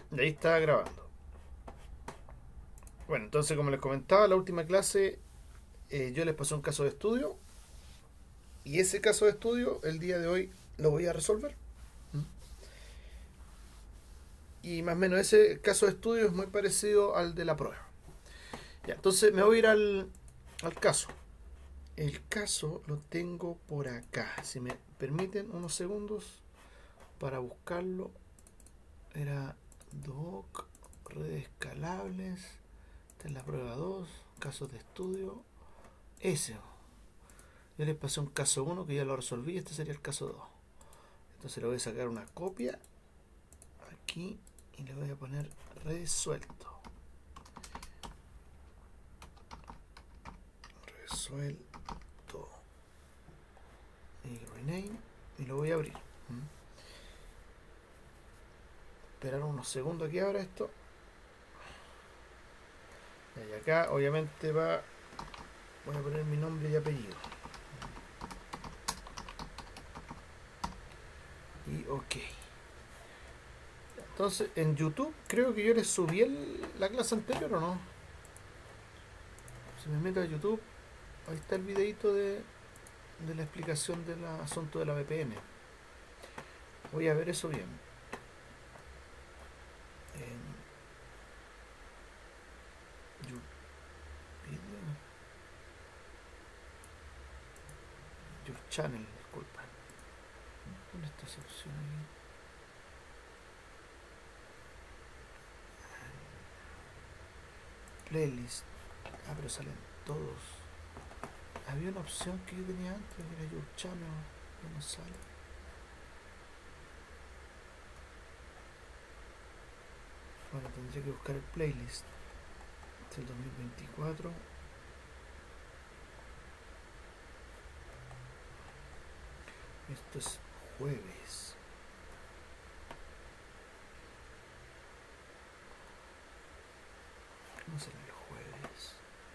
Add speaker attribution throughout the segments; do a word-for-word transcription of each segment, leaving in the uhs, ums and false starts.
Speaker 1: De ahí estaba grabando. Bueno, entonces como les comentaba, la última clase eh, yo les pasé un caso de estudio y ese caso de estudio el día de hoy lo voy a resolver. Y más o menos ese caso de estudio es muy parecido al de la prueba. Ya, entonces me voy a ir al, al caso. El caso lo tengo por acá. Si me permiten unos segundos para buscarlo. Era doc, redes escalables. Esta es la prueba dos, casos de estudio. Ese. Yo les pasé un caso uno que ya lo resolví. Este sería el caso dos. Entonces le voy a sacar una copia aquí y le voy a poner resuelto. Resuelto. Y rename y lo voy a abrir. ¿Mm? Esperar unos segundos aquí ahora esto. Y acá obviamente va. Voy a poner mi nombre y apellido. Y ok. Entonces en YouTube creo que yo les subí el, la clase anterior o no. Si me meto a YouTube, ahí está el videito de, de la explicación del asunto de la V P N. Voy a ver eso bien. En YouTube video. Your channel, disculpa. ¿Dónde está esa opción ahí? Playlist. Ah, pero salen todos. Había una opción que yo tenía antes, que era Your Channel. Ya no sale. Bueno, tendría que buscar el playlist. Este es el dos mil veinticuatro. Esto es jueves. ¿Cómo será el jueves?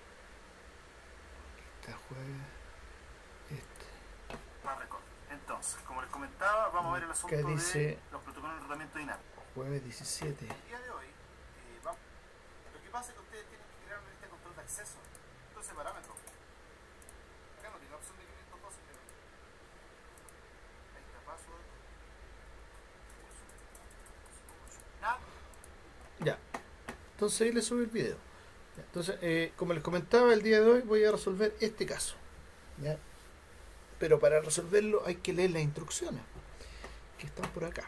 Speaker 1: Aquí está jueves. Este.
Speaker 2: Entonces, como les comentaba, vamos a ver el asunto
Speaker 1: ¿Qué dice?
Speaker 2: de los protocolos de tratamiento dinámico.
Speaker 1: Jueves diecisiete.
Speaker 2: El día de hoy, eh, vamos, lo que pasa es que ustedes tienen que crear una lista de control de acceso. Entonces, parámetros. Acá no tiene la opción de quinientos doce, pero ahí está, password. Nada.
Speaker 1: Ya. Entonces ahí les subí el video. Entonces, eh, como les comentaba, el día de hoy voy a resolver este caso. ¿Ya? Pero para resolverlo hay que leer las instrucciones que están por acá.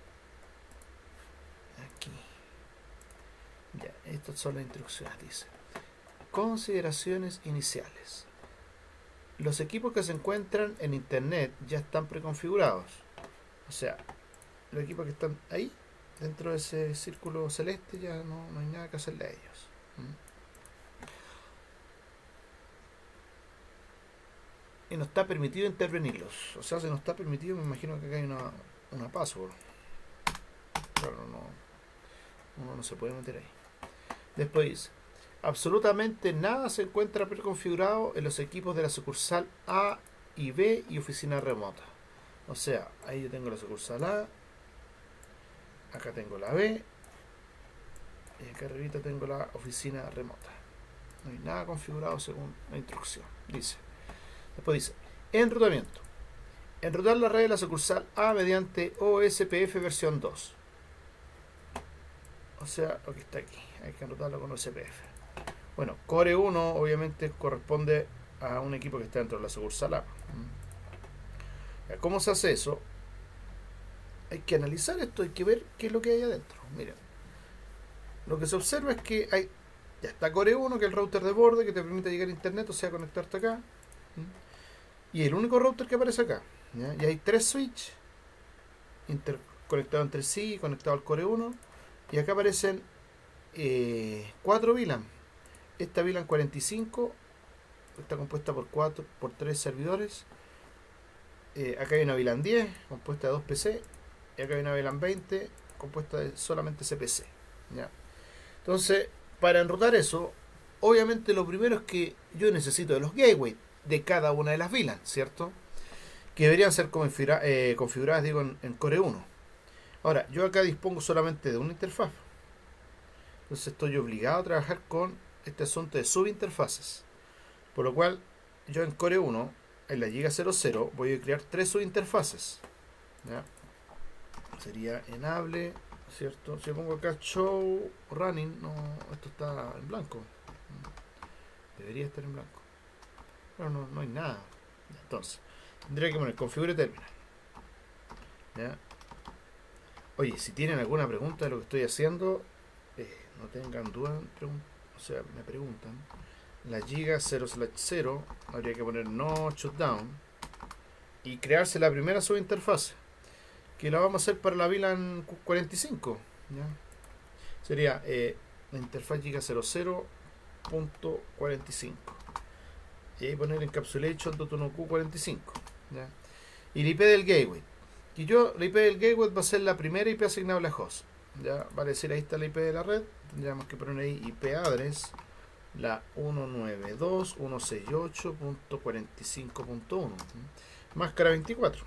Speaker 1: Aquí. Ya, estas son las instrucciones, dice. Consideraciones iniciales. Los equipos que se encuentran en internet ya están preconfigurados. O sea, los equipos que están ahí, dentro de ese círculo celeste, ya no, no hay nada que hacerle a ellos. ¿Mm? Y no está permitido intervenirlos. O sea, si no está permitido, me imagino que acá hay una, una password. Claro, no, uno no se puede meter ahí. Después dice, absolutamente nada se encuentra preconfigurado en los equipos de la sucursal A y B y oficina remota. O sea, ahí yo tengo la sucursal A, acá tengo la B y acá arriba tengo la oficina remota. No hay nada configurado según la instrucción. Dice. Después dice, enrutamiento. Enrutar la red de la sucursal A mediante O S P F versión dos. O sea, lo que está aquí. Hay que enrutarlo con O S P F. Bueno, Core uno obviamente corresponde a un equipo que está dentro de la sucursal A. ¿Cómo se hace eso? Hay que analizar esto, hay que ver qué es lo que hay adentro. Miren, lo que se observa es que hay, ya está Core uno, que es el router de borde que te permite llegar a internet, o sea, conectarte acá. Y el único router que aparece acá. ¿Ya? Y hay tres switches interconectados entre sí, conectados al Core uno. Y acá aparecen eh, cuatro V LAN. Esta V LAN cuarenta y cinco está compuesta por cuatro, por tres servidores. Eh, acá hay una V LAN diez compuesta de dos P C. Y acá hay una V LAN veinte compuesta de solamente C P C. ¿Ya? Entonces, para enrutar eso, obviamente lo primero es que yo necesito de los gateways de cada una de las V LAN, ¿cierto? Que deberían ser configura, eh, configuradas, digo, en, en Core uno. Ahora, yo acá dispongo solamente de una interfaz, Entonces estoy obligado a trabajar con este asunto de subinterfaces. Por lo cual, yo en Core uno, en la Giga cero cero, voy a crear tres subinterfaces. ¿Ya? Sería enable, ¿cierto? Si yo pongo acá show running, no, esto está en blanco. Debería estar en blanco. Pero no, no hay nada. Entonces, tendría que poner configure terminal. ¿Ya? Oye, si tienen alguna pregunta de lo que estoy haciendo, eh, no tengan duda, o sea, me preguntan. La Giga cero slash cero habría que poner no shutdown y crearse la primera subinterfase, que la vamos a hacer para la VLAN cuarenta y cinco. ¿Ya? Sería eh, la interfaz Giga cero cero punto cuarenta y cinco y ahí poner encapsulation punto uno Q cuarenta y cinco. ¿Ya? Y el I P del gateway, y yo, la I P del gateway va a ser la primera I P asignable a host. Ya vale decir, ahí está la I P de la red. Tendríamos que poner ahí I P address, la ciento noventa y dos punto ciento sesenta y ocho punto cuarenta y cinco punto uno, máscara veinticuatro.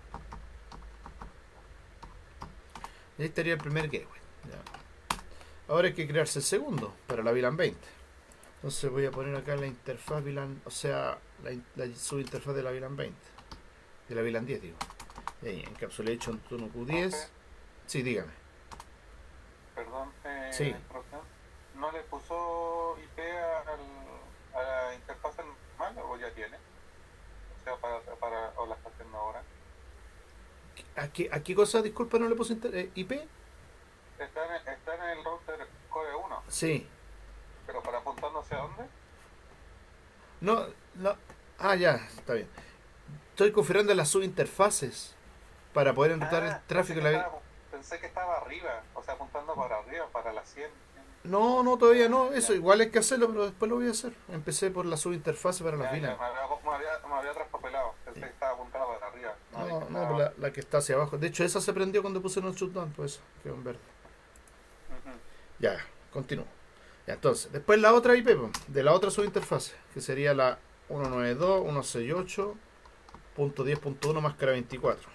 Speaker 1: Y ahí estaría el primer gateway. Ya. Ahora hay que crearse el segundo para la VLAN veinte. Entonces voy a poner acá la interfaz VLAN, o sea, la, la subinterfaz de la VLAN veinte, de la VLAN diez, digo. Y ahí, encapsulation punto uno Q diez. Okay. Sí, dígame.
Speaker 3: Perdón, eh,
Speaker 1: sí.
Speaker 3: ¿No le puso I P al, a la interfaz normal o ya tiene? O sea, para, para o la está haciendo ahora.
Speaker 1: ¿A qué, a qué cosa, disculpa, no le puse eh, I P?
Speaker 3: Está en, está en el router Core uno.
Speaker 1: Sí.
Speaker 3: ¿Pero para apuntando hacia dónde?
Speaker 1: No, no. Ah, ya, está bien. Estoy configurando las subinterfaces para poder enrutar ah, el tráfico.
Speaker 3: Pensé que, la... estaba, pensé que estaba arriba, o sea, apuntando para arriba, para la cien.
Speaker 1: No, no, todavía no. Eso ya. Igual hay que hacerlo, pero después lo voy a hacer. Empecé por la subinterfase para las VLAN.
Speaker 3: Me había, me, había, me había traspapelado. Pensé sí. que estaba apuntado para arriba.
Speaker 1: No, no, no estaba... la, la que está hacia abajo. De hecho, esa se prendió cuando puse no shutdown, pues eso, quedó en verde. Uh-huh. Ya, continúo. Ya, entonces, después la otra I P de la otra subinterfase, que sería la ciento noventa y dos punto ciento sesenta y ocho punto diez punto uno máscara veinticuatro.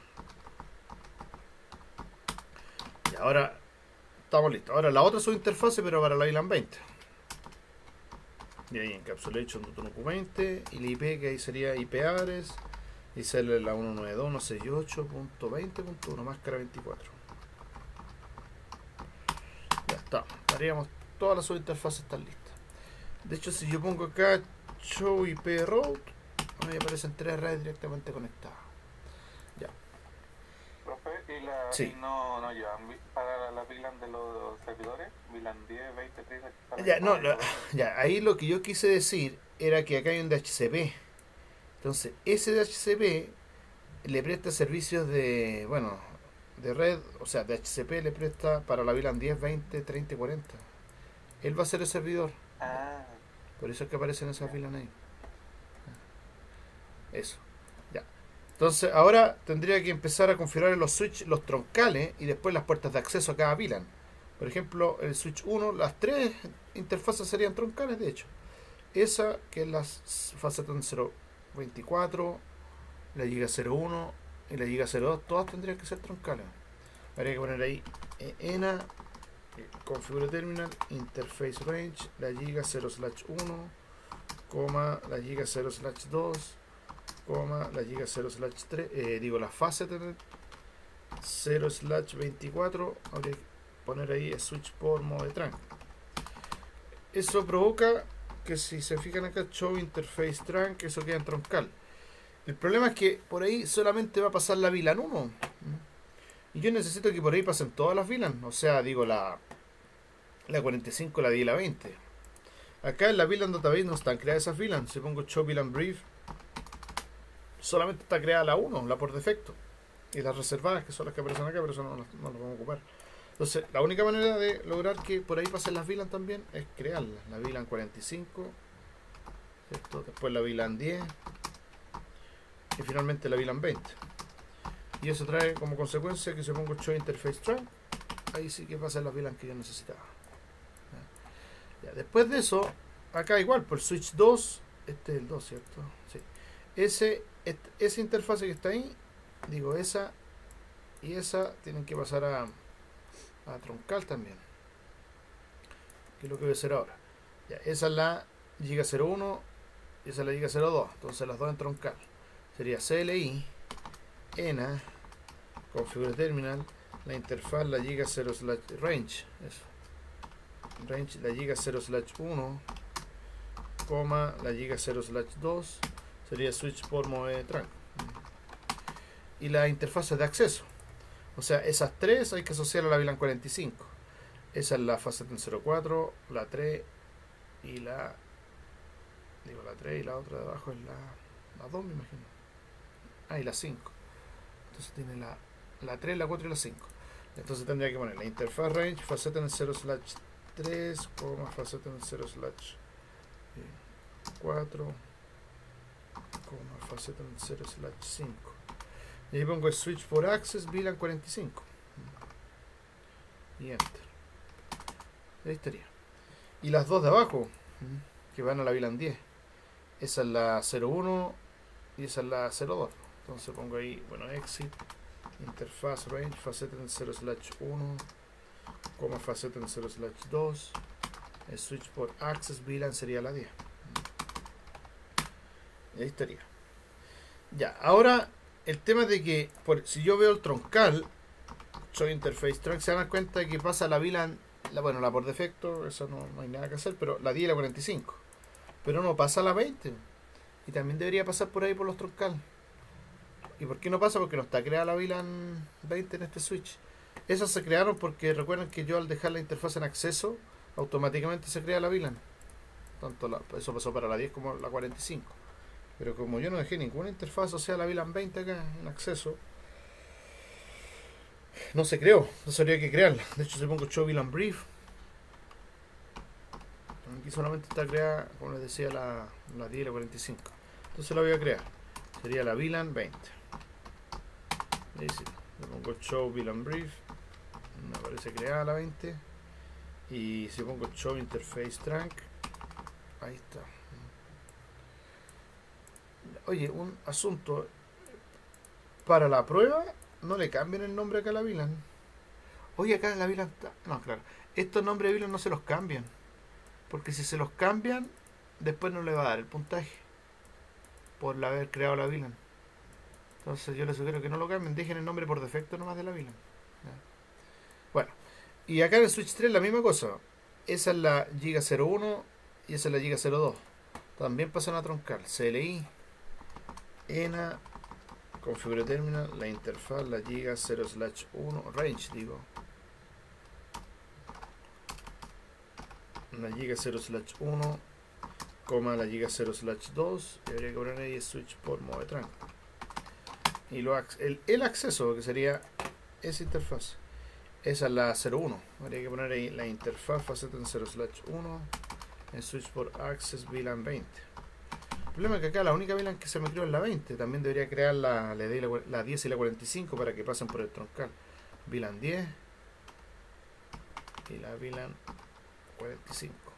Speaker 1: Y ahora estamos listos. Ahora la otra subinterfase, pero para la VLAN veinte. Y ahí encapsulation punto uno Q veinte y la I P que ahí sería I P address y sale la ciento noventa y dos punto ciento sesenta y ocho punto veinte punto uno máscara veinticuatro. Ya está. Haríamos todas las subinterfaces están listas. De hecho, si yo pongo acá show I P route, ahí aparecen tres redes directamente conectadas. Ya.
Speaker 3: Profe, ¿y, la, sí. y no, no llevan para la VLAN de los servidores? VLAN diez, veinte, treinta.
Speaker 1: Ya, no, lo, ya, ahí lo que yo quise decir era que acá hay un D H C P. Entonces, ese D H C P le presta servicios de, bueno, de red, o sea, D H C P le presta para la VLAN diez, veinte, treinta y cuarenta. Él va a ser el servidor.
Speaker 3: Ah.
Speaker 1: Por eso es que aparecen esas VLAN ahí. Eso. Ya. Entonces, ahora tendría que empezar a configurar los switch, los troncales y después las puertas de acceso a cada VLAN. Por ejemplo, el switch uno, las tres interfaces serían troncales, de hecho. Esa, que es la Faceton cero veinticuatro, la Giga cero uno y la Giga cero dos, todas tendrían que ser troncales. Habría que poner ahí ENA, configure terminal, interface range, la Giga cero slash uno, coma, la Giga cero slash dos, coma, la Giga cero slash tres, eh, digo la Faceton cero slash veinticuatro, habría que poner ahí switch por modo de trunk. Eso provoca que si se fijan acá, show interface trunk, eso queda en troncal. El problema es que por ahí solamente va a pasar la VLAN uno. Y yo necesito que por ahí pasen todas las VLAN. O sea, digo la, la cuarenta y cinco, la diez y la veinte. Acá en la VLAN database no están creadas esas VLAN. Si pongo show VLAN brief, solamente está creada la uno, la por defecto. Y las reservadas, que son las que aparecen acá, pero eso no, no, no lo vamos a ocupar. Entonces, la única manera de lograr que por ahí pasen las VLAN también es crearlas. La VLAN cuarenta y cinco, ¿cierto? Después la VLAN diez y finalmente la VLAN veinte. Y eso trae como consecuencia que si pongo show interface trunk, ahí sí que pasan las VLAN que yo necesitaba. Ya, después de eso, acá igual, por switch dos, este es el dos, ¿cierto? Sí. Ese, este, esa interfase que está ahí, digo esa y esa tienen que pasar a, a troncal también. que es lo que voy a hacer ahora. Ya, esa es la giga cero uno y esa es la giga cero dos. Entonces las dos en troncal. Sería C L I, E N A, configure terminal, la interfaz, la giga cero slash range. Eso. Range, la giga cero slash uno, coma, la giga cero slash dos. Sería switch por move trunk. Y la interfaz de acceso. O sea, esas tres hay que asociar a la VLAN cuarenta y cinco. Esa es la FASETN cero cuatro, la tres y la... Digo la tres y la otra de abajo es la, la dos, me imagino. Ah, y la cinco. Entonces tiene la, la tres, la cuatro y la cinco. Entonces tendría que poner la interfaz range, FASETN cero slash tres, FASETN cero slash cuatro, FASETN cero slash cinco. Y ahí pongo el switch for access VLAN cuarenta y cinco. Y enter. Ahí estaría. Y las dos de abajo, que van a la VLAN diez. Esa es la cero uno y esa es la cero dos. Entonces pongo ahí, bueno, exit, interfaz range, FASETN cero slash uno, coma FASETN cero slash dos. El switch for access VLAN sería la diez. Y ahí estaría. Ya, ahora el tema de que por, si yo veo el troncal, show interface trunk, se dan cuenta de que pasa la VLAN, la, bueno, la por defecto, eso no, no hay nada que hacer, pero la diez y la cuarenta y cinco. Pero no pasa la veinte. Y también debería pasar por ahí por los troncal. ¿Y por qué no pasa? Porque no está creada la VLAN veinte en este switch. Esas se crearon porque recuerden que yo al dejar la interfaz en acceso, automáticamente se crea la VLAN. Tanto la, eso pasó para la diez como la cuarenta y cinco. Pero como yo no dejé ninguna interfaz, o sea, la VLAN veinte acá en acceso, no se creó, no habría que crearla. De hecho, si pongo show VLAN brief, aquí solamente está creada, como les decía, la, la diez y la cuarenta y cinco. Entonces la voy a crear. Sería la VLAN veinte. Ahí sí, le pongo show VLAN brief, me aparece creada la veinte. Y si pongo show interface trunk, ahí está. Oye, un asunto. Para la prueba, no le cambien el nombre acá a la VLAN. Oye, acá en la VLAN está... No, claro. Estos nombres de VLAN no se los cambian. Porque si se los cambian, después no le va a dar el puntaje. Por haber creado la VLAN. Entonces yo les sugiero que no lo cambien. Dejen el nombre por defecto nomás de la VLAN. ¿Ya? Bueno. Y acá en el switch tres la misma cosa. Esa es la giga cero uno y esa es la giga cero dos. También pasan a troncal. C L I, E N A, configure terminal, la interfaz, la giga cero slash uno, range digo. La giga cero slash uno, coma la giga cero slash dos. Y habría que poner ahí el switch por move trunk. Y lo, el, el acceso, que sería esa interfaz. Esa es la cero uno. Habría que poner ahí la interfaz FASETN cero slash uno, el switch por access VLAN veinte. El problema es que acá la única VLAN que se me creó es la veinte. También debería crear la, la, la diez y la cuarenta y cinco para que pasen por el troncal. VLAN diez y la VLAN cuarenta y cinco.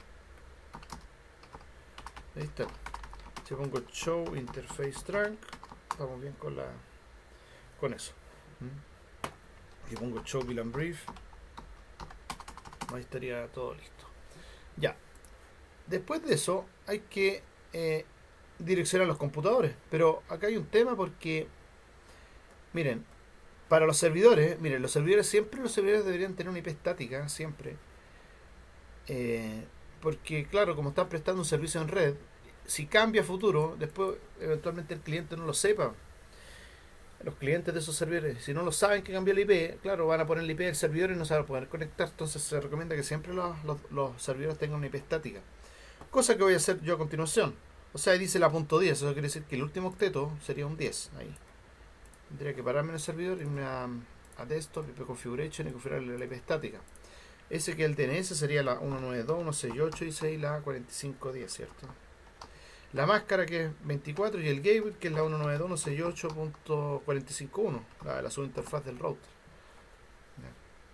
Speaker 1: Ahí está. Si pongo show interface trunk, estamos bien con la con eso. ¿Mm? Y pongo show VLAN brief, ahí estaría todo listo. Ya, después de eso hay que eh, direccionar los computadores, pero acá hay un tema porque miren, para los servidores, miren, los servidores siempre los servidores deberían tener una I P estática, siempre, eh, porque claro, como están prestando un servicio en red, si cambia a futuro, después eventualmente el cliente no lo sepa. Los clientes de esos servidores, si no lo saben que cambió el I P, claro, van a poner el I P del servidor y no se van a poder conectar. Entonces se recomienda que siempre los, los, los servidores tengan una I P estática. Cosa que voy a hacer yo a continuación. O sea, ahí dice la punto diez, eso quiere decir que el último octeto sería un diez. Ahí. Tendría que pararme en el servidor, irme a, a desktop, I P configuration y configurarle la I P estática. Ese que el D N S sería la ciento noventa y dos, ciento sesenta y ocho y seis, la cuarenta y cinco diez, ¿cierto? La máscara que es veinticuatro y el gateway que es la ciento noventa y dos, ciento sesenta y ocho punto cuarenta y cinco punto uno, la, la subinterfaz del router. Ya.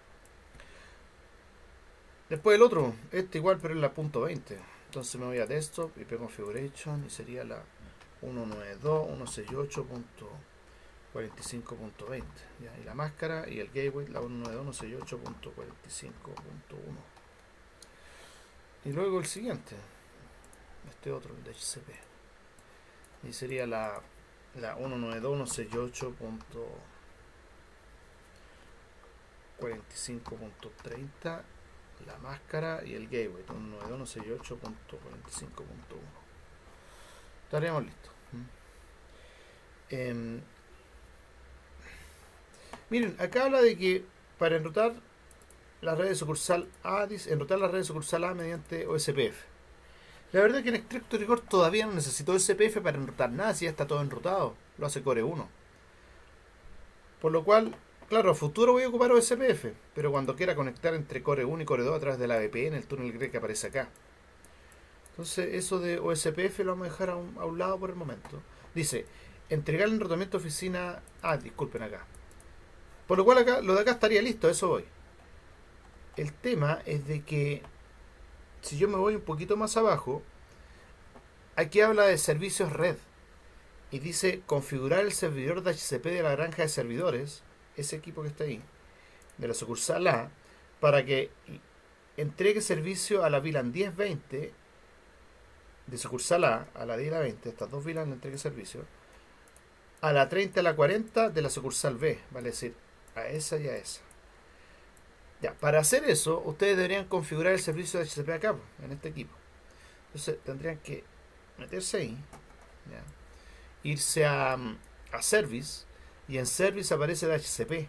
Speaker 1: Después el otro, este igual pero es la punto veinte. Entonces me voy a desktop, I P configuration y sería la ciento noventa y dos, ciento sesenta y ocho punto cuarenta y cinco punto veinte. ¿Ya? Y la máscara y el gateway la ciento noventa y dos, ciento sesenta y ocho punto cuarenta y cinco punto uno. y luego el siguiente, este otro, el D H C P, y sería la, la uno nueve dos punto uno seis ocho punto cuarenta y cinco punto treinta, la máscara y el gateway uno nueve dos punto uno seis ocho punto cuarenta y cinco punto uno. Estaríamos listos. Eh, miren, acá habla de que para enrutar la red de sucursal A, dice, enrutar la red de sucursal A mediante O S P F. La verdad es que en estricto rigor todavía no necesito O S P F para enrutar nada, si ya está todo enrutado. Lo hace Core uno. Por lo cual, claro, a futuro voy a ocupar O S P F, pero cuando quiera conectar entre Core uno y Core dos a través de la V P N, el túnel grid que aparece acá. Entonces, eso de O S P F lo vamos a dejar a un, a un lado por el momento. Dice, entregar el enrutamiento a oficina... Ah, disculpen acá. Por lo cual acá, lo de acá estaría listo, a eso voy. El tema es de que si yo me voy un poquito más abajo, aquí habla de servicios red y dice configurar el servidor de H C P de la granja de servidores, ese equipo que está ahí, de la sucursal A, para que entregue servicio a la VLAN diez veinte de sucursal A, a la diez y la veinte, estas dos VLAN le entregue servicio, a la treinta y la cuarenta de la sucursal B, vale decir, a esa y a esa. Ya, para hacer eso, ustedes deberían configurar el servicio de H C P acá, en este equipo. Entonces tendrían que meterse ahí, ¿ya? Irse a, a Service, y en Service aparece de H C P,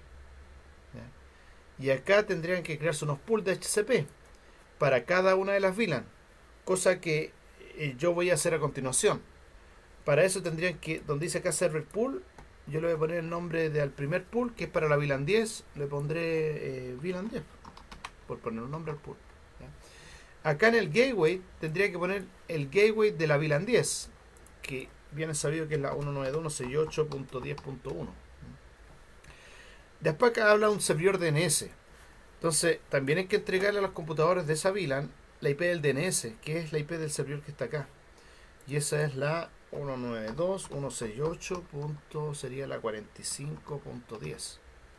Speaker 1: ¿ya? Y acá tendrían que crearse unos pools de H C P para cada una de las VLAN, cosa que eh, yo voy a hacer a continuación. Para eso tendrían que, donde dice acá Server Pool, yo le voy a poner el nombre del primer pool, que es para la VLAN diez, le pondré eh, VLAN diez, por poner un nombre al pool, ¿ya? Acá en el gateway tendría que poner el gateway de la VLAN diez, que viene sabido que es la uno nueve dos punto uno seis ocho punto diez punto uno. Después acá habla de un servidor D N S. Entonces también hay que entregarle a los computadores de esa VLAN la I P del D N S, que es la I P del servidor que está acá, y esa es la uno nueve dos punto uno seis ocho. Sería la cuarenta y cinco punto diez.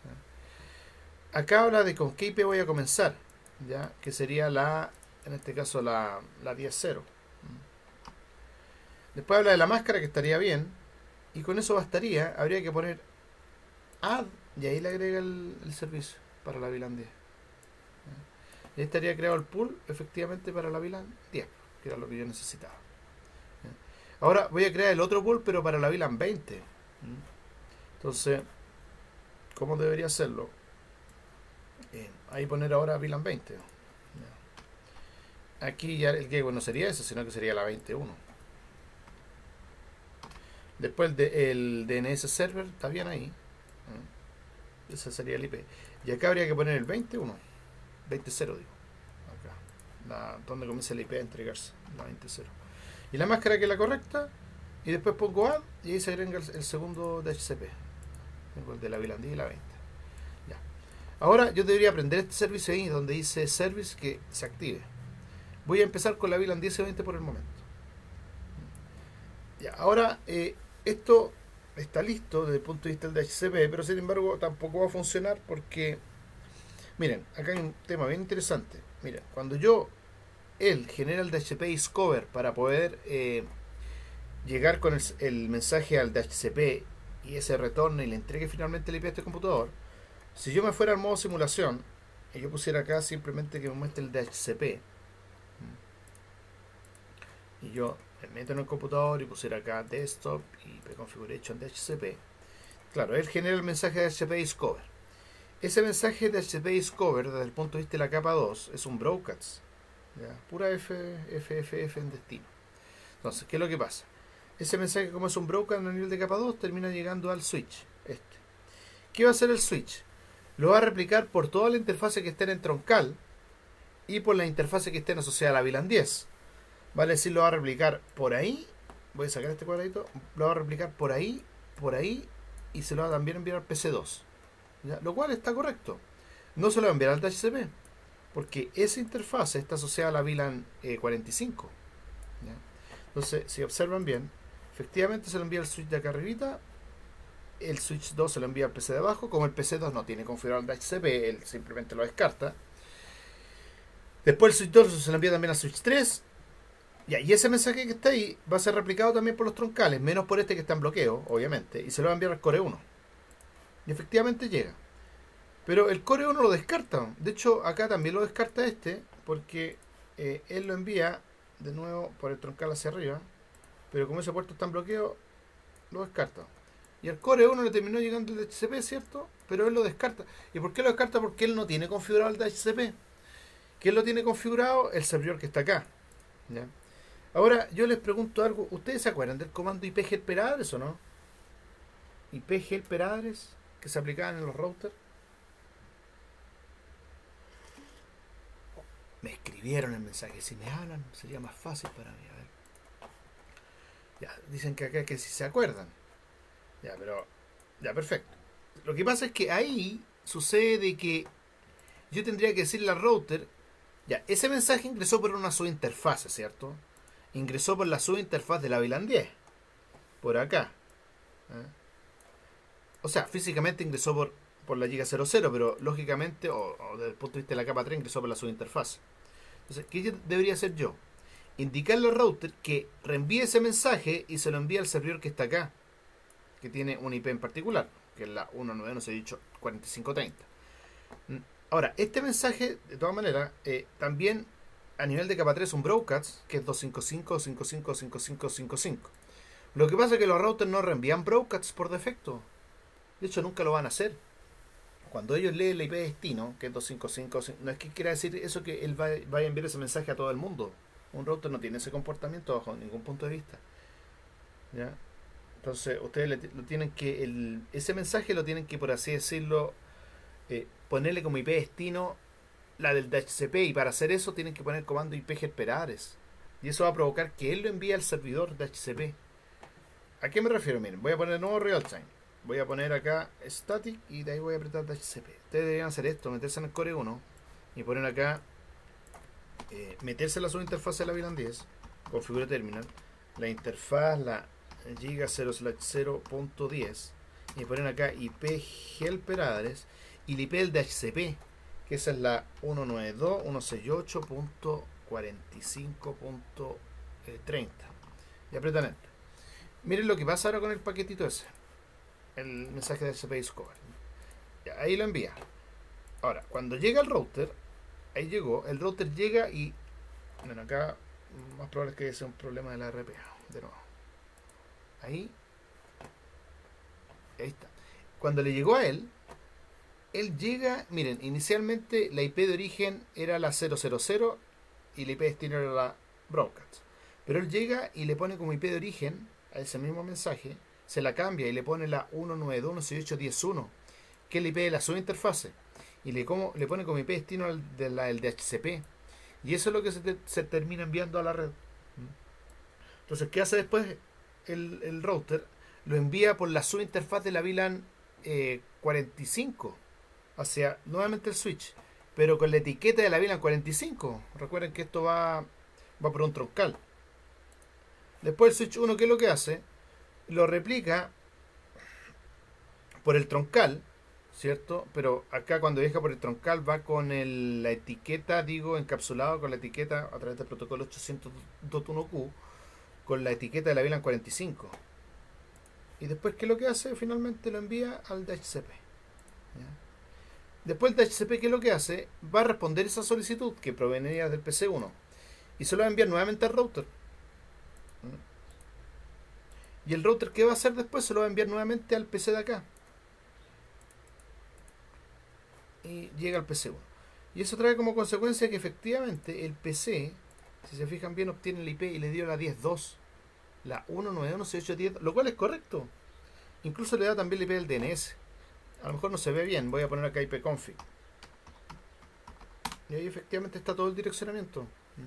Speaker 1: Acá habla de con qué I P voy a comenzar, ya, que sería la, en este caso la, la diez punto cero. Después habla de la máscara, que estaría bien, y con eso bastaría. Habría que poner add, y ahí le agrega el, el servicio para la VLAN diez. Y ahí estaría creado el pool efectivamente para la VLAN diez, que era lo que yo necesitaba. Ahora voy a crear el otro pool, pero para la VLAN veinte. Entonces, ¿cómo debería hacerlo? Eh, ahí poner ahora VLAN veinte. Aquí ya el gateway no sería ese, sino que sería la veintiuno. Después el, de, el D N S server está bien ahí. Ese sería el I P. Y acá habría que poner el veintiuno. veinte cero digo. Acá. La, donde comienza el I P a entregarse. La veinte cero. Y la máscara, que es la correcta, y después pongo add, y ahí se agrega el, el segundo de H C P. Tengo el de la VLAN diez y la veinte. Ya. Ahora yo debería aprender este servicio ahí, donde dice service, que se active. Voy a empezar con la VLAN diez y veinte por el momento. Ya. Ahora, eh, esto está listo desde el punto de vista del D H C P, pero sin embargo tampoco va a funcionar porque, miren, acá hay un tema bien interesante. Miren, cuando yo él genera el D H C P Discover para poder eh, llegar con el, el mensaje al D H C P, y ese retorne y le entregue finalmente el I P a este computador. Si yo me fuera al modo simulación y yo pusiera acá simplemente que me muestre el D H C P, y yo me meto en el computador y pusiera acá desktop y P configuration D H C P, claro, él genera el mensaje de D H C P Discover. Ese mensaje de D H C P Discover, desde el punto de vista de la capa dos, es un broadcast. Ya, pura F, F, F, F en destino. Entonces, ¿qué es lo que pasa? Ese mensaje, como es un broadcast a nivel de capa dos, termina llegando al switch. Este. ¿Qué va a hacer el switch? Lo va a replicar por toda la interfase que estén en troncal y por la interfase que estén asociada a la VLAN diez. Vale decir, lo va a replicar por ahí. Voy a sacar este cuadradito. Lo va a replicar por ahí, por ahí, y se lo va a también enviar al P C dos. ¿Ya? Lo cual está correcto. No se lo va a enviar al D H C P, porque esa interfase está asociada a la VLAN eh, cuarenta y cinco. ¿Ya? Entonces, si observan bien, efectivamente se lo envía el switch de acá arribita, el switch dos se lo envía al P C de abajo. Como el P C dos no tiene configurado el D H C P, él simplemente lo descarta. Después el switch dos se lo envía también a switch tres. Ya, y ese mensaje que está ahí va a ser replicado también por los troncales, menos por este que está en bloqueo, obviamente, y se lo va a enviar al core uno. Y efectivamente llega. Pero el core uno lo descarta. De hecho, acá también lo descarta este, porque eh, él lo envía de nuevo por el troncal hacia arriba, pero como ese puerto está en bloqueo, lo descarta. Y al core uno le terminó llegando el D H C P, ¿cierto? Pero él lo descarta. ¿Y por qué lo descarta? Porque él no tiene configurado el D H C P. ¿Quién lo tiene configurado? El servidor que está acá. ¿Ya? Ahora, yo les pregunto algo. ¿Ustedes se acuerdan del comando I P helper address o no? I P helper address que se aplicaban en los routers. Me escribieron el mensaje. Si me hablan, sería más fácil para mí. A ver. Ya, dicen que acá que si se acuerdan. Ya, pero... Ya, perfecto. Lo que pasa es que ahí sucede que yo tendría que decirle al router... Ya, ese mensaje ingresó por una subinterfaz, ¿cierto? Ingresó por la subinterfaz de la VLAN diez. Por acá. ¿Eh? O sea, físicamente ingresó por, por la giga cero cero, pero lógicamente, o, o desde el punto de vista de la capa tres, ingresó por la subinterfaz. Entonces, ¿qué debería hacer yo? Indicarle al router que reenvíe ese mensaje y se lo envíe al servidor que está acá, que tiene un I P en particular, que es la uno nueve uno seis ocho cuatro cinco tres cero. Ahora, este mensaje, de todas maneras, eh, también a nivel de capa tres es un broadcast, que es doscientos cincuenta y cinco, cincuenta y cinco, cincuenta y cinco, cincuenta y cinco. Lo que pasa es que los routers no reenvían broadcasts por defecto. De hecho, nunca lo van a hacer. Cuando ellos leen el I P destino, que es doscientos cincuenta y cinco, no es que quiera decir eso que él vaya a enviar ese mensaje a todo el mundo. Un router no tiene ese comportamiento bajo ningún punto de vista. ¿Ya? Entonces, ustedes le, lo tienen que, el, ese mensaje lo tienen que, por así decirlo, eh, ponerle como I P destino la del D H C P, y para hacer eso tienen que poner el comando I P helper address, y eso va a provocar que él lo envíe al servidor D H C P. ¿A qué me refiero? Miren, voy a poner de nuevo real time, voy a poner acá static y de ahí voy a apretar D H C P. Ustedes deberían hacer esto, meterse en el core uno y poner acá eh, meterse en la subinterfaz de la VLAN diez, configure terminal, la interfaz, la giga cero slash cero punto diez, y poner acá I P helper address y el I P del D H C P, que esa es la ciento noventa y dos punto ciento sesenta y ocho punto cuarenta y cinco punto treinta, y apretan enter. Miren lo que pasa ahora con el paquetito ese, el mensaje de D H C P Discover. Ya, ahí lo envía. Ahora, cuando llega al router, ahí llegó, el router llega y, bueno, acá más probable es que sea un problema de la R P. De nuevo, ahí ahí está. Cuando le llegó a él, él llega, miren, inicialmente la I P de origen era la cero cero cero y la I P de destino era la broadcast, pero él llega y le pone como I P de origen a ese mismo mensaje, se la cambia y le pone la ciento noventa y dos punto dieciocho punto diez punto uno, que es la I P de la subinterfase, y le, como, le pone como I P de destino al, de la, el D H C P, y eso es lo que se, te, se termina enviando a la red. Entonces, ¿qué hace después el, el router? Lo envía por la subinterfaz de la VLAN eh, cuarenta y cinco hacia nuevamente el switch, pero con la etiqueta de la VLAN cuarenta y cinco. Recuerden que esto va, va por un troncal. Después el switch uno, ¿qué es lo que hace? Lo replica por el troncal, ¿cierto? Pero acá cuando viaja por el troncal va con el, la etiqueta, digo, encapsulado con la etiqueta a través del protocolo ochocientos punto uno Q, con la etiqueta de la VLAN cuarenta y cinco. Y después, ¿qué es lo que hace? Finalmente lo envía al D H C P. ¿Ya? Después el D H C P, ¿qué es lo que hace? Va a responder esa solicitud que provenía del P C uno y se lo va a enviar nuevamente al router. ¿Mm? Y el router, ¿qué va a hacer después? Se lo va a enviar nuevamente al P C de acá. Y llega al P C uno. Y eso trae como consecuencia que efectivamente el P C, si se fijan bien, obtiene el I P y le dio la diez punto dos. La ciento noventa y uno punto dieciocho punto diez, lo cual es correcto. Incluso le da también el I P del D N S. A lo mejor no se ve bien, voy a poner acá ipconfig. Y ahí efectivamente está todo el direccionamiento.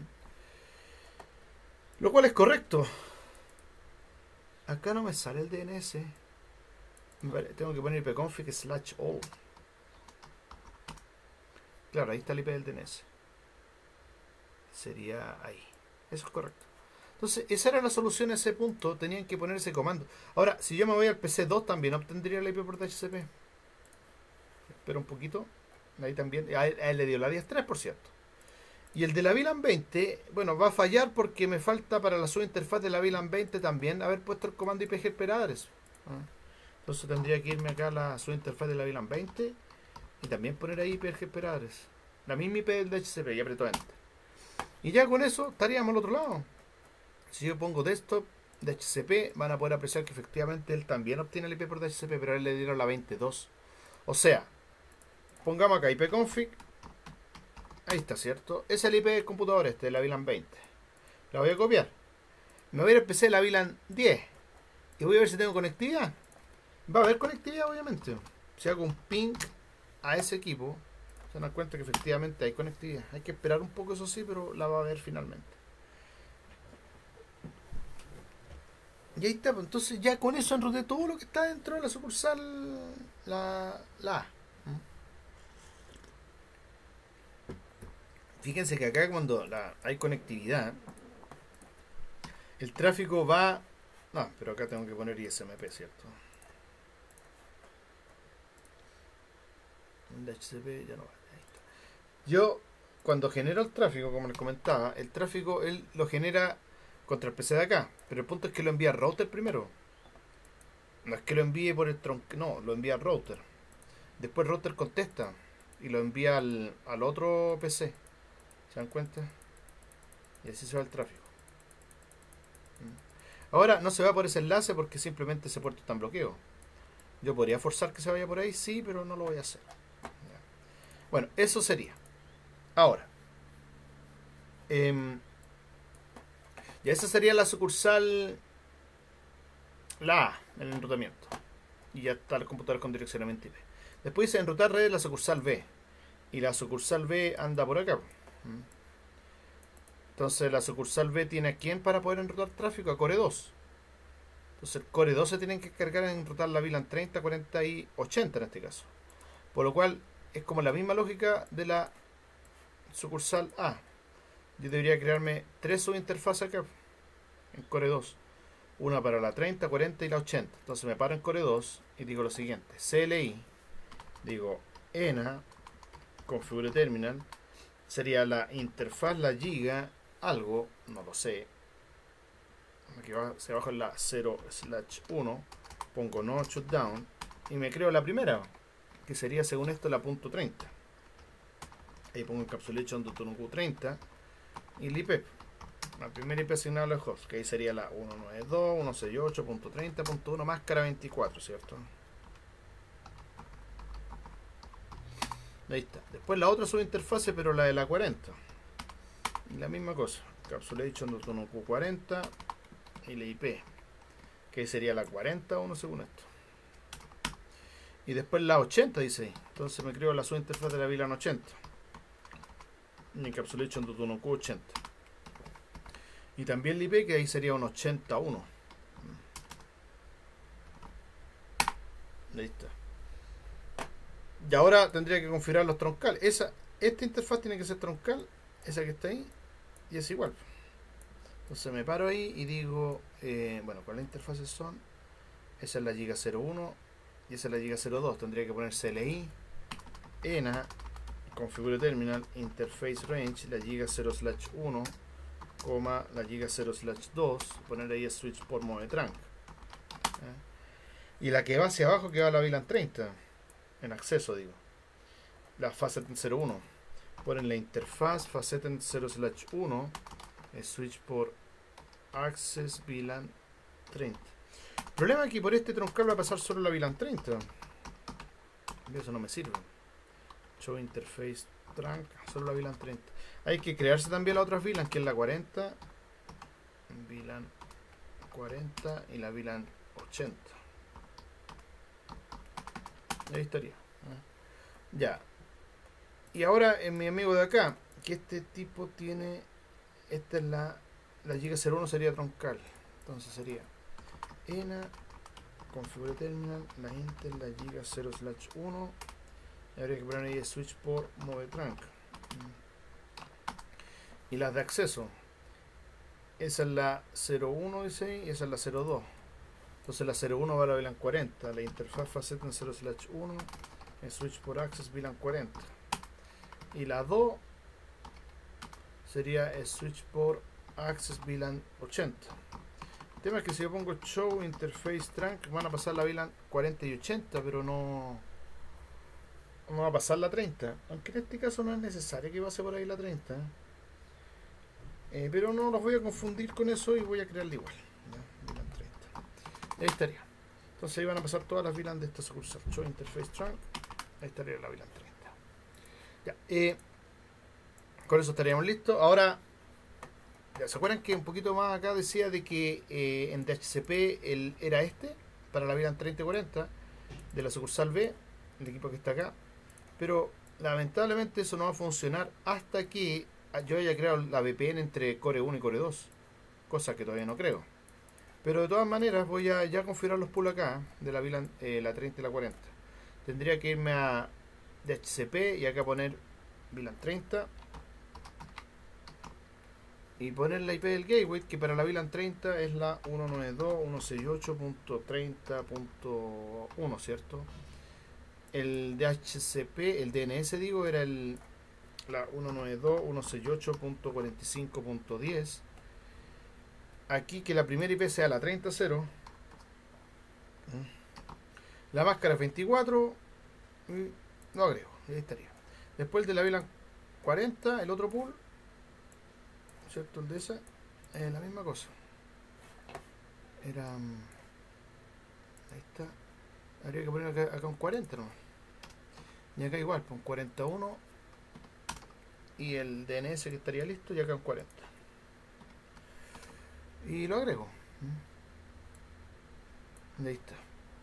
Speaker 1: Lo cual es correcto. Acá no me sale el D N S. Tengo que poner ipconfig slash all. Claro, ahí está el I P del D N S. Sería ahí. Eso es correcto. Entonces, esa era la solución a ese punto. Tenían que poner ese comando. Ahora, si yo me voy al P C dos, también obtendría la I P por D H C P. Espera un poquito. Ahí también. A él, a él le dio la diez punto tres, por cierto. Y el de la VLAN veinte, bueno, va a fallar porque me falta para la subinterfaz de la VLAN veinte también haber puesto el comando I P Helper address. ¿Ah? Entonces tendría que irme acá a la subinterfaz de la VLAN veinte y también poner ahí I P Helper address. La misma I P del D H C P y aprieto Enter. Y ya con eso estaríamos al otro lado. Si yo pongo desktop D H C P, van a poder apreciar que efectivamente él también obtiene el I P por D H C P, pero a él le dieron la veintidós. O sea, pongamos acá ipconfig. Ahí está, ¿cierto? Es el I P del computador este, de la VLAN veinte. La voy a copiar. Me voy a ir al P C de la VLAN diez. Y voy a ver si tengo conectividad. Va a haber conectividad, obviamente. Si hago un ping a ese equipo, se dan cuenta que efectivamente hay conectividad. Hay que esperar un poco, eso sí, pero la va a haber finalmente. Y ahí está, pues entonces ya con eso enruté todo lo que está dentro de la sucursal, la, la A. Fíjense que acá cuando la, hay conectividad, el tráfico va... No, pero acá tengo que poner I S M P, ¿cierto? El H C P ya no va. Ahí está. Yo, cuando genero el tráfico, como les comentaba, el tráfico él lo genera contra el P C de acá, pero el punto es que lo envía al router primero. No es que lo envíe por el tronco, no, lo envía al router. Después el router contesta y lo envía al, al otro P C. ¿Se dan cuenta? Y así se va el tráfico. Ahora no se va por ese enlace porque simplemente ese puerto está en bloqueo. Yo podría forzar que se vaya por ahí, sí, pero no lo voy a hacer. Bueno, eso sería. Ahora. Eh, y esa sería la sucursal, la A, el enrutamiento. Y ya está el computador con direccionamiento I P. Después dice enrutar redes la sucursal B. Y la sucursal B anda por acá. Entonces la sucursal B tiene a quién para poder enrutar tráfico, a Core dos. Entonces el Core dos se tienen que cargar en enrutar la VLAN treinta, cuarenta y ochenta en este caso. Por lo cual es como la misma lógica de la sucursal A. Yo debería crearme tres subinterfaces acá en Core dos. Una para la treinta, cuarenta y la ochenta. Entonces me paro en Core dos y digo lo siguiente. C L I, digo ENA, configure terminal. Sería la interfaz, la giga, algo, no lo sé. Aquí va, se baja en la cero slash uno. Pongo no shutdown. Y me creo la primera, que sería según esto la punto treinta. Ahí pongo encapsulation punto q treinta. Y el I P. La primera I P asignable al host, que ahí sería la ciento noventa y dos punto ciento sesenta y ocho punto treinta punto uno máscara veinticuatro, ¿cierto? Ahí está. Después la otra subinterfase, pero la de la cuarenta. Y la misma cosa. Encapsulation punto q cuarenta y la I P. Que sería la cuarenta uno según esto. Y después la ochenta dice ahí. Entonces me creo la subinterfaz de la VLAN ochenta. Y encapsulation punto q ochenta. Y también la I P, que ahí sería un ochenta y uno. Ahí está. Y ahora tendría que configurar los troncales. Esa, esta interfaz tiene que ser troncal, esa que está ahí, y es igual. Entonces me paro ahí y digo, eh, bueno, ¿cuáles interfaces son? Esa es la giga cero uno y esa es la giga cero dos. Tendría que poner C L I, ENA, configure terminal, interface range, la giga cero slash uno, coma, la giga cero slash dos, poner ahí el switch por mode trunk. ¿Eh? Y la que va hacia abajo que va a la VLAN treinta. En acceso, digo. La facet cero uno. Ponen la interfaz facet cero slash uno. El switch por access VLAN treinta. El problema es que por este troncal va a pasar solo la VLAN treinta. Y eso no me sirve. Show interface trunk. Solo la VLAN treinta. Hay que crearse también la otra VLAN, que es la cuarenta. VLAN cuarenta y la VLAN ochenta. Ahí estaría. Ya. Y ahora en mi amigo de acá, que este tipo tiene, esta es la, la giga cero uno sería troncal. Entonces sería ENA, configure terminal, la Intel, la giga cero slash uno. Y habría que poner ahí el switch por mode trunk. Y las de acceso. Esa es la cero uno dice y esa es la cero dos. Entonces la cero uno va a la VLAN cuarenta, la interfaz facet en cero slash uno, el switch por access VLAN cuarenta. Y la dos sería el switch por access V LAN ochenta. El tema es que si yo pongo show interface trunk van a pasar la V LAN cuarenta y ochenta, pero no no va a pasar la treinta, aunque en este caso no es necesario que pase por ahí la treinta, eh, pero no los voy a confundir con eso y voy a crearla igual, ¿ya? V LAN treinta, ahí estaría. Entonces ahí van a pasar todas las V LAN de esta sucursal. Show interface trunk, ahí estaría la V LAN treinta. Ya, eh, con eso estaríamos listos. Ahora, ya, ¿se acuerdan que un poquito más acá decía de que eh, en D H C P el, era este para la V LAN treinta y cuarenta de la sucursal B, el equipo que está acá? Pero lamentablemente eso no va a funcionar hasta que yo haya creado la V P N entre Core uno y Core dos, cosa que todavía no creo. Pero de todas maneras voy a ya configurar los pools acá de la V LAN, eh, la treinta y la cuarenta. Tendría que irme a D H C P y acá poner V LAN treinta y poner la I P del gateway, que para la V LAN treinta es la ciento noventa y dos punto ciento sesenta y ocho punto treinta punto uno, ¿cierto? El D H C P, el D N S digo, era el la ciento noventa y dos punto ciento sesenta y ocho punto cuarenta y cinco punto diez. Aquí que la primera I P sea la treinta punto cero, la máscara veinticuatro, y lo agrego, y ahí estaría. Después de la V LAN cuarenta, el otro pool, ¿cierto? El de esa, es la misma cosa. Era, ahí está. Habría que poner acá, acá un cuarenta, ¿no? Y acá igual, pues un cuarenta y uno. Y el D N S que estaría listo, y acá un cuarenta. Y lo agrego. Ahí está.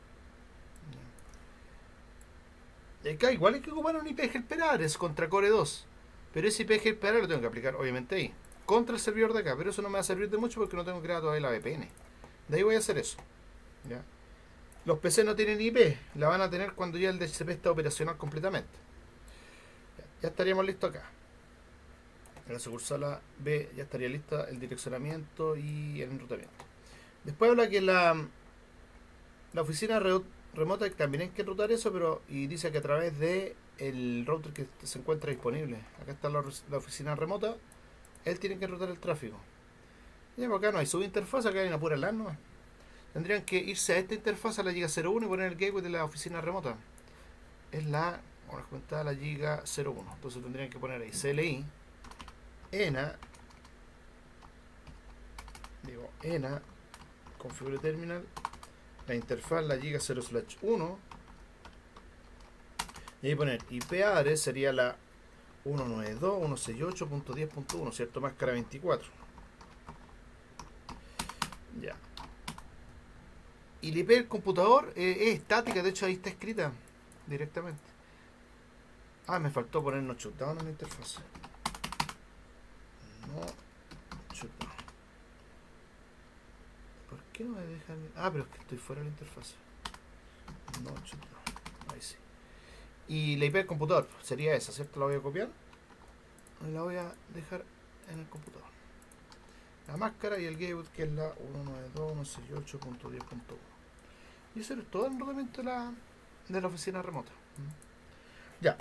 Speaker 1: Y acá igual hay que ocupar un I P helper address contra Core dos. Pero ese I P helper address lo tengo que aplicar, obviamente, ahí. Contra el servidor de acá. Pero eso no me va a servir de mucho porque no tengo creado todavía la V P N. De ahí voy a hacer eso. ¿Ya? Los P C no tienen I P, la van a tener cuando ya el D H C P está operacional completamente. Ya estaríamos listos acá. En la sucursal B ya estaría lista el direccionamiento y el enrutamiento. Después habla que la, la oficina re, remota también hay que enrutar eso, pero y dice que a través de el router que se encuentra disponible. Acá está la, la oficina remota, él tiene que enrutar el tráfico. Y acá no hay subinterfaz, acá hay una pura LAN nomás. Tendrían que irse a esta interfaz, a la giga cero uno, y poner el gateway de la oficina remota. Es la, como les comentaba, la giga cero uno. Entonces tendrían que poner ahí C L I, ENA, digo ENA, configure terminal, la interfaz, la giga cero slash uno, y ahí poner I P address, sería la ciento noventa y dos punto ciento sesenta y ocho punto diez punto uno, ¿cierto? Máscara veinticuatro. Ya. Y la I P del computador eh, es estática, de hecho ahí está escrita directamente. Ah, me faltó poner no shutdown en la interfaz. No shutdown. ¿Por qué no me dejan? Ah, pero es que estoy fuera de la interfaz. No shutdown. Ahí sí. Y la I P del computador sería esa, ¿cierto? La voy a copiar. Y la voy a dejar en el computador. La máscara y el gateway, que es la ciento noventa y dos punto ciento sesenta y ocho punto diez punto uno. Y eso es todo el enrutamiento de la, de la oficina remota. Ya.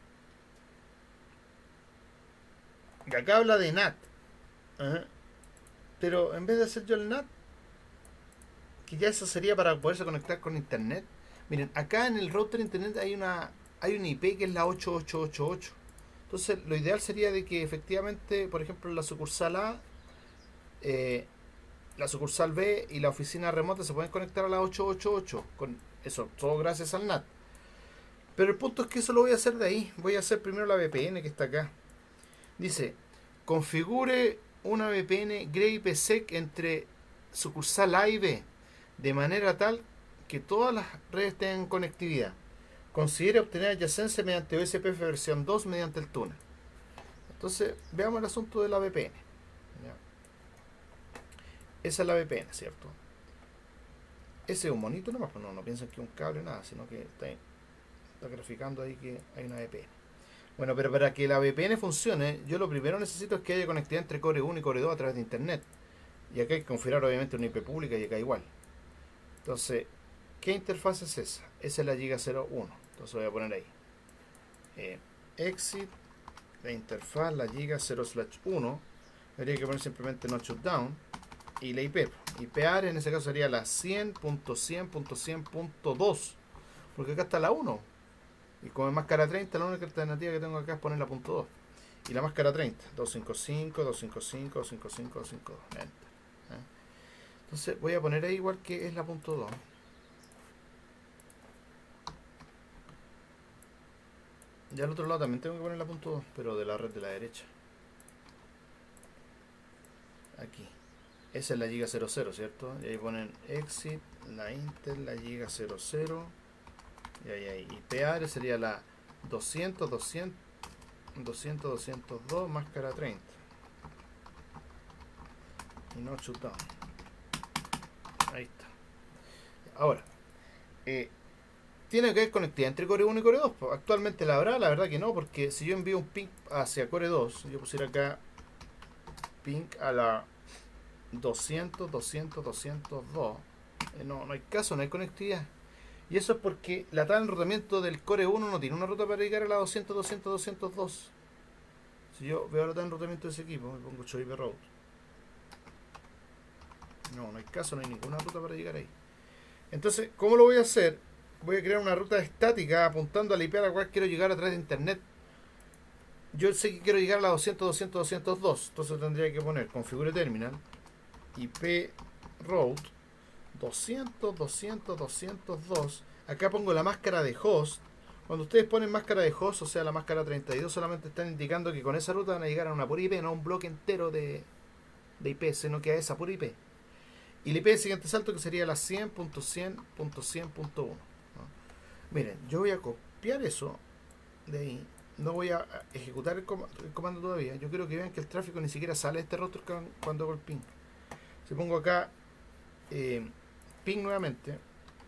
Speaker 1: Y acá habla de N A T. Ajá. Pero en vez de hacer yo el N A T, que ya eso sería para poderse conectar con internet. Miren, acá en el router internet hay una hay una I P que es la ocho ocho ocho ocho. Entonces lo ideal sería de que efectivamente, por ejemplo, la sucursal A, eh, la sucursal B y la oficina remota se pueden conectar a la ocho ocho ocho. Con eso, todo gracias al N A T. Pero el punto es que eso lo voy a hacer de ahí. Voy a hacer primero la V P N que está acá. Dice, configure una V P N grepsec entre sucursal A y B, de manera tal que todas las redes tengan conectividad. Considere obtener adyacencia mediante O S P F versión dos mediante el túnel. Entonces, veamos el asunto de la V P N. ¿Ya? Esa es la V P N, ¿cierto? Ese es un monito nomás, pues no, no piensan que es un cable, nada, sino que está, está graficando ahí que hay una V P N. Bueno, pero para que la V P N funcione, yo lo primero necesito es que haya conectividad entre Core uno y Core dos a través de internet. Y acá hay que configurar obviamente una I P pública y acá igual. Entonces, ¿qué interfaz es esa? Esa es la giga cero uno. Entonces voy a poner ahí. Eh, exit la interfaz, la giga cero slash uno, habría que poner simplemente no shutdown, y la I P. I P A R en ese caso sería la cien punto cien punto cien punto dos, porque acá está la uno. Y como es máscara treinta, la única alternativa que tengo acá es poner la punto dos. Y la máscara treinta, doscientos cincuenta y cinco, doscientos cincuenta y cinco, doscientos cincuenta y cinco, doscientos cincuenta y dos. Enter. ¿Eh? Entonces voy a poner ahí igual que es la punto dos. Y al otro lado también tengo que poner la punto dos, pero de la red de la derecha. Aquí. Esa es la giga cero cero, ¿cierto? Y ahí ponen exit, la Intel, la giga cero cero. Y ahí hay I P A R, sería la doscientos, doscientos, doscientos, doscientos dos, máscara treinta. Y no shutdown. Ahí está. Ahora, eh, tiene que haber conectividad entre Core uno y Core dos. Actualmente la habrá, la verdad que no, porque si yo envío un ping hacia Core dos, yo pusiera acá ping a la doscientos, doscientos, doscientos dos, eh, no, no hay caso, no hay conectividad. Y eso es porque la tabla de enrutamiento del Core uno no tiene una ruta para llegar a la doscientos, doscientos, doscientos dos. Si yo veo la tabla de enrutamiento de ese equipo, me pongo show I P route. No, no hay caso, no hay ninguna ruta para llegar ahí. Entonces, ¿cómo lo voy a hacer? Voy a crear una ruta estática apuntando a la I P a la cual quiero llegar a través de internet. Yo sé que quiero llegar a la doscientos, doscientos, doscientos dos. Entonces tendría que poner configure terminal, I P route doscientos, doscientos, doscientos dos. Acá pongo la máscara de host. Cuando ustedes ponen máscara de host, o sea la máscara treinta y dos, solamente están indicando que con esa ruta van a llegar a una pura I P, no a un bloque entero de, de I P, sino que a esa pura I P. Y la I P del siguiente salto que sería la cien punto cien punto cien punto uno. ¿No? Miren, yo voy a copiar eso de ahí. No voy a ejecutar el, com el comando todavía. Yo quiero que vean que el tráfico ni siquiera sale de este router cuando hago el ping. Si pongo acá eh, ping nuevamente,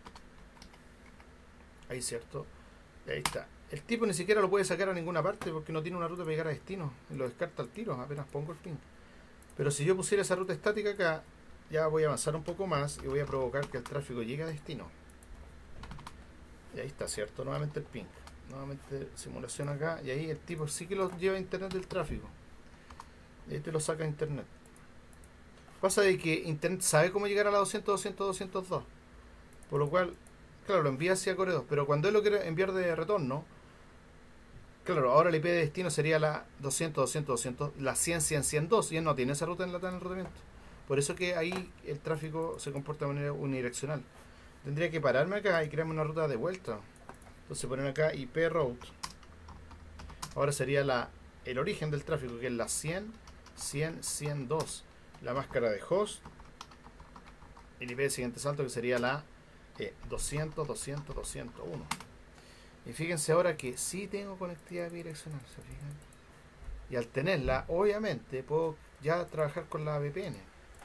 Speaker 1: ahí cierto, y ahí está. El tipo ni siquiera lo puede sacar a ninguna parte porque no tiene una ruta para llegar a destino. Y lo descarta al tiro apenas pongo el ping. Pero si yo pusiera esa ruta estática acá, ya voy a avanzar un poco más y voy a provocar que el tráfico llegue a destino. Y ahí está, cierto, nuevamente el ping. Nuevamente simulación acá, y ahí el tipo sí que lo lleva a internet del tráfico. Y ahí te lo saca a internet. Pasa de que internet sabe cómo llegar a la doscientos, doscientos, doscientos dos. Por lo cual, claro, lo envía hacia Core dos. Pero cuando él lo quiere enviar de retorno, claro, ahora la I P de destino sería la doscientos, doscientos, doscientos, la cien, cien, ciento dos. Y él no tiene esa ruta en la tabla de enrutamiento. Por eso que ahí el tráfico se comporta de manera unidireccional. Tendría que pararme acá y crearme una ruta de vuelta. Entonces poner acá I P route. Ahora sería la, el origen del tráfico, que es la cien, cien, ciento dos. La máscara de host. El I P del siguiente salto, que sería la eh, doscientos, doscientos, doscientos uno. Y fíjense ahora que sí tengo conectividad bidireccional, ¿se fijan? Y al tenerla, obviamente, puedo ya trabajar con la V P N.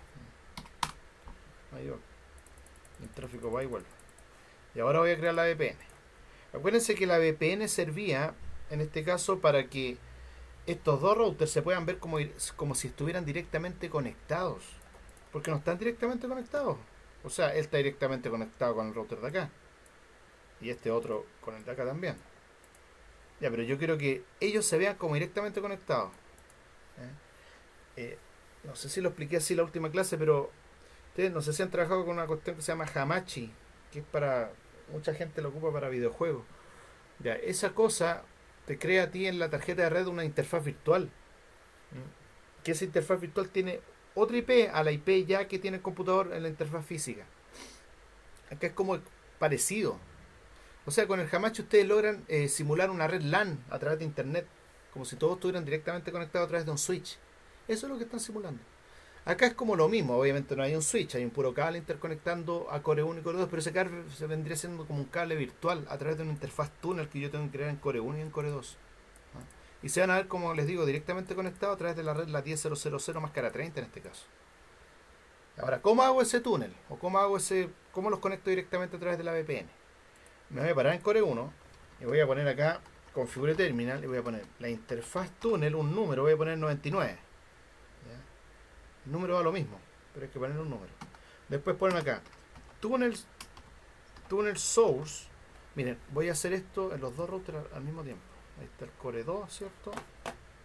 Speaker 1: Ahí va. El tráfico va igual. Y ahora voy a crear la V P N. Acuérdense que la V P N servía, en este caso, para que estos dos routers se puedan ver como, como si estuvieran directamente conectados. Porque no están directamente conectados. O sea, él está directamente conectado con el router de acá. Y este otro con el de acá también. Ya, pero yo quiero que ellos se vean como directamente conectados. ¿Eh? Eh, no sé si lo expliqué así en la última clase, pero ustedes no sé si han trabajado con una cuestión que se llama Hamachi, que es para... mucha gente lo ocupa para videojuegos. Ya, esa cosa te crea a ti en la tarjeta de red una interfaz virtual. Que esa interfaz virtual tiene otra I P a la I P ya que tiene el computador en la interfaz física. Acá es como parecido. O sea, con el Hamachi ustedes logran eh, simular una red LAN a través de internet, como si todos estuvieran directamente conectados a través de un switch. Eso es lo que están simulando. Acá es como lo mismo, obviamente no hay un switch, hay un puro cable interconectando a Core uno y Core dos, pero ese cable se vendría siendo como un cable virtual a través de una interfaz túnel que yo tengo que crear en Core uno y en Core dos. ¿Ah? Y se van a ver, como les digo, directamente conectados a través de la red, la diez mil máscara treinta en este caso. Ahora, ¿cómo hago ese túnel? ¿O cómo hago ese, cómo los conecto directamente a través de la V P N? Me voy a parar en Core uno y voy a poner acá configure terminal y voy a poner la interfaz túnel, un número, voy a poner noventa y nueve. El número va lo mismo, pero hay que poner un número. Después ponen acá tunnel, tunnel source. Miren, voy a hacer esto en los dos routers al mismo tiempo. Ahí está el Core dos, ¿cierto?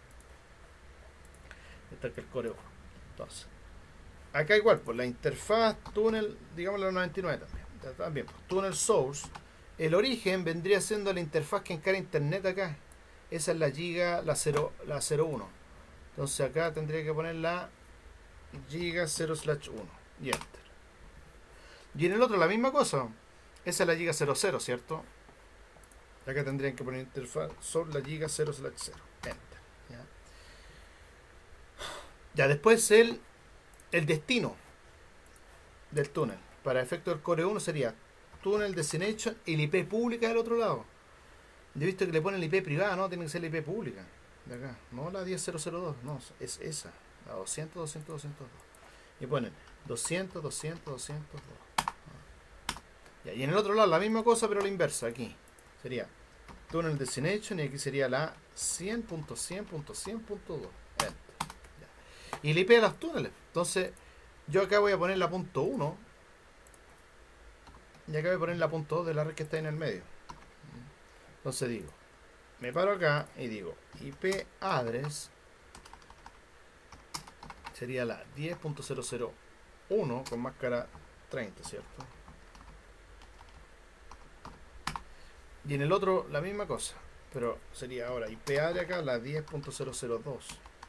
Speaker 1: Esta es el core uno. Entonces, acá igual, pues la interfaz túnel, digamos la noventa y nueve también. También, pues, túnel source. El origen vendría siendo la interfaz que encara internet acá. Esa es la giga, la cero, la cero uno. Entonces acá tendría que poner la giga cero slash uno y enter. Y en el otro la misma cosa. Esa es la giga cero cero, ¿cierto? Acá tendrían que poner interfaz sobre la giga cero slash cero. Enter. ¿Ya? Ya después el, el destino del túnel. Para efecto del core uno sería túnel destination y la I P pública del otro lado. Yo he visto que le ponen la I P privada, no, tiene que ser la I P pública. De acá, no la diez mil dos, no, es esa. La doscientos, doscientos, doscientos dos. Y ponen doscientos, doscientos, doscientos dos. Ya, y en el otro lado la misma cosa, pero la inversa. Aquí sería túnel destination y aquí sería la cien punto cien punto cien punto dos. Enter. Ya. Y la I P de los túneles. Entonces, yo acá voy a poner la punto uno. Y acá voy a poner la punto dos de la red que está en el medio. Entonces digo, me paro acá y digo I P address sería la diez punto cero cero uno con máscara treinta, ¿cierto? Y en el otro la misma cosa, pero sería ahora I P address acá la diez punto cero cero dos.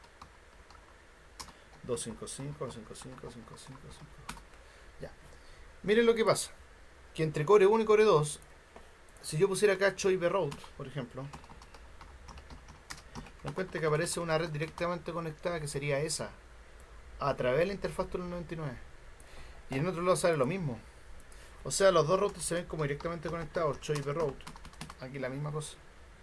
Speaker 1: doscientos cincuenta y cinco, doscientos cincuenta y cinco, doscientos cincuenta y cinco. Ya. Miren lo que pasa. Que entre core uno y core dos, si yo pusiera acá Choice Route, por ejemplo, me encuentro que aparece una red directamente conectada que sería esa, a través de la interfaz túnel noventa y nueve. Y en otro lado sale lo mismo. O sea, los dos routers se ven como directamente conectados. Choice Route. Aquí la misma cosa.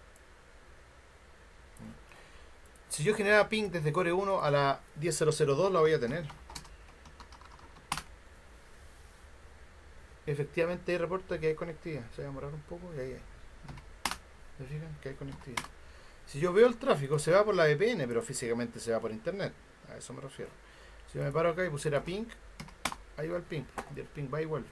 Speaker 1: Si yo generara ping desde core uno a la diez mil dos, la voy a tener. Efectivamente reporta que hay conectividad. Se va a demorar un poco y ahí hay. ¿Se fijan? Que hay conectividad. Si yo veo el tráfico, se va por la V P N, pero físicamente se va por internet. A eso me refiero. Si yo me paro acá y pusiera ping, ahí va el ping. Y el ping va y vuelve.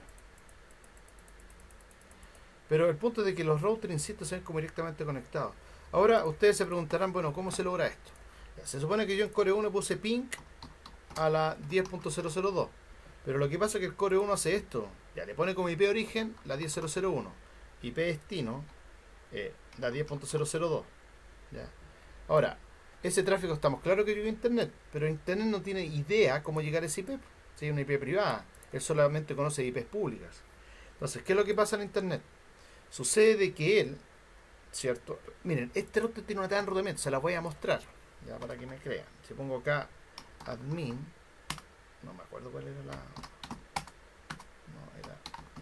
Speaker 1: Pero el punto es de que los routers, insisto, se ven como directamente conectados. Ahora ustedes se preguntarán, bueno, ¿cómo se logra esto? Ya, se supone que yo en core uno puse ping a la diez punto cero cero dos. Pero lo que pasa es que el core uno hace esto. Ya, le pone como I P origen la diez mil uno. I P destino eh, la diez punto cero cero dos. Ya. Ahora, ese tráfico estamos claro que llega a internet, pero internet no tiene idea cómo llegar a ese I P. Si es una I P privada, él solamente conoce I Ps públicas. Entonces, ¿qué es lo que pasa en internet? Sucede que él, ¿cierto? Miren, este router tiene una tabla en rudimento, se la voy a mostrar, ya para que me crean. Si pongo acá admin, no me acuerdo cuál era la... No, era...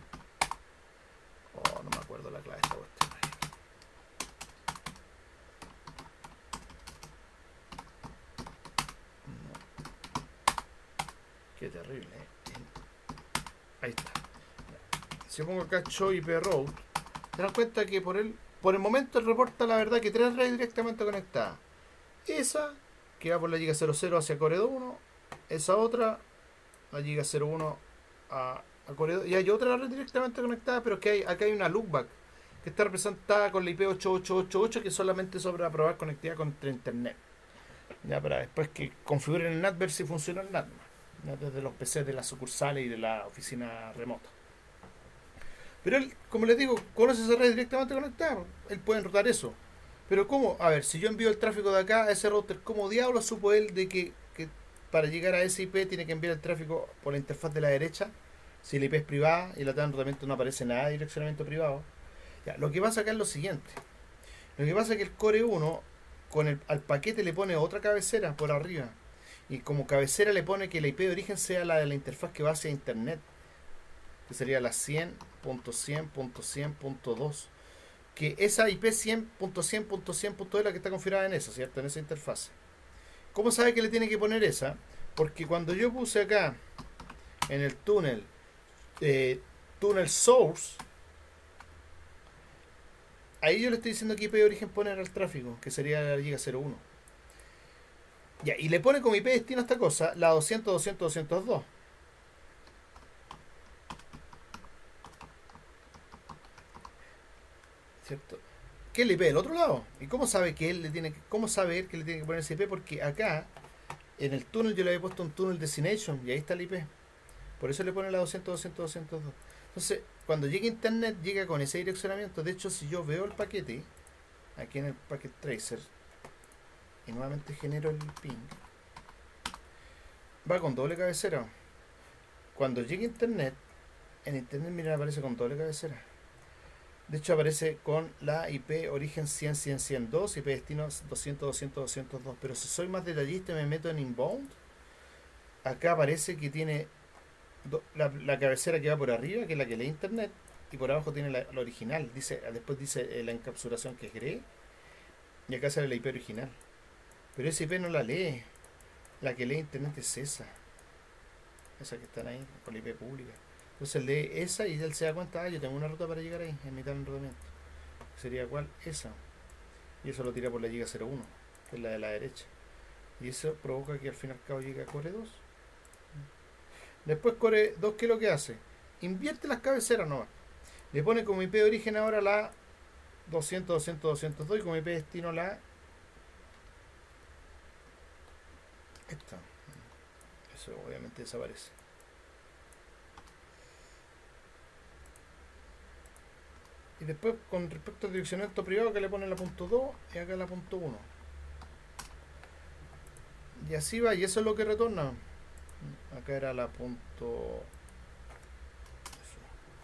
Speaker 1: Oh, no me acuerdo la clave de esta cuestión. No. Qué terrible, ¿eh? Ahí está. Si pongo acá show I P route, te das cuenta que por el, por el momento él reporta la verdad que tres redes directamente conectadas. Esa, que va por la giga cero cero hacia core uno, esa otra, la giga cero uno a, a core dos, y hay otra red directamente conectada, pero que hay, acá hay una loopback que está representada con la I P ocho ocho ocho ocho, que solamente sobra probar conectividad contra internet. Ya para después que configuren el NAT, ver si funciona el NAT, ¿no? Desde los P C de las sucursales y de la oficina remota. Pero él, como les digo, conoce esa red directamente conectada. Él puede enrutar eso. Pero ¿cómo? A ver, si yo envío el tráfico de acá a ese router, ¿cómo diablos supo él de que, que para llegar a ese I P tiene que enviar el tráfico por la interfaz de la derecha? Si la I P es privada y la tabla de enrutamiento no aparece nada de direccionamiento privado. Ya, lo que pasa acá es lo siguiente. Lo que pasa es que el core uno con el, al paquete le pone otra cabecera por arriba. Y como cabecera le pone que la I P de origen sea la de la interfaz que va hacia internet, que sería la cien punto cien punto cien punto dos, que esa I P cien punto cien punto cien punto dos es la que está configurada en esa, ¿cierto? En esa interfaz. ¿Cómo sabe que le tiene que poner esa? Porque cuando yo puse acá en el túnel eh, túnel source, ahí yo le estoy diciendo que I P de origen poner al tráfico, que sería la giga cero uno. Ya, y le pone como I P destino a esta cosa la doscientos, doscientos, doscientos dos. ¿Cierto? ¿Qué es la I P del otro lado? ¿Y cómo sabe que él le tiene que, cómo sabe él que le tiene que poner ese I P? Porque acá en el túnel yo le había puesto un tunnel destination y ahí está el I P. Por eso le pone la doscientos, doscientos, doscientos dos. Entonces, cuando llega internet, llega con ese direccionamiento. De hecho, si yo veo el paquete, aquí en el packet tracer, y nuevamente genero el ping, va con doble cabecera. Cuando llega internet, en internet, mira, aparece con doble cabecera. De hecho, aparece con la I P origen cien, cien, cien dos, I P destino doscientos, doscientos, doscientos dos. Pero si soy más detallista y me meto en inbound, acá aparece que tiene La, la cabecera que va por arriba, que es la que lee internet, y por abajo tiene la, la original. Dice, después dice eh, la encapsulación que cree, y acá sale la I P original. Pero esa I P no la lee. La que lee internet es esa. Esa que están ahí, con la I P pública. Entonces lee esa y él se da cuenta, ah, yo tengo una ruta para llegar ahí, en mitad del enrutamiento. ¿Sería cuál? Esa. Y eso lo tira por la giga cero uno, que es la de la derecha. Y eso provoca que al fin y al cabo llegue a Core dos. Después Core dos, ¿qué es lo que hace? Invierte las cabeceras nomás. Le pone como I P de origen ahora la doscientos, doscientos, doscientos dos y como I P de destino la esta. Eso obviamente desaparece. Y después con respecto al direccionamiento privado, que le pone la punto dos y acá la punto uno. Y así va, y eso es lo que retorna. Acá era la punto eso.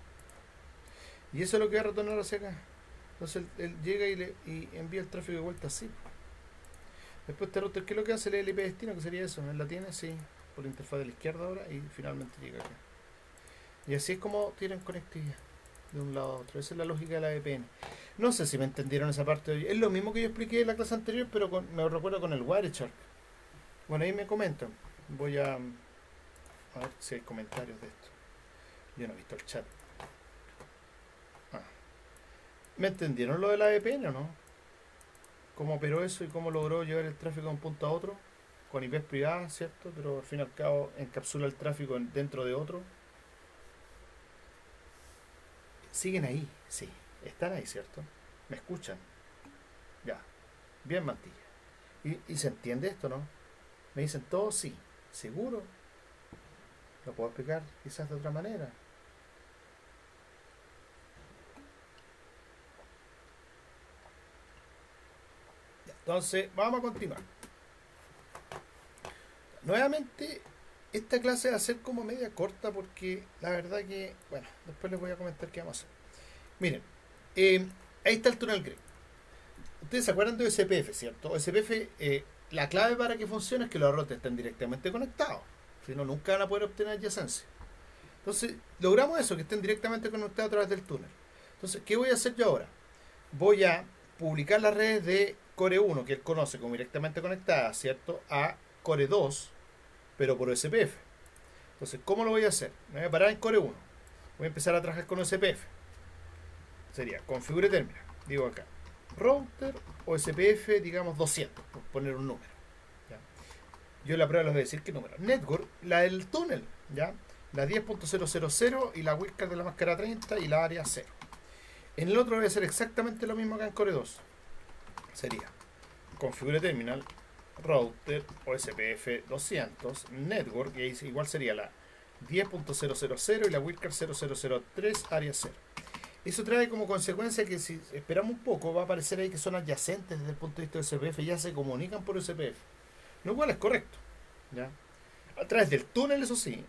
Speaker 1: Y eso es lo que va a retornar hacia acá. Entonces él, él llega y, le, y envía el tráfico de vuelta así. Después este router, ¿qué es lo que hace? Lee el I P destino, que sería eso. Él la tiene, sí, por la interfaz de la izquierda ahora, y finalmente llega acá. Y así es como tienen conectividad de un lado a otro. Esa es la lógica de la V P N. No sé si me entendieron esa parte. Es lo mismo que yo expliqué en la clase anterior, pero con, me recuerdo con el Wireshark. Bueno, ahí me comentan. Voy a a ver si hay comentarios de esto. Yo no he visto el chat. Ah. ¿Me entendieron lo de la V P N o no? ¿Cómo operó eso y cómo logró llevar el tráfico de un punto a otro? Con I Pes privadas, ¿cierto? Pero al fin y al cabo encapsula el tráfico dentro de otro. ¿Siguen ahí? Sí. Están ahí, ¿cierto? ¿Me escuchan? Ya. Bien, Mantilla. ¿Y, y se entiende esto, no? ¿Me dicen todo? Sí. ¿Seguro? ¿Lo puedo explicar quizás de otra manera? Entonces, vamos a continuar. Nuevamente, esta clase va a ser como media corta porque la verdad que, bueno, después les voy a comentar qué vamos a hacer. Miren, eh, ahí está el tunnel grid. Ustedes se acuerdan de O S P F, ¿cierto? O S P F, eh, la clave para que funcione es que los routers estén directamente conectados. Si no, nunca van a poder obtener adyacencia. Entonces, logramos eso, que estén directamente conectados a través del túnel. Entonces, ¿qué voy a hacer yo ahora? Voy a publicar las redes de Core uno, que él conoce como directamente conectadas, ¿cierto? A Core dos, pero por O S P F. Entonces, ¿cómo lo voy a hacer? Me voy a parar en Core uno. Voy a empezar a trabajar con O S P F. Sería, configure terminal. Digo acá, router O S P F, digamos doscientos, por poner un número. ¿Ya? Yo la prueba les voy a decir qué número. Network, la del túnel, ¿ya? La diez punto cero cero cero y la wildcard de la máscara treinta y la área cero. En el otro voy a hacer exactamente lo mismo acá en Core dos. Sería configure terminal, router O S P F doscientos, network, y ahí igual sería la diez punto cero cero cero y la wildcard cero cero cero tres, área cero. Eso trae como consecuencia que si esperamos un poco va a aparecer ahí que son adyacentes desde el punto de vista de O S P F, ya se comunican por O S P F. Lo cual es correcto, ¿ya? A través del túnel, eso sí.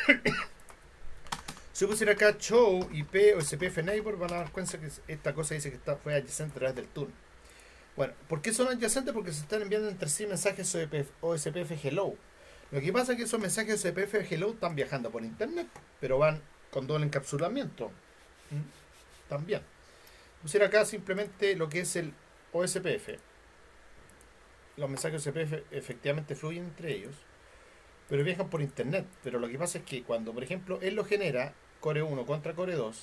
Speaker 1: Si pusiera acá show I P O S P F neighbor, van a dar cuenta que esta cosa dice que está, fue adyacente a través del túnel. Bueno, ¿por qué son adyacentes? Porque se están enviando entre sí mensajes O S P F hello. Lo que pasa es que esos mensajes O S P F hello están viajando por internet, pero van con doble encapsulamiento. ¿Mm? También. Pusiera acá simplemente lo que es el O S P F. Los mensajes O S P F efectivamente fluyen entre ellos, pero viajan por internet. Pero lo que pasa es que cuando, por ejemplo, él lo genera, Core uno contra Core dos,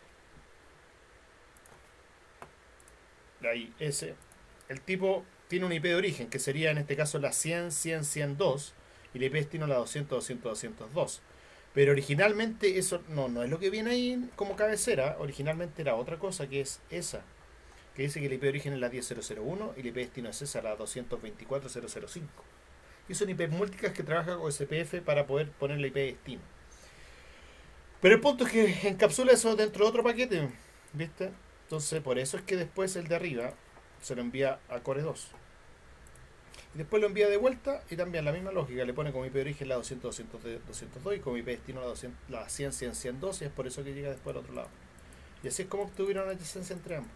Speaker 1: ahí ese, el tipo tiene un I P de origen, que sería en este caso la cien, cien, ciento dos, y el I P destino la doscientos, doscientos, doscientos dos. Pero originalmente eso no, no es lo que viene ahí como cabecera. Originalmente era otra cosa, que es esa, que dice que el I P de origen es la diez punto cero cero uno y el I P destino es esa, la doscientos veinticuatro punto cero cero cinco. y son I P multicast que trabaja con S P F para poder poner la I P de destino. Pero el punto es que encapsula eso dentro de otro paquete, ¿viste? Entonces, por eso es que después el de arriba se lo envía a Core dos. Y después lo envía de vuelta y también la misma lógica. Le pone como I P de origen la doscientos, doscientos, doscientos dos y como I P de destino la, doscientos, la cien, cien, ciento dos, y es por eso que llega después al otro lado. Y así es como obtuvieron adyacencia entre ambos.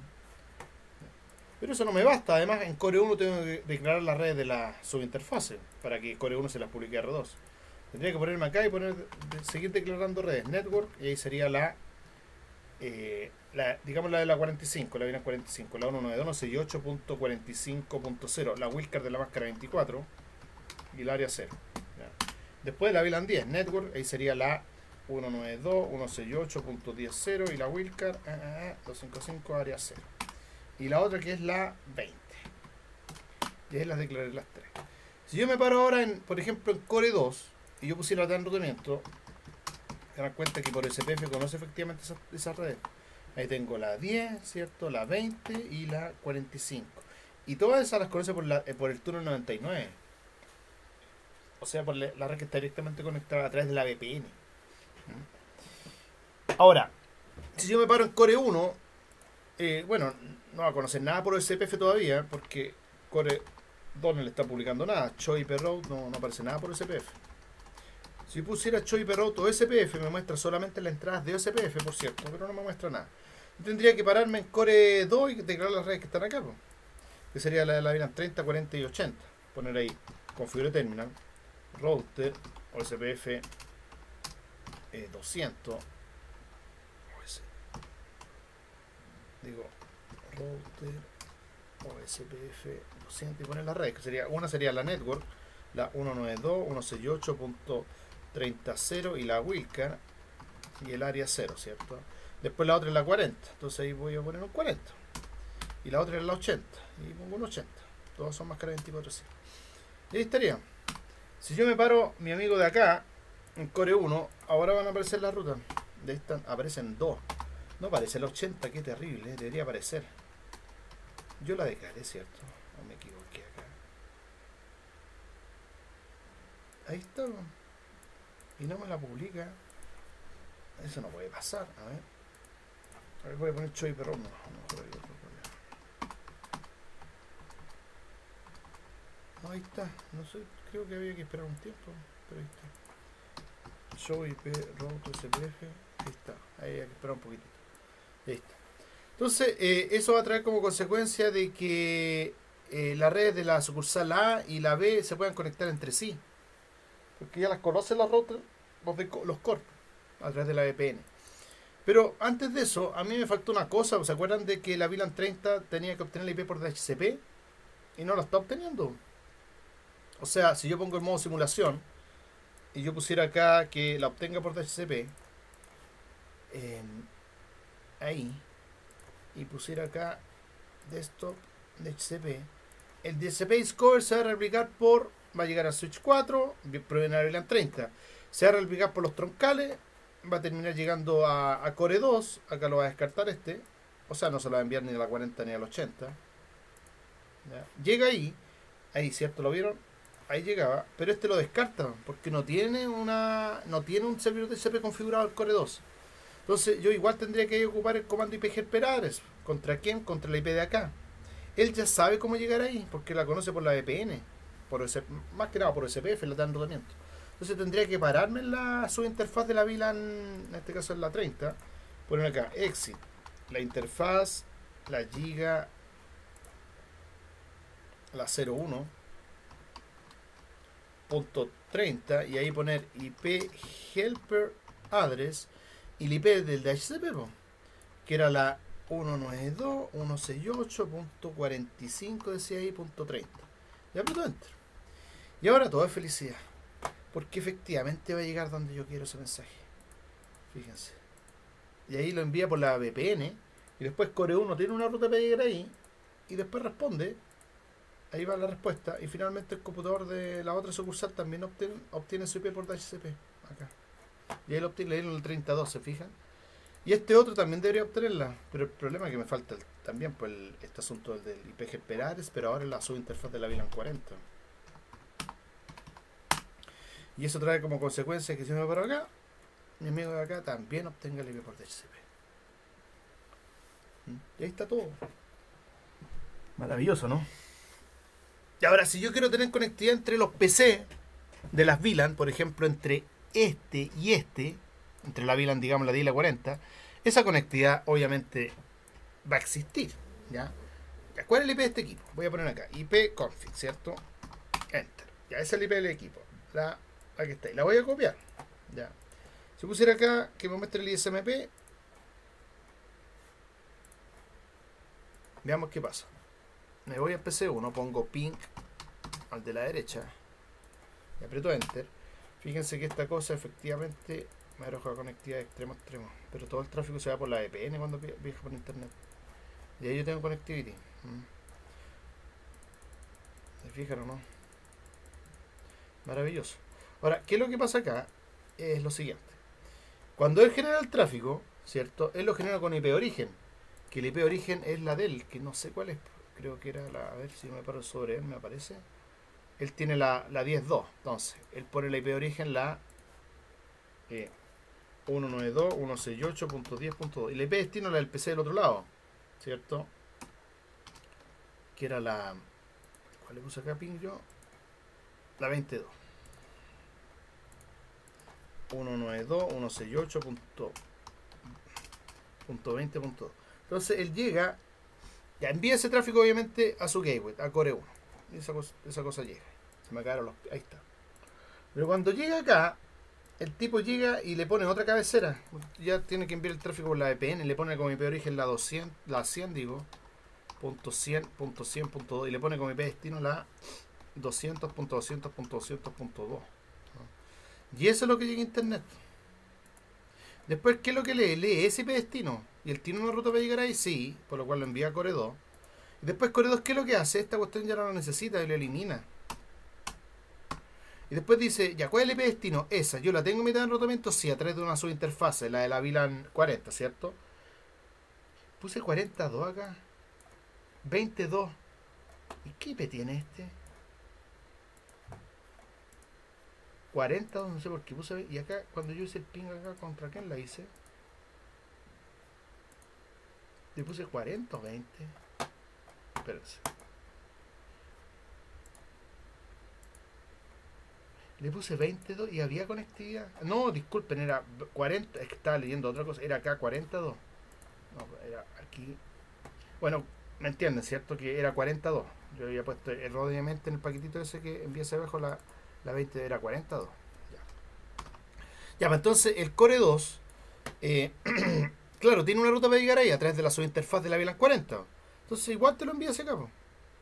Speaker 1: Pero eso no me basta. Además, en Core uno tengo que declarar las redes de la subinterfase para que Core uno se las publique a R dos. Tendría que ponerme acá y poner, seguir declarando redes network, y ahí sería la, eh, la digamos la de la cuarenta y cinco, la VLAN cuarenta y cinco, la ciento noventa y dos punto sesenta y ocho punto cuarenta y cinco punto cero, la wildcard de la máscara veinticuatro y la área cero. ¿Ya? Después de la VLAN diez network, ahí sería la ciento noventa y dos punto ciento sesenta y ocho punto diez punto cero y la wildcard ah, ah, ah, doscientos cincuenta y cinco área cero. Y la otra que es la veinte. Y ahí las declaré las tres. Si yo me paro ahora, en, por ejemplo, en Core dos, y yo pusiera la enrutamiento, se dan cuenta que por S P F conoce efectivamente esas, esas redes. Ahí tengo la diez, ¿cierto? La veinte y la cuarenta y cinco. Y todas esas las conoce por, la, eh, por el túnel noventa y nueve. O sea, por la, la red que está directamente conectada a través de la V P N. Ahora, si yo me paro en Core uno, eh, bueno, no va a conocer nada por S P F todavía, porque Core dos no le está publicando nada. Cho I P Route no, no aparece nada por S P F. Si pusiera Cho I P Route o S P F, me muestra solamente las entradas de S P F, por cierto, pero no me muestra nada. Yo tendría que pararme en Core dos y declarar las redes que están acá, pues, que sería la de la VLAN treinta, cuarenta y ochenta. Poner ahí configure terminal, router o S P F eh, doscientos. Digo, router o S P F doscientos y poner las redes, que sería, una sería la network, la ciento noventa y dos punto ciento sesenta y ocho punto treinta punto cero y la wildcard y el área cero, ¿cierto? Después la otra es la cuarenta, entonces ahí voy a poner un cuarenta. Y la otra es la ochenta, y pongo un ochenta. Todas son máscara veinticuatro siete. Y ahí estaría. Si yo me paro, mi amigo de acá, en Core uno, ahora van a aparecer las rutas. De esta aparecen dos. No aparece el ochenta, qué terrible, debería aparecer. Yo la declaré, ¿cierto? O me equivoqué acá. Ahí está. Y no me la publica. Eso no puede pasar. A ver. A ver, voy a poner Cho I P Route. No, no, por ahí otro problema. No, ahí está. No sé, creo que había que esperar un tiempo. Pero ahí está. Cho I P Route S P F. Ahí está. Ahí hay que esperar un poquitito. Ahí está. Entonces, eh, eso va a traer como consecuencia de que eh, las redes de la sucursal A y la B se puedan conectar entre sí. Porque ya las conocen los routers, los, de, los core, a través de la V P N. Pero antes de eso, a mí me faltó una cosa. ¿Se acuerdan de que la VLAN treinta tenía que obtener la I P por D H C P? Y no la está obteniendo. O sea, si yo pongo el modo simulación y yo pusiera acá que la obtenga por D H C P, eh, ahí, y pusiera acá desktop D H C P, el D H C P Discover se va a replicar por, va a llegar a switch cuatro, proviene de la VLAN treinta, se va a replicar por los troncales, va a terminar llegando a, a Core dos, acá lo va a descartar este, o sea, no se lo va a enviar ni a la cuarenta ni a la ochenta. ¿Ya? Llega ahí, ahí, ¿cierto? ¿Lo vieron? Ahí llegaba, pero este lo descarta porque no tiene una no tiene un servidor de D H C P configurado al Core dos. Entonces yo igual tendría que ocupar el comando I P helper address. ¿Contra quién? Contra la I P de acá. Él ya sabe cómo llegar ahí porque la conoce por la V P N, por ese, más que nada por S P F, la de enrutamiento. Entonces tendría que pararme en la subinterfaz de la VLAN, en este caso es la treinta, poner acá exit, la interfaz, la giga, la cero uno punto treinta y ahí poner I P helper address y la I P del D H C P, que era la ciento noventa y dos punto ciento sesenta y ocho punto cuarenta y cinco decía ahí punto treinta. Y aprieto enter. Y ahora todo es felicidad, porque efectivamente va a llegar donde yo quiero ese mensaje. Fíjense. Y ahí lo envía por la V P N y después Core uno tiene una ruta para llegar ahí y después responde. Ahí va la respuesta y finalmente el computador de la otra sucursal también obtiene, obtiene su I P por D H C P acá. Y ahí lo obtiene en el treinta y dos, ¿se fijan? Y este otro también debería obtenerla, pero el problema es que me falta el, también pues el, este asunto del, del I P helper address, pero ahora en la subinterfaz de la VLAN cuarenta. Y eso trae como consecuencia que si me voy para acá, mi amigo de acá también obtenga el I P por D H C P. Y ahí está todo. Maravilloso, ¿no? Y ahora, si yo quiero tener conectividad entre los P C de las V LAN, por ejemplo, entre este y este, entre la V LAN, digamos, la diez y la cuarenta, esa conectividad obviamente va a existir, ¿ya? ¿Ya? ¿Cuál es el I P de este equipo? Voy a poner acá, I P config, ¿cierto? Enter. Ya, ese es el I P del equipo. La, aquí está. Y la voy a copiar, ¿ya? Si pusiera acá, que me muestre el I S M P, veamos qué pasa. Me voy a P C uno, pongo ping al de la derecha y aprieto enter. Fíjense que esta cosa efectivamente me arroja conectividad de extremo a extremo, pero todo el tráfico se va por la V P N cuando viaja por internet. Y ahí yo tengo connectivity. ¿Se fijan o no? Maravilloso. Ahora, ¿qué es lo que pasa acá? Es lo siguiente. Cuando él genera el tráfico, ¿cierto? Él lo genera con I P origen, que el I P origen es la del, que no sé cuál es. Creo que era la, a ver si me paro sobre él, me aparece. Él tiene la, la diez punto dos. Entonces, él pone la I P origen la eh, ciento noventa y dos punto ciento sesenta y ocho punto diez punto dos. Y la I P destino la del P C del otro lado, ¿cierto? Que era la... ¿Cuál le puse acá, ping yo? La veintidós. ciento noventa y dos punto ciento sesenta y ocho punto veinte punto dos. Entonces, él llega... Ya envía ese tráfico obviamente a su gateway, a Core uno. Y esa cosa, esa cosa llega. Se me acabaron los... Ahí está. Pero cuando llega acá, el tipo llega y le pone otra cabecera. Ya tiene que enviar el tráfico por la V P N. Le pone como I P origen la doscientos, la cien digo, punto cien punto cien punto dos. Y le pone como I P destino la doscientos punto doscientos punto doscientos punto dos. Y eso es lo que llega a internet. Después, ¿qué es lo que lee? Lee ese I P destino. Y él tiene una ruta para llegar ahí, sí, por lo cual lo envía a Core dos. Y después Core dos, ¿qué es lo que hace? Esta cuestión ya no lo necesita y lo elimina. Y después dice, ya, ¿cuál es el I P destino? Esa, yo la tengo en mitad de enrutamiento, sí, a través de una subinterfase, la de la V LAN cuarenta, ¿cierto? Puse cuarenta punto dos acá. veintidós. ¿Y qué I P tiene este? cuarenta, no sé por qué puse. Y acá, cuando yo hice el ping acá, ¿contra quién la hice? Le puse cuarenta o veinte. Espérense. Le puse veintidós y había conectividad. No, disculpen, era cuarenta. Es que estaba leyendo otra cosa. Era acá cuarenta punto dos. No, era aquí. Bueno, me entienden, ¿cierto? Que era cuarenta punto dos. Yo había puesto erróneamente en el paquetito ese que envié hacia abajo la, la veinte, era cuarenta punto dos. Ya, ya, pues entonces el Core dos. Eh, Claro, tiene una ruta para llegar ahí a través de la subinterfaz de la V LAN cuarenta. Entonces igual te lo envía hacia acá. Po.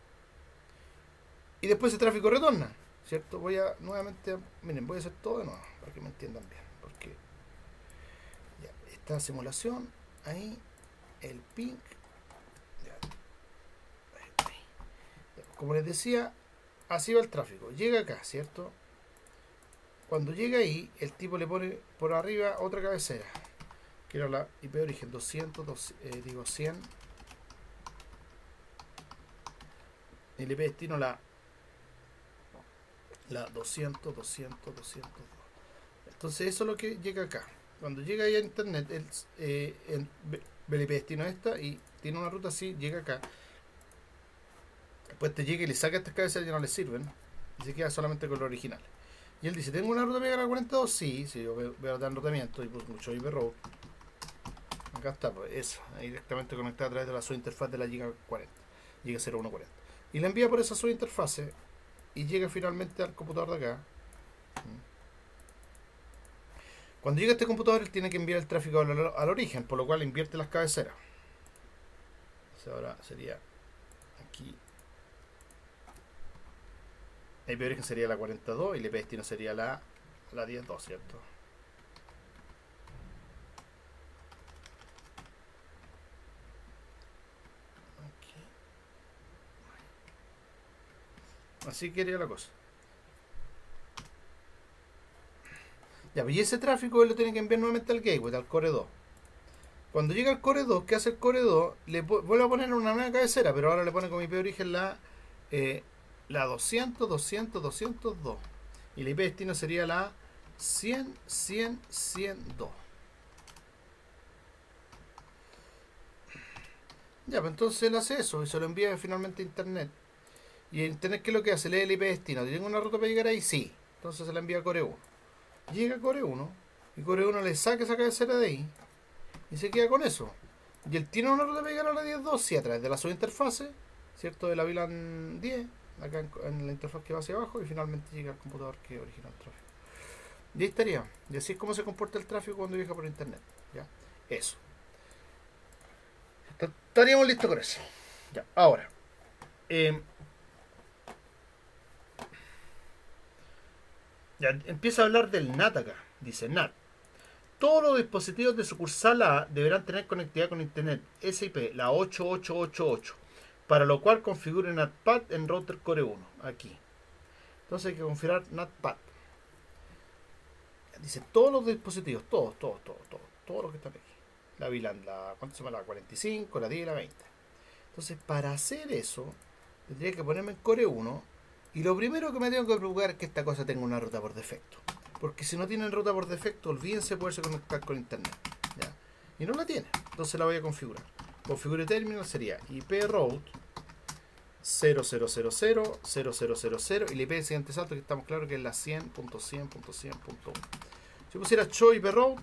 Speaker 1: Y después ese tráfico retorna, ¿cierto? Voy a nuevamente, miren, voy a hacer todo de nuevo para que me entiendan bien. Porque ya, esta simulación, ahí, el ping. Ya, ahí, ya, como les decía, así va el tráfico. Llega acá, ¿cierto? Cuando llega ahí, el tipo le pone por arriba otra cabecera. Que era la I P origen doscientos, dos, eh, digo cien. El I P destino la, la doscientos, doscientos, doscientos dos. Entonces eso es lo que llega acá. Cuando llega ahí a internet, el, eh, el, el I P destino esta y tiene una ruta así, llega acá. Después te llega y le saca estas cabezas, ya no le sirven. Y se queda solamente con lo original. Y él dice, ¿tengo una ruta para llegar a cuarenta y dos? Sí, sí, yo veo, veo el enrutamiento y pues mucho I P route. Acá está, pues esa, ahí directamente conectada a través de la subinterfaz de la Giga cuarenta, Giga cero uno cuarenta. Y la envía por esa subinterfase y llega finalmente al computador de acá. Cuando llega a este computador, él tiene que enviar el tráfico al, al origen, por lo cual invierte las cabeceras. Entonces ahora sería aquí. El I P origen sería la cuarenta y dos y el I P destino sería la, la diez punto dos, ¿cierto? Así quería la cosa. Ya, pues y ese tráfico él lo tiene que enviar nuevamente al gateway, al Core dos. Cuando llega al Core dos, ¿qué hace el Core dos? Le vuelve a poner una nueva cabecera, pero ahora le pone como I P origen la, eh, la doscientos, doscientos, doscientos dos. Y la I P destino sería la cien, cien, ciento dos. Ya, pues entonces él hace eso y se lo envía finalmente a internet. Y el internet, ¿qué es lo que hace? Lee el I P destino. ¿Tengo una ruta para llegar ahí? Sí. Entonces se la envía a Core uno. Llega a Core uno y Core uno le saca esa cabecera de ahí y se queda con eso. Y él tiene una ruta para llegar a la diez punto dos, sí, a través de la subinterfase, ¿cierto? De la VLAN diez, acá en, en la interfaz que va hacia abajo, y finalmente llega al computador que origina el tráfico. Y ahí estaría. Y así es como se comporta el tráfico cuando viaja por internet. ¿Ya? Eso. Estaríamos listos con eso. Ya, ahora. Eh, ya empieza a hablar del N A T acá. Dice N A T. Todos los dispositivos de sucursal A deberán tener conectividad con Internet S I P, la ocho ocho ocho ocho, para lo cual configure NATPAD en router Core uno, aquí. Entonces hay que configurar NATPAD. Dice todos los dispositivos, todos, todos, todos, todos, todos los que están aquí. La VLAN, la, ¿cuánto se llama? La cuarenta y cinco, la diez y la veinte. Entonces, para hacer eso, tendría que ponerme en Core uno, y lo primero que me tengo que preocupar es que esta cosa tenga una ruta por defecto. Porque si no tienen ruta por defecto, olvídense poderse conectar con internet. ¿Ya? Y no la tiene. Entonces la voy a configurar. Configure terminal sería I P route cero cero cero cero cero cero cero cero y la I P del siguiente salto, que estamos claros que es la cien punto cien punto cien punto uno. Si pusiera show I P route,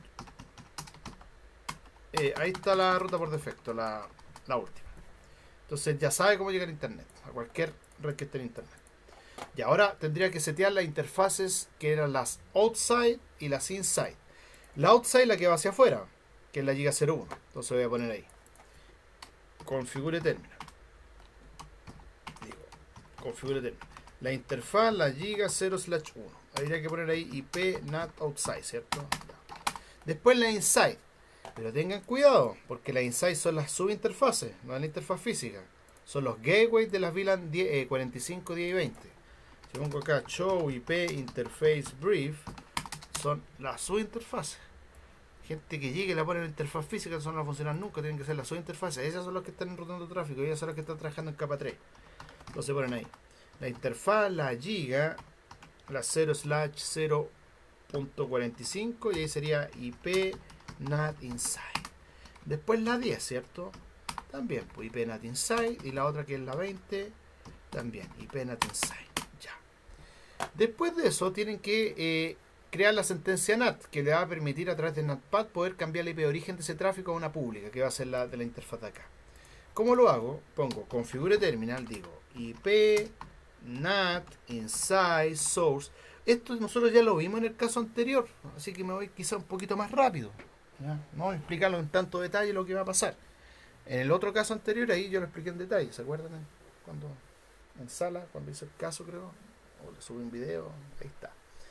Speaker 1: eh, ahí está la ruta por defecto, la, la última. Entonces ya sabe cómo llegar a internet, a cualquier red que esté en internet. Y ahora tendría que setear las interfaces que eran las outside y las inside. La outside, la que va hacia afuera, que es la giga cero uno. Entonces voy a poner ahí. Configure terminal. Digo, configure terminal. La interfaz, la giga cero slash uno. Habría que poner ahí I P N A T outside, ¿cierto? Después la inside. Pero tengan cuidado, porque las inside son las subinterfaces, no es la interfaz física. Son los gateways de las VLAN cuarenta y cinco, diez y veinte. Si pongo acá show I P interface brief, son las subinterfaces. Gente que llegue y la pone en la interfaz física, eso no va a funcionar nunca, tienen que ser las subinterfaces. Esas son las que están enrutando tráfico, ellas son las que están trabajando en capa tres. Entonces ponen ahí la interfaz, la giga, la cero slash cero punto cuarenta y cinco, y ahí sería I P N A T inside. Después la diez, ¿cierto? También, pues I P N A T inside, y la otra que es la veinte, también I P N A T inside. Ya. Después de eso tienen que eh, crear la sentencia N A T, que le va a permitir a través de NATPAD poder cambiar la I P de origen de ese tráfico a una pública, que va a ser la de la interfaz de acá. ¿Cómo lo hago? Pongo configure terminal, digo I P N A T inside source. Esto nosotros ya lo vimos en el caso anterior, así que me voy quizá un poquito más rápido. ¿Ya? No voy a explicarlo en tanto detalle lo que va a pasar. En el otro caso anterior, ahí yo lo expliqué en detalle. ¿Se acuerdan? Cuando en sala, cuando hice el caso, creo, o le subí un video, ahí está.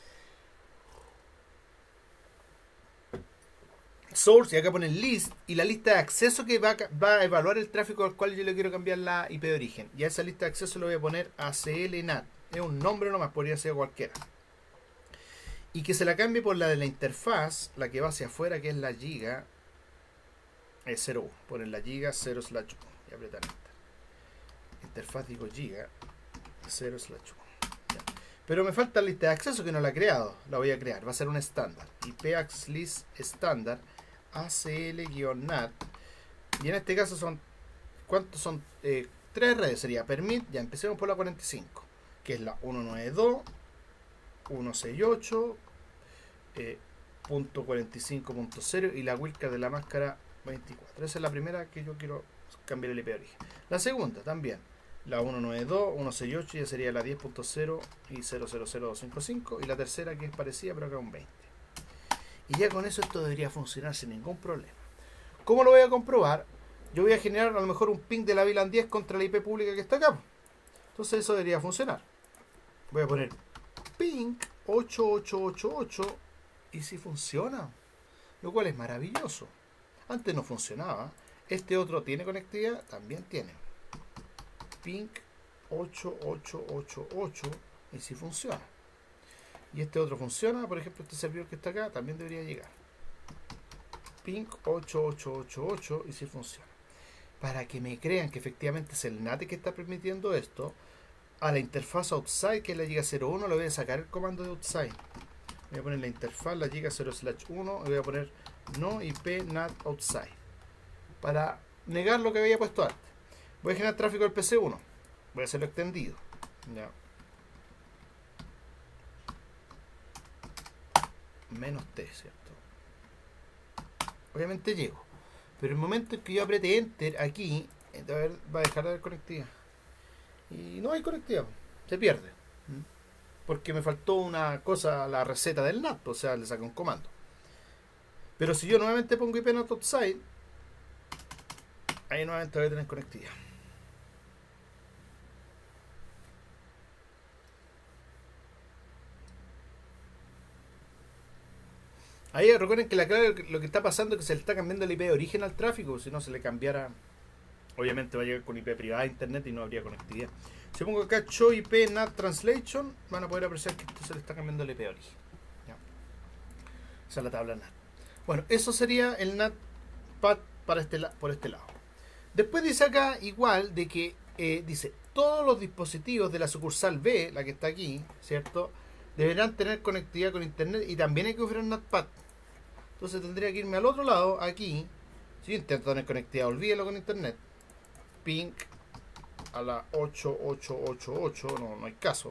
Speaker 1: Source, y acá ponen list, y la lista de acceso que va a, va a evaluar el tráfico al cual yo le quiero cambiar la I P de origen. Y a esa lista de acceso le voy a poner A C L N A T. Es un nombre nomás, podría ser cualquiera. Y que se la cambie por la de la interfaz, la que va hacia afuera, que es la giga es cero uno. Ponen la giga cero slash uno y apretar enter. Interfaz digo giga cero slash uno. Ya. Pero me falta la lista de acceso que no la he creado. La voy a crear. Va a ser un estándar. I P access list estándar A C L-N A T. Y en este caso son, ¿cuántos son? Eh, tres redes sería permit. Ya empecemos por la cuarenta y cinco, que es la ciento noventa y dos, ciento sesenta y ocho, eh, punto cuarenta y cinco punto cero y la wildcard de la máscara veinticuatro. Esa es la primera que yo quiero cambiar el I P de origen. La segunda también, la ciento noventa y dos, ciento sesenta y ocho, ya sería la diez punto cero y cero cero cero dos cinco cinco, y la tercera que es parecida pero acá un veinte. Y ya con eso esto debería funcionar sin ningún problema. ¿Cómo lo voy a comprobar? Yo voy a generar a lo mejor un ping de la VLAN diez contra la I P pública que está acá. Entonces eso debería funcionar. Voy a poner ping ocho ocho ocho ocho y si funciona, lo cual es maravilloso. Antes no funcionaba. Este otro tiene conectividad, también tiene ping ocho ocho ocho ocho y si funciona. Y este otro funciona, por ejemplo este servidor que está acá también debería llegar ping ocho ocho ocho ocho y si funciona. Para que me crean que efectivamente es el N A T que está permitiendo esto, a la interfaz outside, que es la giga cero uno, le voy a sacar el comando de outside. Voy a poner la interfaz, la giga cero slash uno, y voy a poner no I P nat outside para negar lo que había puesto antes. Voy a generar tráfico del P C uno, voy a hacerlo extendido. Ya. Menos T, ¿cierto? Obviamente llego, pero el momento en que yo apriete enter aquí, va a dejar de haber conectividad y no hay conectividad, se pierde porque me faltó una cosa, la receta del N A T, o sea, le saqué un comando. Pero si yo nuevamente pongo I P nat outside, ahí nuevamente voy a tener conectividad. Ahí recuerden que la clave, lo que está pasando es que se le está cambiando el I P de origen al tráfico. Si no se le cambiara, obviamente va a llegar con I P privada a internet y no habría conectividad. Si pongo acá show I P nat translation, van a poder apreciar que esto se le está cambiando el I P de origen. ¿Ya? Esa es la tabla N A T. Bueno, eso sería el N A T pad para este, por este lado. Después dice acá igual de que eh, dice todos los dispositivos de la sucursal B, la que está aquí, ¿cierto? Deberán tener conectividad con internet y también hay que ofrecer un N A T pad. Entonces tendría que irme al otro lado, aquí. Si yo intento tener conectividad, olvídelo con internet. Ping a la ocho ocho ocho ocho, no, no hay caso.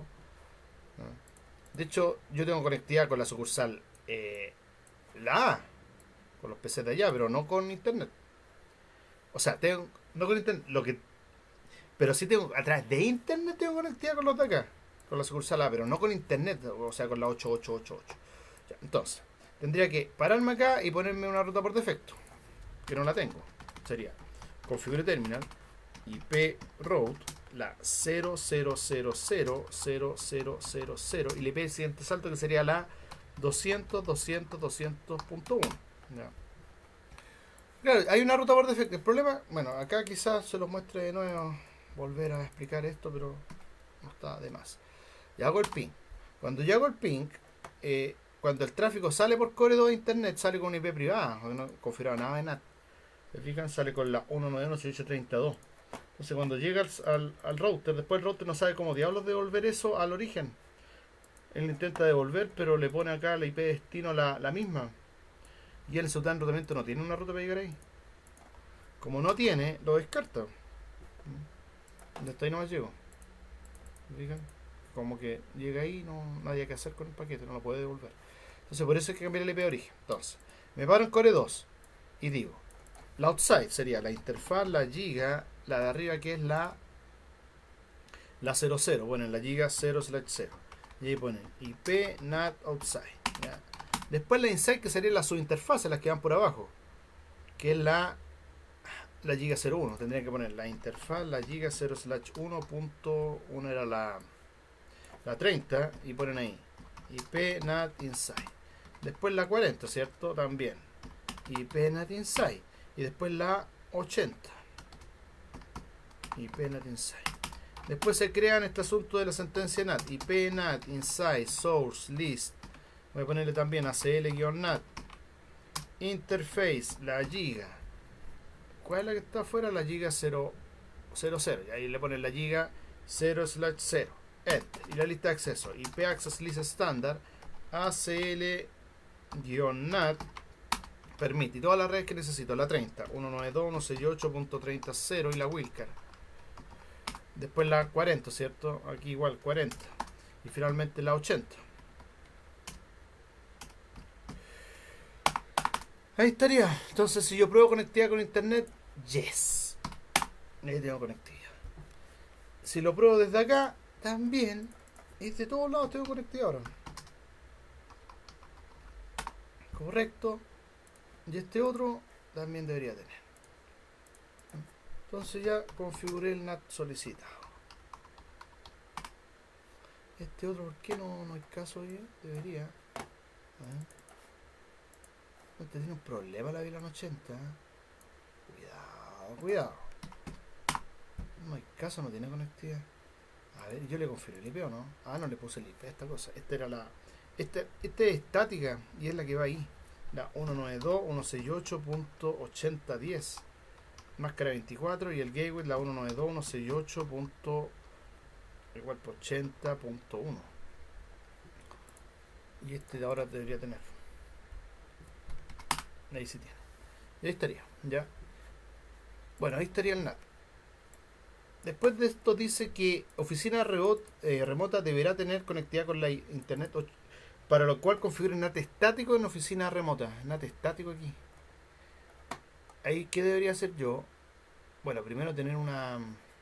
Speaker 1: De hecho, yo tengo conectividad con la sucursal eh, la A, con los P C de allá, pero no con internet. O sea, tengo, no con internet, lo que, pero sí tengo, a través de internet tengo conectividad con los de acá, con la sucursal A, pero no con internet, o sea, con la ocho ocho ocho ocho. Ya, entonces, tendría que pararme acá y ponerme una ruta por defecto, que no la tengo. Sería configure terminal, I P route, la cero cero cero cero cero cero cero cero, y le pide el siguiente salto que sería la doscientos doscientos doscientos punto uno. Ya. Claro, hay una ruta por defecto. El problema, bueno, acá quizás se los muestre de nuevo, volver a explicar esto, pero no está de más. Ya hago el ping. Cuando yo hago el ping, eh, cuando el tráfico sale por corredor de internet, sale con una I P privada, no configurado nada de N A T. ¿Se fijan? Sale con la uno nueve uno ocho ocho tres dos. Entonces cuando llega al, al, al router, después el router no sabe cómo diablos devolver eso al origen. Él intenta devolver, pero le pone acá la I P de destino la, la misma. Y él en su enrutamiento no tiene una ruta para llegar ahí. Como no tiene, lo descarta. Hasta ahí nomás llego. ¿Fijan? Como que llega ahí, no nadie que hacer con el paquete, no lo puede devolver. Entonces por eso hay que cambiar el I P de origen. Entonces, me paro en core dos y digo, la outside sería la interfaz, la giga, la de arriba que es la la cero cero, bueno, en la giga cero slash cero. Y ahí ponen I P nat outside. ¿Ya? Después la inside, que sería la subinterfaz, las que van por abajo, que es la la giga cero uno. Tendrían que poner la interfaz, la giga cero slash uno punto uno era la la treinta, y ponen ahí I P nat inside. Después la cuarenta, ¿cierto? También I P nat inside. Y después la ochenta, I P nat inside. Después se crean este asunto de la sentencia N A T, I P nat inside source list. Voy a ponerle también A C L-nat interface, la giga. ¿Cuál es la que está afuera? La giga cero cero cero. Y ahí le ponen la giga cero slash cero. Enter. Y la lista de acceso, I P access list estándar, A C L-nat permite. Y todas las redes que necesito, la treinta, ciento noventa y dos punto ciento sesenta y ocho punto treinta punto cero y la Wilcar. Después la cuarenta, ¿cierto? Aquí igual cuarenta. Y finalmente la ochenta. Ahí estaría. Entonces, si yo pruebo conectividad con internet, yes, ahí tengo conectividad. Si lo pruebo desde acá, también. Y de todos lados tengo conectividad ahora. Correcto. Y este otro también debería tener. Entonces ya configuré el N A T solicitado. Este otro, ¿por qué no, no hay caso ahí? Debería. ¿Eh? Este tiene un problema la VLAN ochenta. Cuidado, cuidado. No hay caso, no tiene conectividad. A ver, yo le configuré el I P o no. Ah, no le puse el I P a esta cosa. Esta era la. Este, este es estática y es la que va ahí. La ciento noventa y dos punto ciento sesenta y ocho punto ochenta punto diez. Máscara veinticuatro y el gateway la ciento noventa y dos punto ciento sesenta y ocho punto igual por ochenta punto uno. Y este de ahora debería tener. Ahí sí tiene. Y ahí estaría, ya. Bueno, ahí estaría el N A T. Después de esto dice que oficina rebot, eh, remota deberá tener conectividad con la internet, para lo cual configure N A T estático en oficina remota. N A T estático aquí. Ahí, ¿qué debería hacer yo? Bueno, primero tener una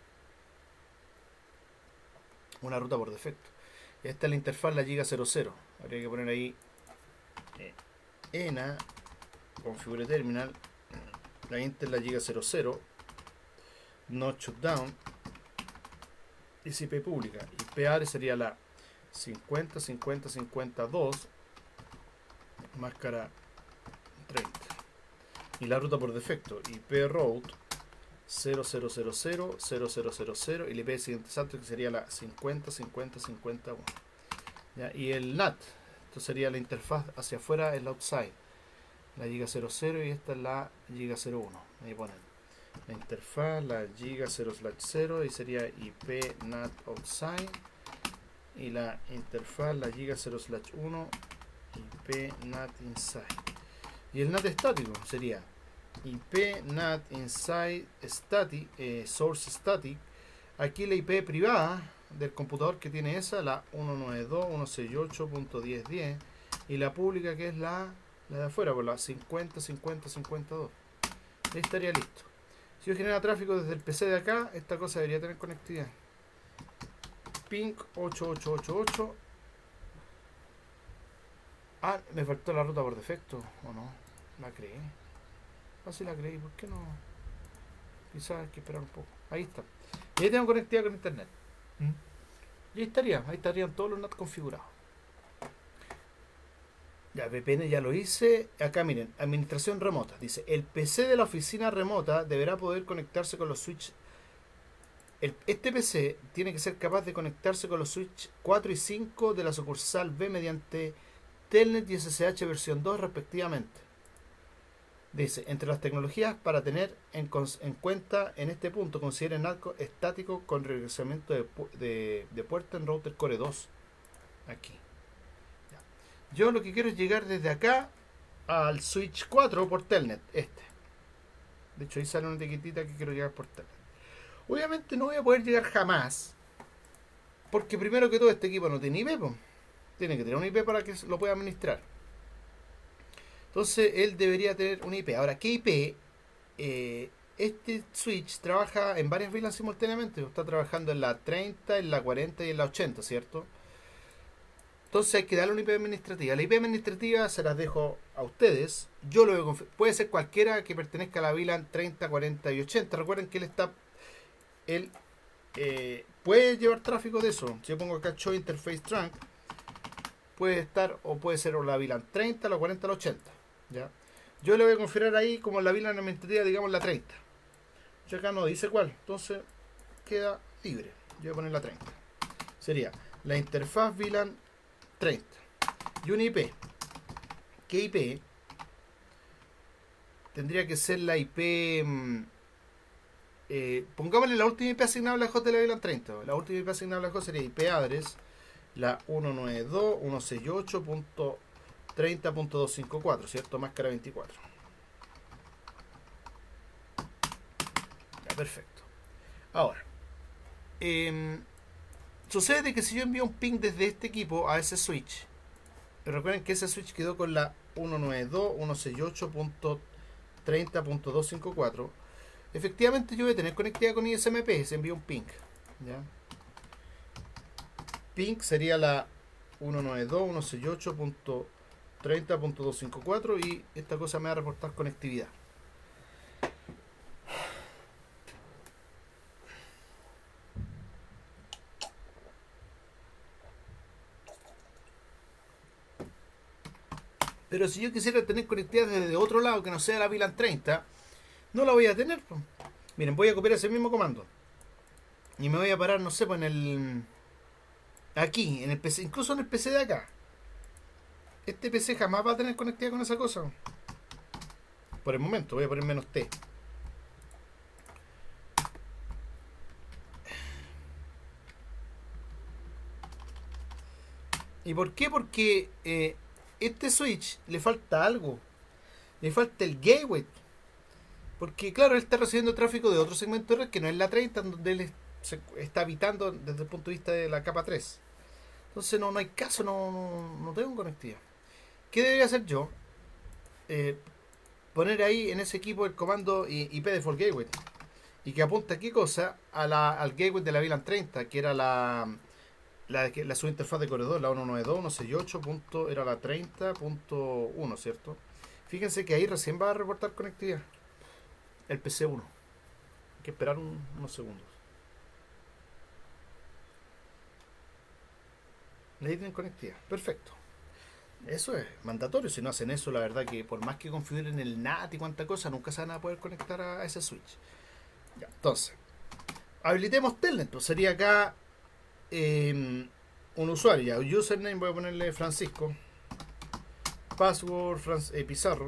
Speaker 1: una ruta por defecto. Esta es la interfaz, la giga cero cero. Habría que poner ahí eh, ENA configure terminal. La Intel, la giga cero cero. Not shutdown. Y I P pública. I P A sería la cincuenta cincuenta cincuenta dos máscara treinta. Y la ruta por defecto, I P route cero cero cero cero cero cero cero cero, y el I P siguiente salto que sería la cincuenta cincuenta cincuenta uno. ¿Ya? Y el N A T, esto sería la interfaz hacia afuera, el outside, la giga cero cero, y esta es la giga cero uno. Ahí ponen la interfaz, la giga cero slash cero, y sería I P N A T outside, y la interfaz, la giga cero slash uno, I P N A T inside. Y el N A T estático sería I P N A T inside static, eh, source static. Aquí la I P privada del computador que tiene esa, la ciento noventa y dos punto ciento sesenta y ocho punto diez punto diez, y la pública que es la, la de afuera, por la cincuenta cincuenta cincuenta dos. Ahí estaría listo. Si yo genero tráfico desde el P C de acá, esta cosa debería tener conectividad. Ping ocho ocho ocho ocho. Ah, me faltó la ruta por defecto, ¿o no? La creé. Ah, sí la creí, ¿por qué no? Quizás hay que esperar un poco. Ahí está. Y ahí tengo conectividad con internet. ¿Mm? Y ahí estaría, ahí estarían todos los N A T configurados. Ya, V P N ya lo hice. Acá miren, administración remota. Dice, el P C de la oficina remota deberá poder conectarse con los switches. El, este P C tiene que ser capaz de conectarse con los switches cuatro y cinco de la sucursal B mediante Telnet y S S H versión dos respectivamente. Dice, entre las tecnologías para tener en, en cuenta en este punto, consideren N A T estático con regresamiento de, de, de puerta en router Core dos. Aquí. Ya. Yo lo que quiero es llegar desde acá al switch cuatro por Telnet, este. De hecho ahí sale una etiquetita que quiero llegar por Telnet. Obviamente no voy a poder llegar jamás, porque primero que todo este equipo no tiene I P, pues. Tiene que tener un I P para que lo pueda administrar. Entonces él debería tener un I P. Ahora, ¿qué I P? Eh, este switch trabaja en varias V LAN simultáneamente. Está trabajando en la treinta, en la cuarenta y en la ochenta, ¿cierto? Entonces hay que darle una I P administrativa. La I P administrativa se las dejo a ustedes. Yo lo veo, puede ser cualquiera que pertenezca a la V LAN treinta, cuarenta y ochenta. Recuerden que él está... Él eh, puede llevar tráfico de eso. Si yo pongo acá Show Interface Trunk, puede estar, o puede ser o la V LAN treinta, la cuarenta, la ochenta. ¿Ya? Yo le voy a configurar ahí como la V LAN administrativa, digamos la treinta. Yo acá no dice cuál, entonces queda libre. Yo voy a poner la treinta. Sería la interfaz V LAN treinta y un I P. ¿Qué I P? Tendría que ser la I P. Eh, pongámosle la última I P asignable a host de la V LAN treinta. La última I P asignable a host sería I P address, la ciento noventa y dos punto ciento sesenta y ocho punto treinta punto doscientos cincuenta y cuatro, ¿cierto? Máscara veinticuatro. Ya, perfecto. Ahora, eh, sucede que si yo envío un ping desde este equipo a ese switch, recuerden que ese switch quedó con la ciento noventa y dos punto ciento sesenta y ocho punto treinta punto doscientos cincuenta y cuatro. Efectivamente yo voy a tener conectividad con I S M P, se envía un ping. ¿Ya? Ping sería la ciento noventa y dos punto ciento sesenta y ocho punto treinta punto doscientos cincuenta y cuatro, y esta cosa me va a reportar conectividad. Pero si yo quisiera tener conectividad desde otro lado que no sea la V LAN treinta, no la voy a tener. Miren, voy a copiar ese mismo comando y me voy a parar, no sé, pues en el... Aquí, en el P C, incluso en el P C de acá. Este P C jamás va a tener conectividad con esa cosa. Por el momento, voy a poner menos T. ¿Y por qué? Porque eh, este switch le falta algo. Le falta el gateway. Porque claro, él está recibiendo tráfico de otro segmento de red que no es la treinta, donde él se está habitando desde el punto de vista de la capa tres. Entonces no, no hay caso, no, no, no tengo conectividad. ¿Qué debería hacer yo? Eh, poner ahí en ese equipo el comando I P default gateway. Y que apunta qué cosa a la, al gateway de la V LAN treinta, que era la la, la subinterfaz de corredor, la ciento noventa y dos punto ciento sesenta y ocho. Punto, era la treinta punto uno, ¿cierto? Fíjense que ahí recién va a reportar conectividad el P C uno. Hay que esperar un, unos segundos. Ahí tienen conectividad. Perfecto. Eso es mandatorio. Si no hacen eso, la verdad que por más que configuren el N A T y cuánta cosa, nunca se van a poder conectar a ese switch. Ya, entonces, habilitemos Telnet. Pues sería acá eh, un usuario. Ya, username voy a ponerle Francisco. Password Franz, eh, Pizarro.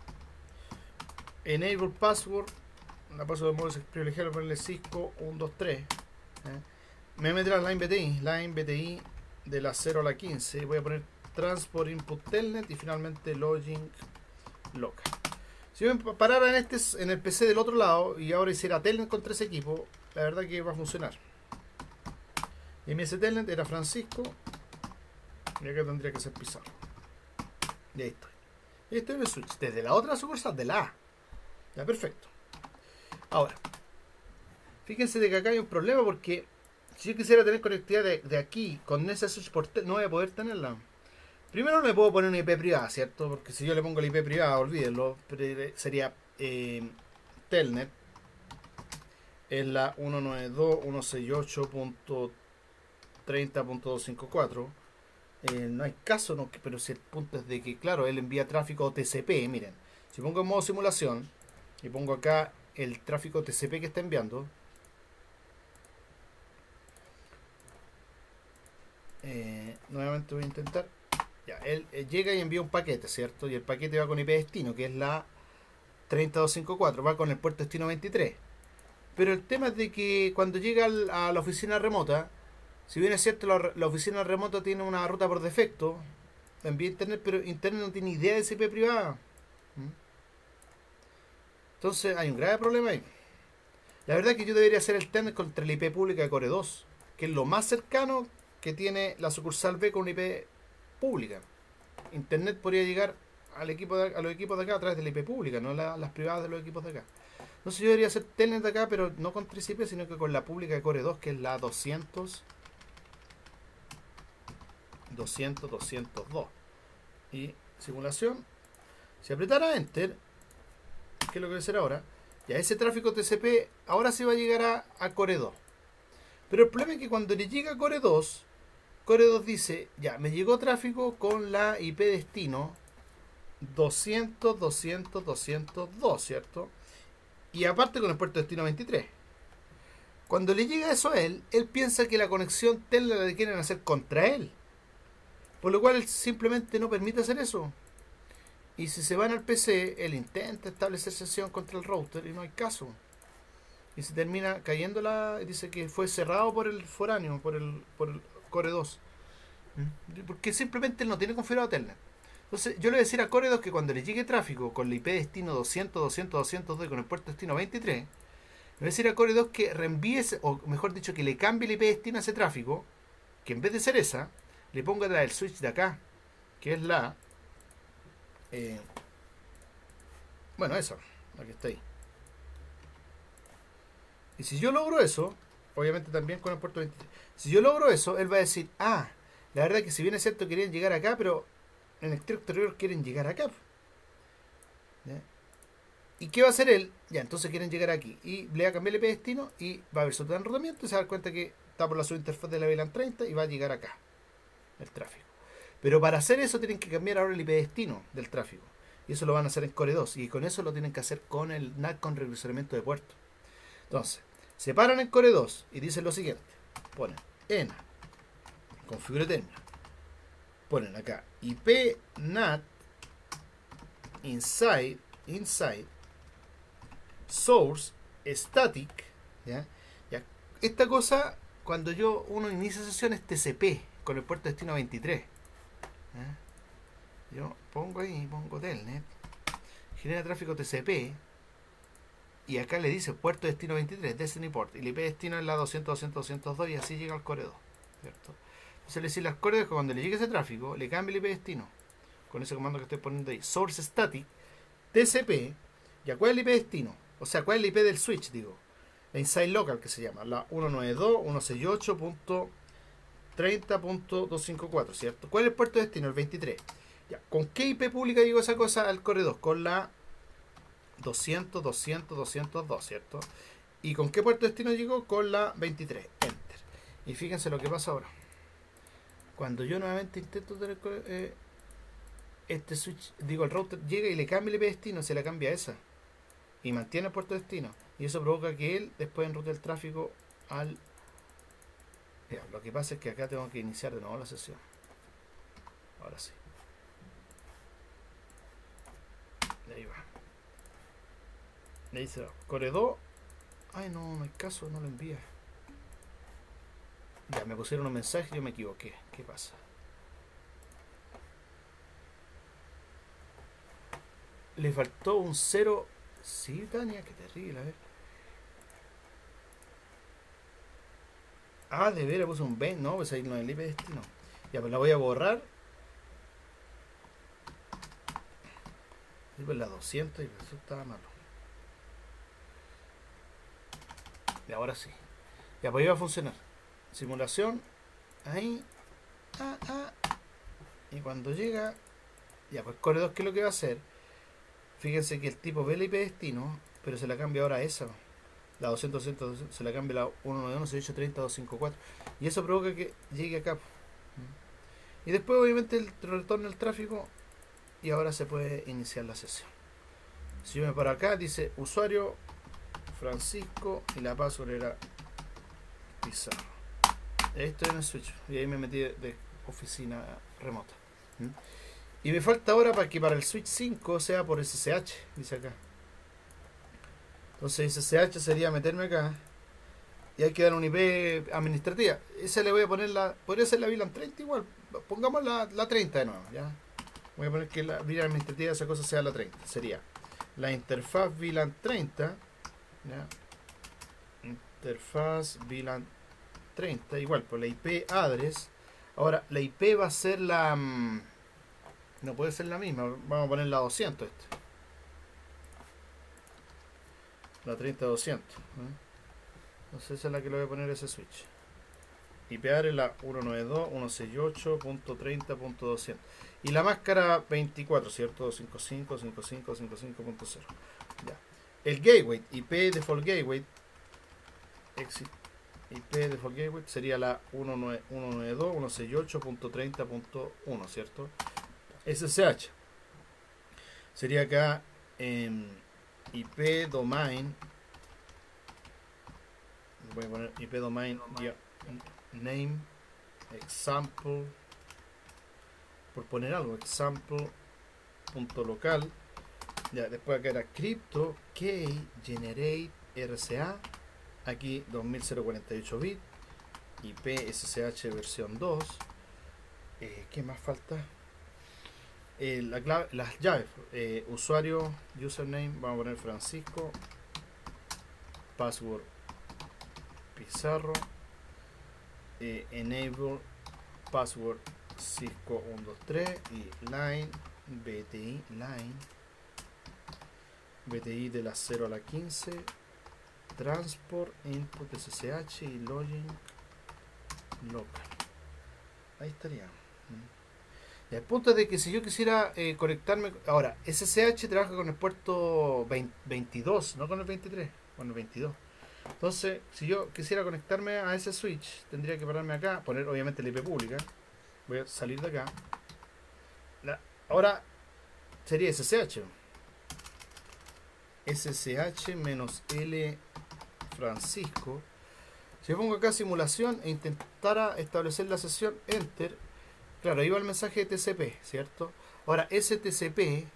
Speaker 1: Enable password. La password de modo privilegiado, ponerle Cisco uno dos tres. ¿eh? Me meterá line B T I. Line B T I de la cero a la quince. Voy a poner transport input telnet y finalmente login local. Si yo me parara en este en el P C del otro lado y ahora hiciera telnet con tres equipos, la verdad que va a funcionar. Y mi ese telnet era Francisco y acá tendría que ser Pizarro. Y ahí estoy. Y estoy en el switch desde la otra sucursal de la A. Ya, perfecto. Ahora, fíjense de que acá hay un problema porque si yo quisiera tener conectividad de, de aquí con esa switch por tel, no voy a poder tenerla. Primero no me puedo poner una I P privada, ¿cierto? Porque si yo le pongo la I P privada, olvídenlo, sería eh, telnet en la ciento noventa y dos punto ciento sesenta y ocho punto treinta punto doscientos cincuenta y cuatro. Eh, no hay caso, no, pero si el punto es de que, claro, él envía tráfico T C P. Miren, si pongo en modo simulación y pongo acá el tráfico T C P que está enviando, eh, nuevamente voy a intentar. Ya, él, él llega y envía un paquete, ¿cierto? Y el paquete va con I P destino, que es la treinta punto doscientos cincuenta y cuatro, va con el puerto destino veintitrés. Pero el tema es de que cuando llega al, a la oficina remota, si bien es cierto, la, la oficina remota tiene una ruta por defecto, envía internet, pero internet no tiene idea de esa I P privada. ¿Mm? Entonces hay un grave problema ahí. La verdad es que yo debería hacer el telnet contra la I P pública de Core dos, que es lo más cercano que tiene la sucursal B con una I P pública. Internet podría llegar al equipo de, a los equipos de acá a través de la I P pública, no la, las privadas de los equipos de acá. Entonces yo debería hacer telnet de acá, pero no con tres I P, sino que con la pública de Core dos, que es la doscientos, doscientos, doscientos dos. Y simulación, si apretara Enter, que es lo que voy a hacer ahora, ya ese tráfico T C P ahora sí va a llegar a, a Core dos. Pero el problema es que cuando le llega a Core dos, Core dos dice, ya, me llegó tráfico con la I P destino doscientos, doscientos, doscientos dos, ¿cierto? Y aparte con el puerto destino veintitrés. Cuando le llega eso a él, él piensa que la conexión telnet la quieren hacer contra él. Por lo cual él simplemente no permite hacer eso. Y si se van al P C, él intenta establecer sesión contra el router y no hay caso. Y se termina cayendo la... Dice que fue cerrado por el foráneo, por el, por el Core dos. Porque simplemente él no tiene configurado telnet. Entonces yo le voy a decir a Core dos que cuando le llegue tráfico con la I P destino doscientos, doscientos, doscientos dos y con el puerto destino veintitrés, le voy a decir a Core dos que reenvíe, o mejor dicho, que le cambie la I P destino a ese tráfico, que en vez de ser esa, le ponga el switch de acá, que es la... Eh, bueno, esa, la que está ahí. Y si yo logro eso, obviamente también con el puerto veintitrés, si yo logro eso, él va a decir, ah, la verdad es que si bien es cierto querían llegar acá, pero en el exterior quieren llegar acá. ¿Ya? ¿Y qué va a hacer él? Ya, entonces quieren llegar aquí. Y le va a cambiar el I P destino y va a haber su enrutamiento y se va a dar cuenta que está por la subinterfaz de la V LAN treinta y va a llegar acá el tráfico. Pero para hacer eso tienen que cambiar ahora el I P destino del tráfico. Y eso lo van a hacer en Core dos. Y con eso lo tienen que hacer con el N A T con regresoramiento de puerto. Entonces, se paran en Core dos y dicen lo siguiente. Ponen ENA, configure término. Ponen acá I P N A T inside, inside, source, static. ¿Ya? Ya. Esta cosa, cuando yo uno inicia sesión es T C P con el puerto destino veintitrés. ¿eh? Yo pongo ahí, pongo telnet, genera tráfico T C P, y acá le dice puerto destino veintitrés, Destiny Port, y el I P destino es la doscientos, doscientos, doscientos dos, y así llega al core dos, ¿cierto? Entonces le dice al core dos que cuando le llegue ese tráfico, le cambie el I P destino, con ese comando que estoy poniendo ahí, source static, T C P, ¿y cuál es el I P destino? O sea, ¿cuál es el I P del switch, digo? La inside local, que se llama, la ciento noventa y dos punto ciento sesenta y ocho punto treinta punto doscientos cincuenta y cuatro, ¿cierto? ¿Cuál es el puerto destino? El veintitrés. Ya, ¿con qué I P pública llegó esa cosa al core dos? Con la doscientos, doscientos, doscientos dos, ¿cierto? ¿Y con qué puerto destino llegó? Con la veintitrés. Enter. Y fíjense lo que pasa ahora. Cuando yo nuevamente intento tener eh, este switch, digo, el router llega y le cambia el I P destino, se le cambia esa. Y mantiene el puerto destino. Y eso provoca que él después enrute el tráfico al... Ya, lo que pasa es que acá tengo que iniciar de nuevo la sesión. Ahora sí. Ahí va. Le dice core dos. Ay, no, no hay caso, no lo envía. Ya, me pusieron un mensaje y yo me equivoqué. ¿Qué pasa? Le faltó un cero. Sí, Tania, qué terrible, a ver. Ah, de veras puse un veinte. No, pues ahí no es el I P destino. Ya, pues la voy a borrar. Y pues la doscientos y eso estaba malo. Y ahora sí. Ya, pues iba a funcionar. Simulación. Ahí. Ah, ah. Y cuando llega. Ya, pues core dos, ¿qué es lo que va a hacer? Fíjense que el tipo ve el I P destino, pero se la cambia ahora a esa. La doscientos, doscientos, se la cambia la ciento noventa y uno, sesenta y ocho, treinta, doscientos cincuenta y cuatro. Y eso provoca que llegue acá. Y después obviamente el retorna el tráfico. Y ahora se puede iniciar la sesión. Si yo me paro acá, dice usuario Francisco y la password era Pizarro. Ahí estoy en el switch. Y ahí me metí de, de oficina remota. ¿Mm? Y me falta ahora para que para el switch cinco sea por S S H, dice acá. Entonces S S H sería meterme acá. Y hay que dar un I P administrativa. Esa le voy a poner la... Podría ser la VLAN treinta igual. Pongamos la, la treinta de nuevo, ¿ya? Voy a poner que la VLAN administrativa de esa cosa sea la treinta. Sería la interfaz VLAN treinta. ¿Ya? Interfaz VLAN treinta. Igual, por la I P address. Ahora, la I P va a ser la... No puede ser la misma. Vamos a poner la doscientos. Este. La treinta doscientos. ¿eh? Entonces esa es la que le voy a poner a ese switch. I P address la ciento noventa y dos punto ciento sesenta y ocho punto treinta punto doscientos. Y la máscara veinticuatro, ¿cierto? doscientos cincuenta y cinco, cincuenta y cinco, cincuenta y cinco punto cero. Ya. El gateway, I P default gateway. Exit. I P default gateway sería la ciento noventa y dos punto ciento sesenta y ocho punto treinta punto uno, ¿cierto? S S H. Sería acá en I P domain. Voy a poner I P domain, domain. Name example, por poner algo, example punto local. Ya, después acá era crypto key generate R C A, aquí dos mil cuarenta y ocho bits, I P S S H versión dos. Eh, ¿qué más falta? Eh, la clave, las llaves, eh, usuario, username, vamos a poner Francisco, password Pizarro, eh, enable password Cisco ciento veintitrés y line B T I line B T I de la cero a la quince, transport input S S H y login local. Ahí estaría. Y el punto es de que si yo quisiera eh, conectarme ahora, S S H trabaja con el puerto veinte, veintidós, no con el veintitrés, con el veintidós. Entonces, si yo quisiera conectarme a ese switch, tendría que pararme acá, poner obviamente la I P pública. Voy a salir de acá. La, ahora sería S S H. S S H menos L Francisco. Si yo pongo acá simulación e intentara establecer la sesión, enter. Claro, ahí va el mensaje de T C P, ¿cierto? Ahora, ese T C P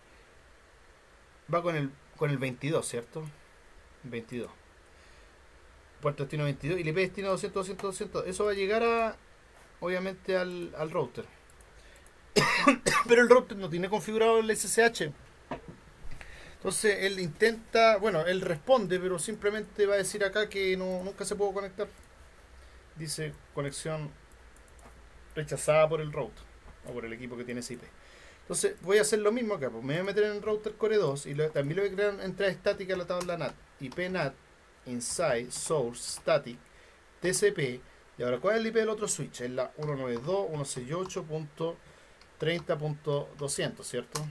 Speaker 1: va con el, con el veintidós, ¿cierto? veintidós. Puerto destino veintidós y el I P destino doscientos, doscientos, doscientos. Eso va a llegar a, obviamente, al, al router. pero el router no tiene configurado el S S H. Entonces él intenta, bueno, él responde, pero simplemente va a decir acá que no, nunca se pudo conectar. Dice conexión rechazada por el router o por el equipo que tiene ese I P. Entonces voy a hacer lo mismo acá, pues me voy a meter en el router Core dos y lo, también le voy a crear entrada estática a la tabla N A T, I P N A T, inside, source, static, T C P. Y ahora, ¿cuál es el I P del otro switch? Es la ciento noventa y dos punto ciento sesenta y ocho punto treinta punto doscientos, ¿cierto?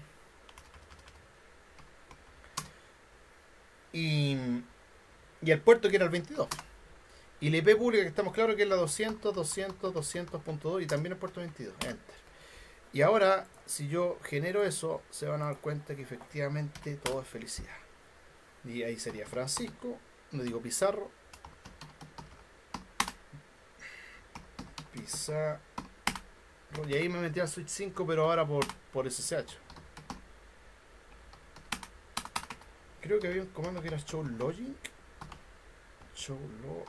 Speaker 1: Y, y el puerto que era el veintidós. Y la I P pública que estamos claros que es la doscientos, doscientos, doscientos punto dos y también el puerto veintidós. Enter. Y ahora, si yo genero eso, se van a dar cuenta que efectivamente todo es felicidad. Y ahí sería Francisco, no digo Pizarro. Pizarro. Y ahí me metí al switch cinco, pero ahora por, por S S H. Creo que había un comando que era show login. Show lo...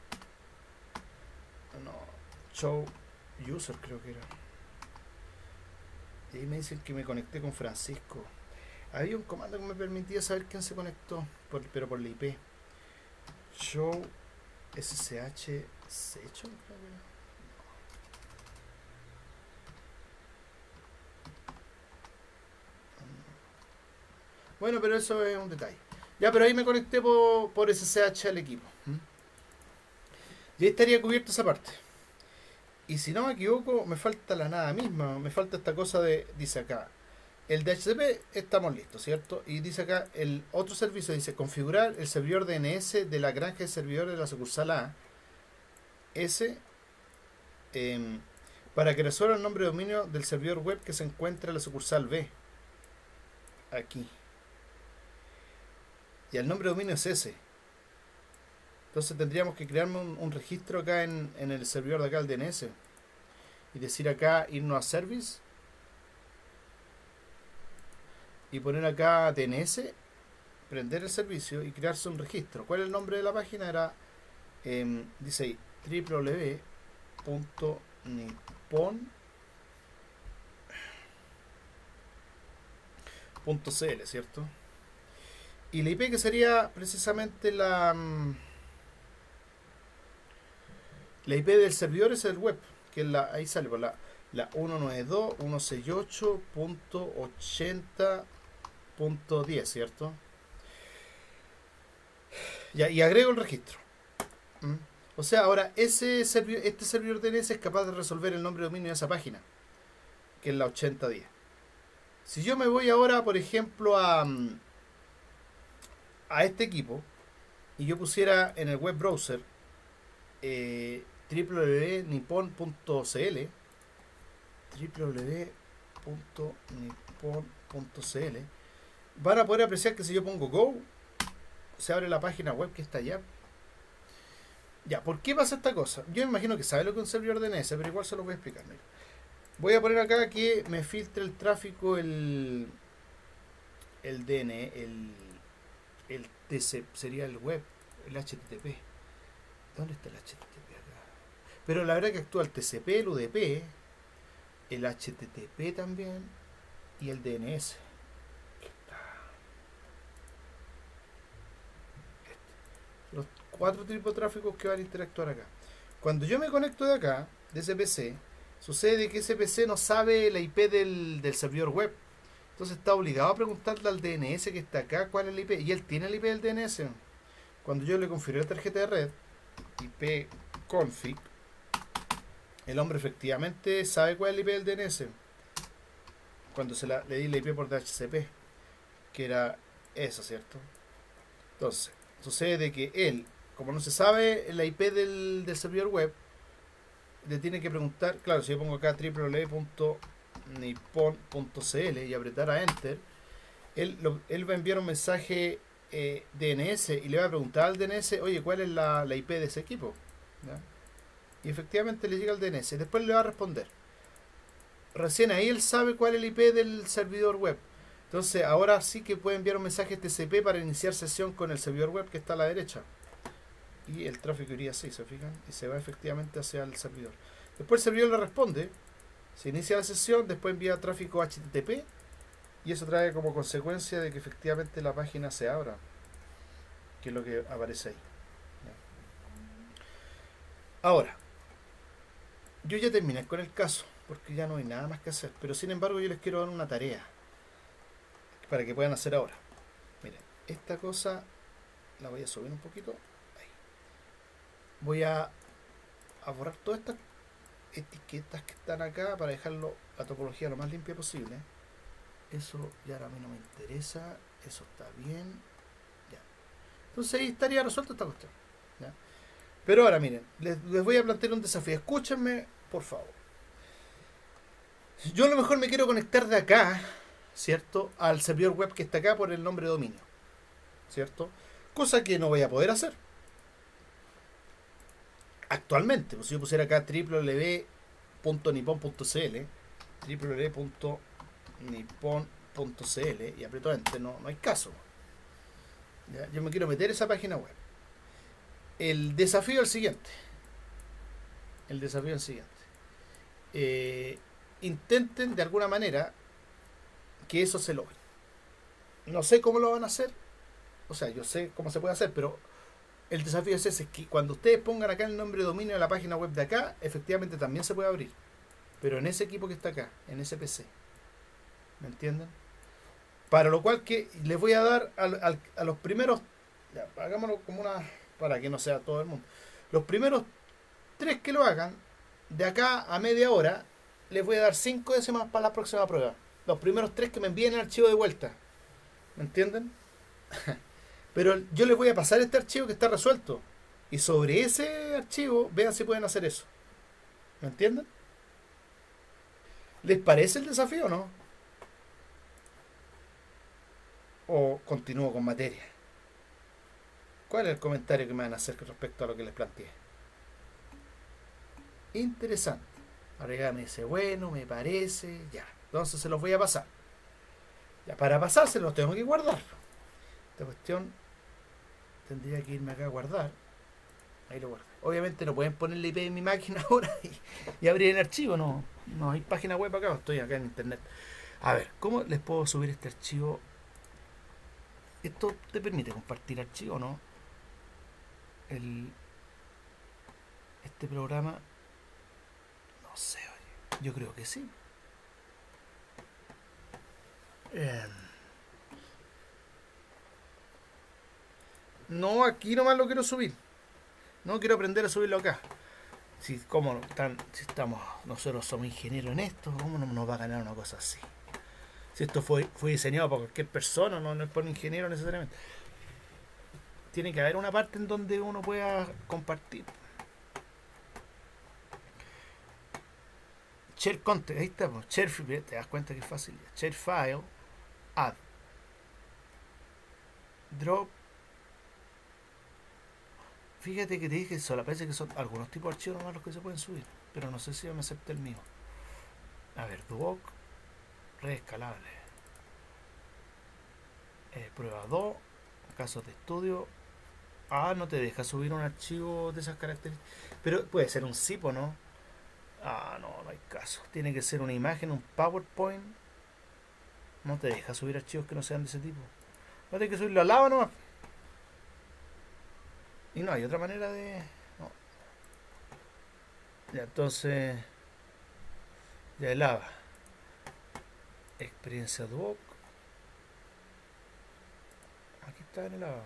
Speaker 1: No. Show user creo que era. Y ahí me dicen que me conecté con Francisco. Había un comando que me permitía saber quién se conectó, por, pero por la I P. Show S S H Session, creo que era. Bueno, pero eso es un detalle. Ya, pero ahí me conecté por, por S S H al equipo. ¿Mm? Y ahí estaría cubierta esa parte. Y si no me equivoco, me falta la nada misma. Me falta esta cosa de, dice acá, el D H C P estamos listos, ¿cierto? Y dice acá, el otro servicio dice, configurar el servidor D N S de la granja de servidores de la sucursal A, S, eh, para que resuelva el nombre de dominio del servidor web que se encuentra en la sucursal B. Aquí. Y el nombre de dominio es ese. Entonces tendríamos que crearme un, un registro acá en, en el servidor de acá, el D N S. Y decir acá, irnos a service. Y poner acá D N S. Prender el servicio y crearse un registro. ¿Cuál es el nombre de la página? Era, eh, dice ahí, w w w punto nippon punto c l, ¿cierto? Y la I P que sería precisamente la la I P del servidor es el web, que es la, ahí sale por la, la ciento noventa y dos punto ciento sesenta y ocho punto ochenta punto diez, ¿cierto? Ya, y agrego el registro. ¿Mm? O sea, ahora ese servidor, este servidor D N S es capaz de resolver el nombre de dominio de esa página, que es la ochenta diez. Si yo me voy ahora, por ejemplo, a a este equipo y yo pusiera en el web browser eh, w w w punto nippon punto c l w w w punto nippon punto c l, van a poder apreciar que si yo pongo go se abre la página web que está allá. Ya, ¿por qué pasa esta cosa? Yo me imagino que sabe lo que es un servidor D N S, pero igual se lo voy a explicar. Mira. Voy a poner acá que me filtre el tráfico el el D N S, el el T C P, sería el web, el H T T P. ¿Dónde está el H T T P acá? Pero la verdad que actúa el T C P, el U D P, el H T T P también y el D N S. Este. Los cuatro tipos de tráficos que van a interactuar acá. Cuando yo me conecto de acá, de ese P C, sucede que ese P C no sabe la I P del, del servidor web. Entonces está obligado a preguntarle al D N S que está acá cuál es la I P. Y él tiene la I P del D N S. Cuando yo le configuré la tarjeta de red, I P config, el hombre efectivamente sabe cuál es la I P del D N S. Cuando se la, le di la I P por D H C P, que era esa, ¿cierto? Entonces, sucede que él, como no se sabe la I P del, del servidor web, le tiene que preguntar, claro, si yo pongo acá w w w punto nippon punto c l y apretar a enter, él, lo, él va a enviar un mensaje eh, D N S y le va a preguntar al D N S, oye, ¿cuál es la, la I P de ese equipo? ¿Ya? Y efectivamente le llega al D N S, después le va a responder. Recién ahí él sabe cuál es la I P del servidor web. Entonces ahora sí que puede enviar un mensaje T C P para iniciar sesión con el servidor web que está a la derecha. Y el tráfico iría así, ¿se fijan? Y se va efectivamente hacia el servidor. Después el servidor le responde, Se inicia la sesión, después envía tráfico H T T P y eso trae como consecuencia de que efectivamente la página se abra, que es lo que aparece ahí. Ahora, yo ya terminé con el caso, porque ya no hay nada más que hacer, pero sin embargo yo les quiero dar una tarea para que puedan hacer ahora. Miren, esta cosa la voy a subir un poquito. Ahí. Voy a, a borrar todas estas etiquetas que están acá para dejarlo la topología lo más limpia posible. Eso ya a mí no me interesa. Eso está bien. Ya. Entonces ahí estaría resuelta esta cuestión. ¿Ya? Pero ahora miren, les, les voy a plantear un desafío. Escúchenme, por favor. Yo a lo mejor me quiero conectar de acá, ¿cierto? Al servidor web que está acá por el nombre de dominio, ¿cierto? Cosa que no voy a poder hacer actualmente. Pues si yo pusiera acá doble u doble u doble u punto nippon punto c l, doble u doble u doble u punto nippon punto c l y aprieto enter, no, no hay caso. ¿Ya? Yo me quiero meter a esa página web. El desafío es el siguiente. El desafío es el siguiente. Eh, intenten de alguna manera que eso se logre. No sé cómo lo van a hacer. O sea, yo sé cómo se puede hacer, pero el desafío es ese, es que cuando ustedes pongan acá el nombre de dominio de la página web de acá, efectivamente también se puede abrir. Pero en ese equipo que está acá, en ese P C. ¿Me entienden? Para lo cual que les voy a dar al, al, a los primeros, ya, hagámoslo como una, para que no sea todo el mundo. Los primeros tres que lo hagan, de acá a media hora, les voy a dar cinco décimas para la próxima prueba. Los primeros tres que me envíen el archivo de vuelta. ¿Me entienden? Pero yo les voy a pasar este archivo que está resuelto. Y sobre ese archivo, vean si pueden hacer eso. ¿Me entienden? ¿Les parece el desafío o no? ¿O continúo con materia? ¿Cuál es el comentario que me van a hacer respecto a lo que les planteé? Interesante. Ahora ya me dice, bueno, me parece, ya. Entonces se los voy a pasar. Ya, para pasárselos los tengo que guardar. Esta cuestión tendría que irme acá a guardar. Ahí lo guardo. Obviamente no pueden poner la I P en mi máquina ahora y, y abrir el archivo. No, no hay página web acá, estoy acá en internet. A ver, ¿cómo les puedo subir este archivo? ¿Esto te permite compartir archivo o no? El, este programa, no sé, oye, yo creo que sí. Eh, no, aquí nomás lo quiero subir. No quiero aprender a subirlo acá. Si, ¿cómo están, si estamos, nosotros somos ingenieros en esto, ¿cómo no nos va a ganar una cosa así? Si esto fue, fue diseñado por cualquier persona, no, no es por un ingeniero necesariamente. Tiene que haber una parte en donde uno pueda compartir. Share content, ahí está, pues. Share, te das cuenta que es fácil. Share file, add, drop. Fíjate que te dije solo, parece que son algunos tipos de archivos nomás los que se pueden subir, pero no sé si me acepta el mío. A ver, Duoc, red escalable, eh, prueba dos, casos de estudio. Ah, no te deja subir un archivo de esas características, pero puede ser un zip o no. Ah, no, no hay caso. Tiene que ser una imagen, un PowerPoint. No te deja subir archivos que no sean de ese tipo. No tienes que subirlo al lado nomás. Y no hay otra manera de... No. Ya, entonces... Ya, el lava. Experiencia Duoc. Aquí está en el lava.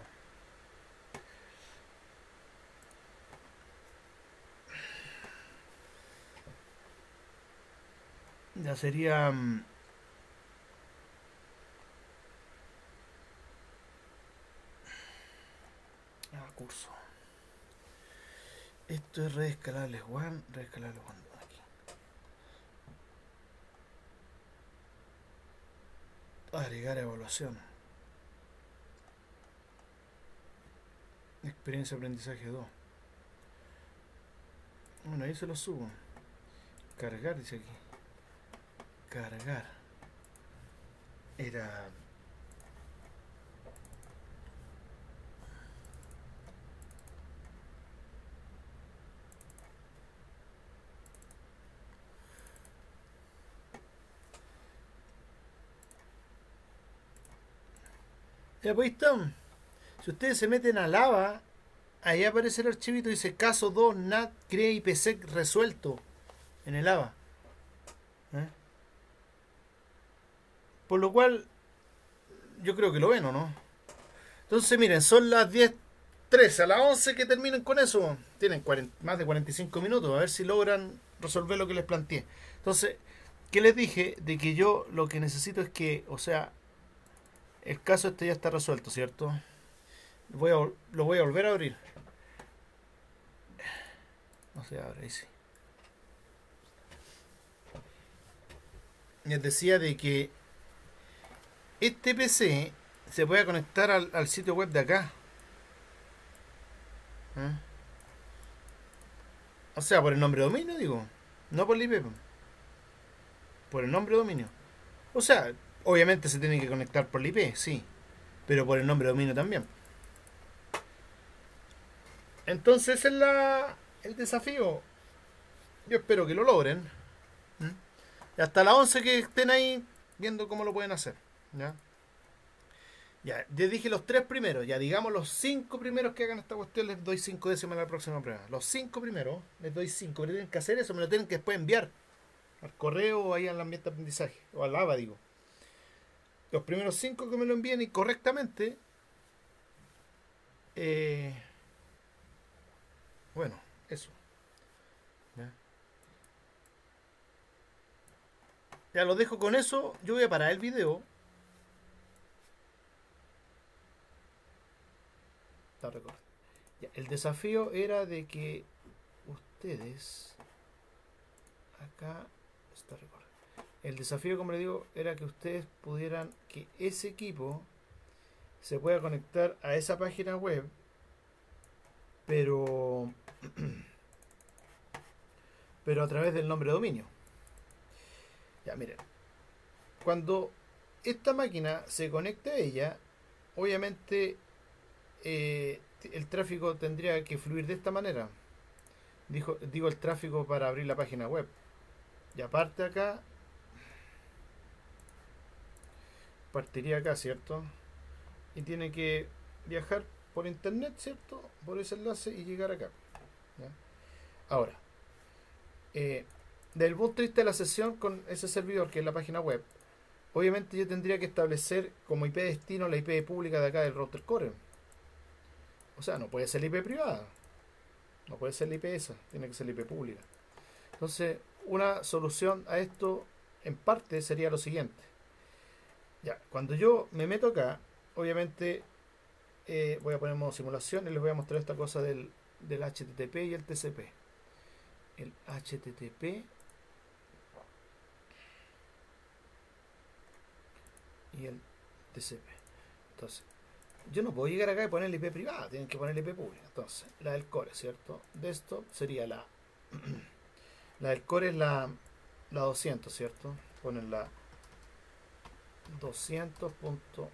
Speaker 1: Ya sería... Ah, curso. Esto es red escalable one, red escalable one. Aquí. Agregar evaluación. Experiencia aprendizaje dos. Bueno, ahí se lo subo. Cargar, dice aquí. Cargar. Era... Ya pues ahí está. Si ustedes se meten a Lava, ahí aparece el archivito, dice caso dos N A T crea I P sec resuelto en el Lava. ¿Eh? Por lo cual, yo creo que lo ven, ¿o no? Entonces, miren, son las diez trece, a las once que terminen con eso. Tienen cuarenta, más de cuarenta y cinco minutos, a ver si logran resolver lo que les planteé. Entonces, ¿qué les dije? De que yo lo que necesito es que, o sea, el caso este ya está resuelto, ¿cierto? Voy a, lo voy a volver a abrir. No se abre, ahí sí. Les decía de que este P C se puede conectar al, al sitio web de acá. ¿Eh? O sea, por el nombre de dominio, digo. No por el I P. Por el nombre de dominio. O sea, obviamente se tiene que conectar por el I P, sí. Pero por el nombre de dominio también. Entonces ese es la, el desafío. Yo espero que lo logren. ¿Mm? Y hasta las once que estén ahí viendo cómo lo pueden hacer. ¿Ya? Ya, les dije los tres primeros. Ya digamos los cinco primeros que hagan esta cuestión, les doy cinco décimas a la próxima prueba. Los cinco primeros, les doy cinco. Pero tienen que hacer eso, me lo tienen que después enviar al correo o ahí al ambiente de aprendizaje. O al ABA, digo. Los primeros cinco que me lo envíen y correctamente. Eh, bueno, eso. ¿Ya? Ya lo dejo con eso. Yo voy a parar el video. Está recordado. Ya, el desafío era de que ustedes acá está recordado. El desafío, como le digo, era que ustedes pudieran que ese equipo se pueda conectar a esa página web, pero pero a través del nombre de dominio. Ya, miren, cuando esta máquina se conecte a ella, obviamente eh, el tráfico tendría que fluir de esta manera. Dijo, digo el tráfico para abrir la página web. Y aparte acá, partiría acá, ¿cierto? Y tiene que viajar por internet, ¿cierto? Por ese enlace y llegar acá. ¿Ya? Ahora, eh, del punto de vista de la sesión con ese servidor, que es la página web, obviamente yo tendría que establecer como I P destino la I P pública de acá del router core. O sea, no puede ser la I P privada. No puede ser la I P esa. Tiene que ser la I P pública. Entonces, una solución a esto, en parte, sería lo siguiente. Ya, cuando yo me meto acá, obviamente eh, voy a poner modo simulación y les voy a mostrar esta cosa del, del H T T P y el T C P. El H T T P y el T C P. Entonces, yo no puedo llegar acá y poner la I P privada, tienen que poner la I P pública. Entonces, la del core, ¿cierto? Desktop sería la la del core es la, la doscientos, ¿cierto? Ponen la doscientos punto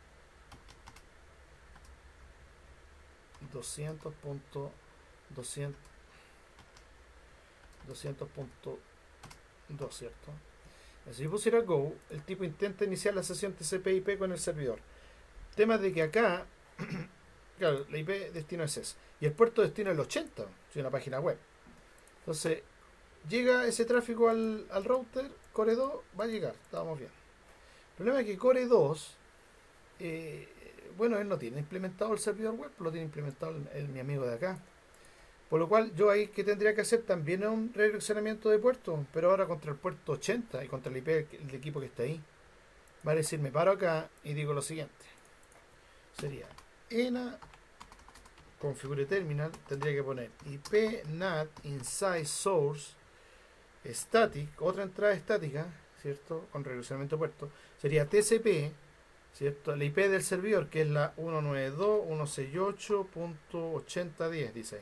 Speaker 1: doscientos punto doscientos doscientos punto dos, ¿cierto? Si yo pusiera Go, el tipo intenta iniciar la sesión T C P I P con el servidor. Tema de que acá, claro, la I P destino es esa. Y el puerto destino es el ochenta, si una página web. Entonces, llega ese tráfico al, al router, Core dos, va a llegar, estábamos bien. El problema es que Core dos, eh, bueno, él no tiene implementado el servidor web, lo tiene implementado el, el, mi amigo de acá. Por lo cual, yo ahí que tendría que hacer también un redireccionamiento de puerto, pero ahora contra el puerto ochenta y contra el I P del equipo que está ahí. Va a decir, me paro acá y digo lo siguiente. Sería ena configure terminal, tendría que poner I P N A T inside source static, otra entrada estática, ¿cierto? Con redireccionamiento de puerto. Sería T C P, ¿cierto? La I P del servidor, que es la ciento noventa y dos punto ciento sesenta y ocho punto ochenta punto diez, dice ahí.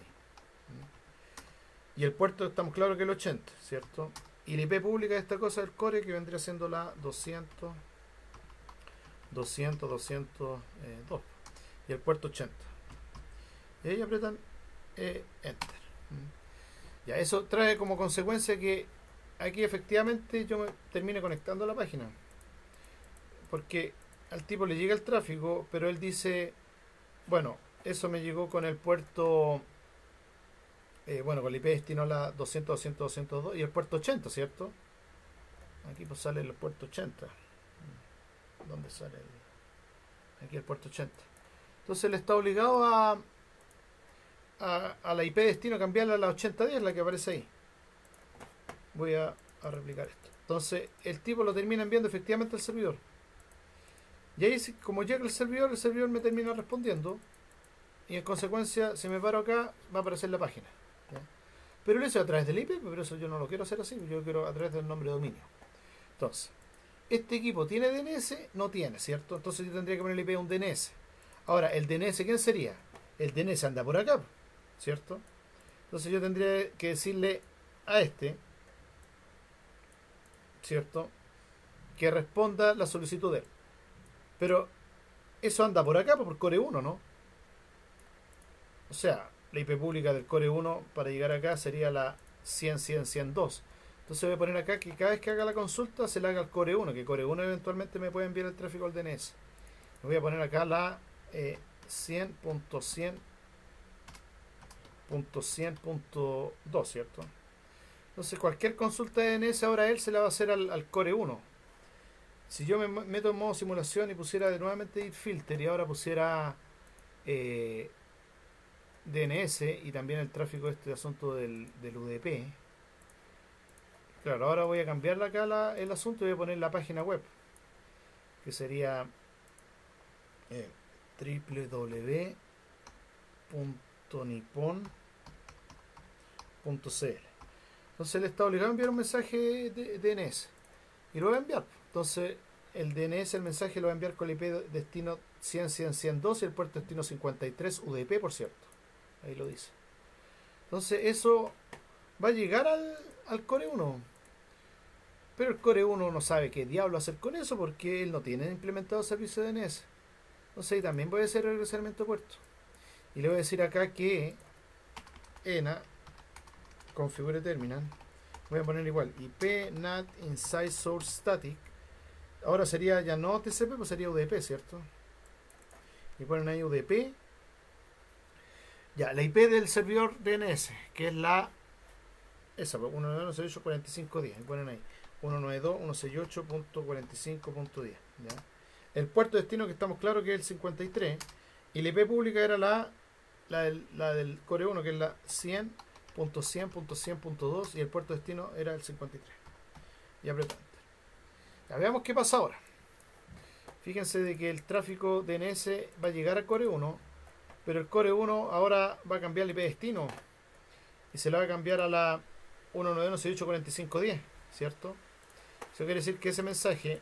Speaker 1: Y el puerto estamos claros que es el ochenta, ¿cierto? Y la I P pública de esta cosa del core, que vendría siendo la doscientos, doscientos, doscientos dos. Y el puerto ochenta. Y ahí apretan eh, Enter. Ya, eso trae como consecuencia que aquí efectivamente yo me termine conectando a la página. Porque al tipo le llega el tráfico, pero él dice, bueno, eso me llegó con el puerto, eh, bueno, con el I P destino a la doscientos, doscientos, doscientos dos y el puerto ochenta, ¿cierto? Aquí pues sale el puerto ochenta. ¿Dónde sale el? Aquí el puerto ochenta. Entonces él está obligado a, a, a la I P destino cambiarla a la ochenta diez, la que aparece ahí. Voy a, a replicar esto. Entonces el tipo lo termina enviando efectivamente al servidor. Y ahí, como llega el servidor, el servidor me termina respondiendo. Y en consecuencia, si me paro acá, va a aparecer la página. ¿Ya? Pero lo hice a través del I P, pero eso yo no lo quiero hacer así. Yo quiero a través del nombre de dominio. Entonces, este equipo tiene D N S, no tiene, ¿cierto? Entonces yo tendría que poner el I P a un D N S. Ahora, ¿el D N S quién sería? El D N S anda por acá, ¿cierto? Entonces yo tendría que decirle a este, ¿cierto?, que responda la solicitud de él. Pero eso anda por acá, por Core uno, ¿no? O sea, la I P pública del Core uno para llegar acá sería la cien, cien, ciento dos. Entonces voy a poner acá que cada vez que haga la consulta se la haga al Core uno, que Core uno eventualmente me puede enviar el tráfico al D N S. Voy a poner acá la eh, cien punto cien punto cien punto dos, ¿cierto? Entonces cualquier consulta de D N S ahora él se la va a hacer al, al Core uno. Si yo me meto en modo simulación y pusiera de nuevamente edit filter y ahora pusiera eh, D N S y también el tráfico este asunto del, del U D P, claro, ahora voy a cambiar acá la, el asunto y voy a poner la página web, que sería eh, doble u doble u doble u punto nippon punto c l. Entonces él está obligado a enviar un mensaje de D N S y lo voy a enviar. Entonces el D N S, el mensaje lo va a enviar con el I P destino cien, cien, ciento dos y el puerto destino cincuenta y tres U D P, por cierto. Ahí lo dice. Entonces eso va a llegar al, al Core uno. Pero el Core uno no sabe qué diablo hacer con eso porque él no tiene implementado servicio de D N S. Entonces ahí también voy a hacer el regresamiento de puerto. Y le voy a decir acá que ena configure terminal. Voy a poner igual I P nat inside source static. Ahora sería ya no T C P, pues sería U D P, ¿cierto? Y ponen ahí U D P. Ya, la I P del servidor D N S, que es la esa, uno nueve dos, uno seis ocho, cuarenta y cinco diez. Y ponen ahí ciento noventa y dos, ciento sesenta y ocho punto cuarenta y cinco punto diez. ¿Ya? El puerto destino que estamos claros que es el cincuenta y tres. Y la I P pública era la, la, del, la del Core uno, que es la cien punto cien punto cien punto dos. Y el puerto destino era el cincuenta y tres. Y apretó Enter. Ya veamos qué pasa ahora. Fíjense de que el tráfico D N S va a llegar al Core uno, pero el Core uno ahora va a cambiar el I P destino y se la va a cambiar a la ciento noventa y uno, sesenta y ocho, cuarenta y cinco diez, ¿cierto? Eso quiere decir que ese mensaje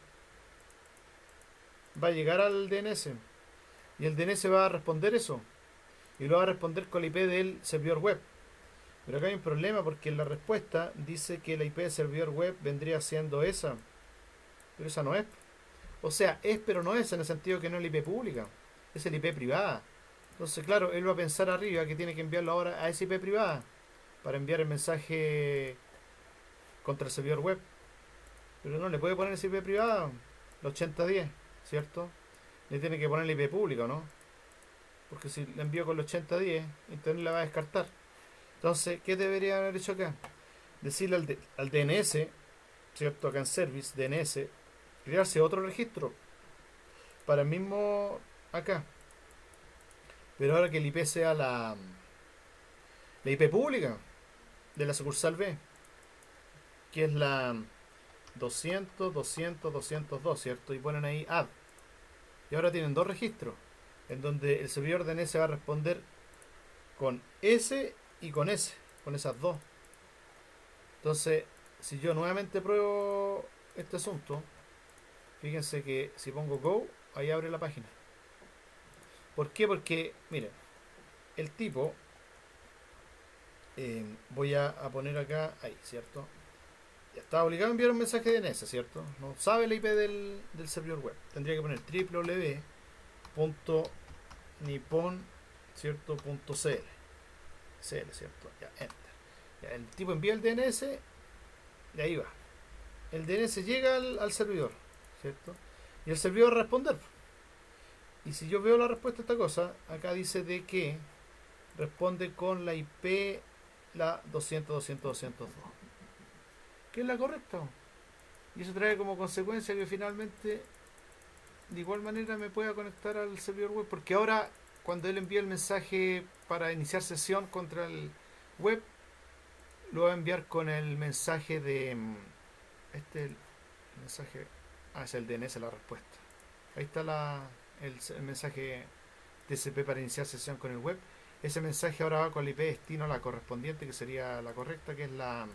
Speaker 1: va a llegar al D N S y el D N S va a responder eso y lo va a responder con la I P del servidor web. Pero acá hay un problema porque en la respuesta dice que la I P del servidor web vendría siendo esa, pero esa no es. O sea, es pero no es, en el sentido que no es la I P pública, es el I P privada. Entonces, claro, él va a pensar arriba que tiene que enviarlo ahora a esa I P privada para enviar el mensaje contra el servidor web. Pero no le puede poner esa I P privada, la ochenta diez, ¿cierto? Le tiene que poner la I P pública, ¿no? Porque si la envío con la ochenta diez, Internet la va a descartar. Entonces, ¿qué debería haber hecho acá? Decirle al, al D N S, ¿cierto? Acá en Service, D N S, crearse otro registro para el mismo acá. Pero ahora que el I P sea la, la I P pública de la sucursal B, que es la doscientos, doscientos, doscientos dos, ¿cierto? Y ponen ahí add. Y ahora tienen dos registros, en donde el servidor D N S va a responder con S y con S, con esas dos. Entonces, si yo nuevamente pruebo este asunto, fíjense que si pongo Go, ahí abre la página. ¿Por qué? Porque, miren, el tipo, eh, voy a, a poner acá, ahí, ¿cierto? Ya está obligado a enviar un mensaje de D N S, ¿cierto? No sabe la I P del, del servidor web. Tendría que poner doble u doble u doble u punto nippon, ¿cierto? .cl, cl, ¿cierto? Ya, enter. Ya, el tipo envía el D N S, y ahí va. El D N S llega al, al servidor, ¿cierto? Y el servidor va a responder. Y si yo veo la respuesta a esta cosa, acá dice de que responde con la I P, la doscientos, doscientos, doscientos dos. Que es la correcta. Y eso trae como consecuencia que finalmente, de igual manera, me pueda conectar al servidor web. Porque ahora, cuando él envía el mensaje para iniciar sesión contra el web, lo va a enviar con el mensaje de... Este el mensaje... Ah, es el D N S, la respuesta. Ahí está la, el, el mensaje T C P para iniciar sesión con el web. Ese mensaje ahora va con la I P destino a la correspondiente, que sería la correcta, que es la,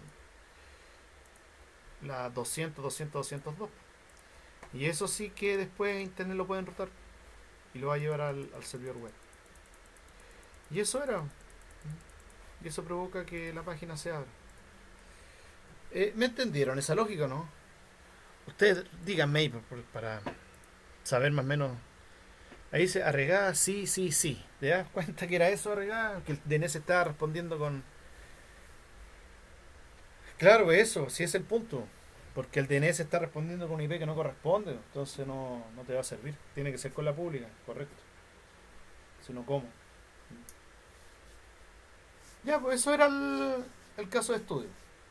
Speaker 1: la doscientos, doscientos, doscientos dos. Y eso sí que después internet lo puede enrutar y lo va a llevar al, al servidor web. Y eso era. Y eso provoca que la página se abra. Eh, ¿Me entendieron esa lógica, no? Ustedes díganme ahí para saber más o menos. Ahí dice arregada, sí, sí, sí. ¿Te das cuenta que era eso arregada? Que el D N S estaba respondiendo con... Claro, eso, sí es el punto. Porque el D N S está respondiendo con una I P que no corresponde. Entonces no, no te va a servir. Tiene que ser con la pública, correcto. Si no, ¿cómo? Ya, pues eso era el, el caso de estudio.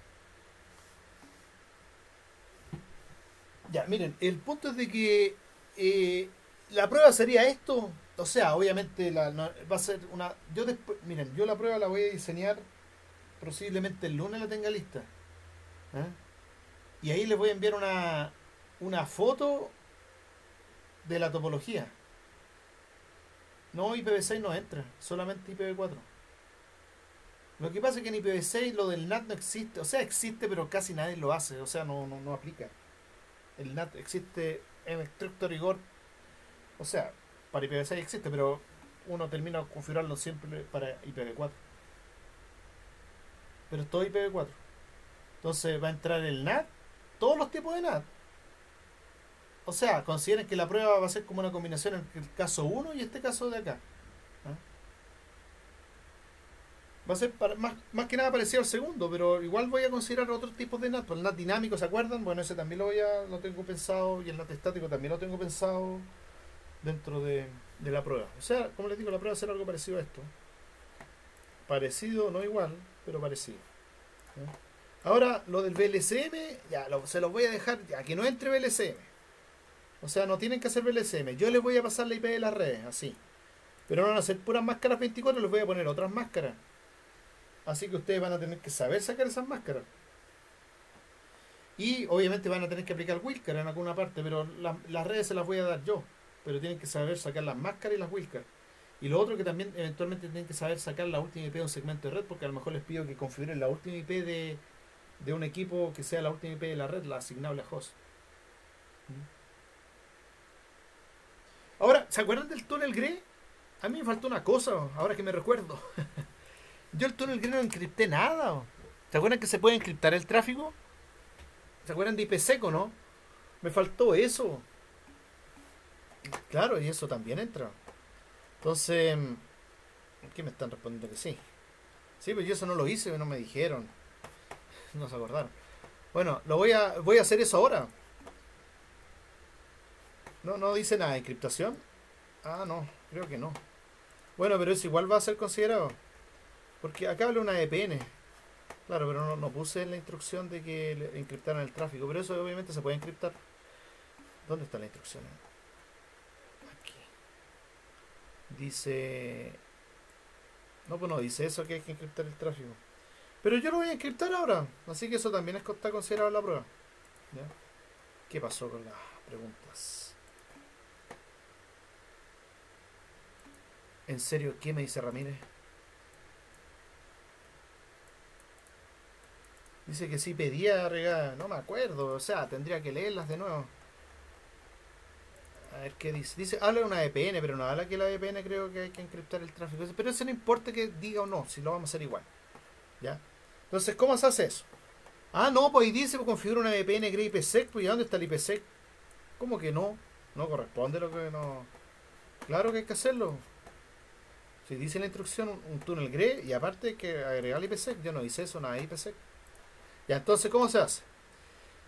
Speaker 1: Ya, miren, el punto es de que eh, la prueba sería esto. O sea, obviamente la, no, va a ser una... Yo después, miren, yo la prueba la voy a diseñar posiblemente el lunes la tenga lista. ¿Eh? Y ahí les voy a enviar una, una foto de la topología. No, I P v seis no entra, solamente I P v cuatro. Lo que pasa es que en I P v seis lo del N A T no existe. O sea, existe, pero casi nadie lo hace. O sea, no, no, no aplica. El N A T existe en estricto rigor. O sea, para I P v seis existe, pero uno termina configurarlo siempre para I P v cuatro. Pero es todo I P v cuatro. Entonces va a entrar el N A T, todos los tipos de N A T. O sea, consideren que la prueba va a ser como una combinación entre el caso uno y este caso de acá. ¿Ah? Va a ser para, más, más que nada parecido al segundo, pero igual voy a considerar otros tipos de N A T. Pues el N A T dinámico, ¿se acuerdan? Bueno, ese también lo voy a, lo tengo pensado, y el N A T estático también lo tengo pensado dentro de, de la prueba. O sea, como les digo, la prueba va a ser algo parecido a esto. Parecido, no igual, pero parecido. ¿Ah? Ahora, lo del V L C M, ya lo, se los voy a dejar, ya que no entre V L C M. O sea, no tienen que hacer V L C M. Yo les voy a pasar la I P de las redes, así. Pero no van a ser puras máscaras veinticuatro, les voy a poner otras máscaras. Así que ustedes van a tener que saber sacar esas máscaras. Y obviamente van a tener que aplicar Wilcar en alguna parte, pero la, las redes se las voy a dar yo. Pero tienen que saber sacar las máscaras y las Wilcar. Y lo otro que también eventualmente tienen que saber sacar la última I P de un segmento de red, porque a lo mejor les pido que configuren la última I P de... de un equipo que sea la última I P de la red, la asignable a host. Ahora, ¿se acuerdan del túnel G R E? A mí me faltó una cosa, ahora que me recuerdo. Yo el túnel G R E no encripté nada. ¿Se acuerdan que se puede encriptar el tráfico? ¿Se acuerdan de I P seco, no? Me faltó eso. Claro, y eso también entra. Entonces, ¿qué me están respondiendo que sí? Sí, pero yo eso no lo hice, no me dijeron. No se acordaron. Bueno, lo voy a voy a hacer eso ahora. No, no dice nada de encriptación. Ah, no, creo que no. Bueno, pero eso igual va a ser considerado. Porque acá habla una V P N. Claro, pero no, no puse en la instrucción de que le encriptaran el tráfico. Pero eso obviamente se puede encriptar. ¿Dónde está la instrucción? Aquí. Dice... No, pues no dice eso, que hay que encriptar el tráfico. Pero yo lo voy a encriptar ahora. Así que eso también está considerado en la prueba. ¿Ya? ¿Qué pasó con las preguntas? ¿En serio? ¿Qué me dice Ramírez? Dice que sí pedía regada. No me acuerdo. O sea, tendría que leerlas de nuevo. A ver qué dice. Dice, habla de una V P N, pero no habla que la V P N creo que hay que encriptar el tráfico. Pero eso no importa que diga o no, si lo vamos a hacer igual. ¿Ya? Entonces, ¿cómo se hace eso? Ah, no, pues ahí dice, pues configura una V P N G R E I P sec. Pues ¿y dónde está el I P sec? ¿Cómo que no? No corresponde lo que no... Claro que hay que hacerlo. Si dice la instrucción un túnel G R E y aparte hay que agregar el I P sec. Yo no hice eso, nada de I P sec. Ya, entonces, ¿cómo se hace?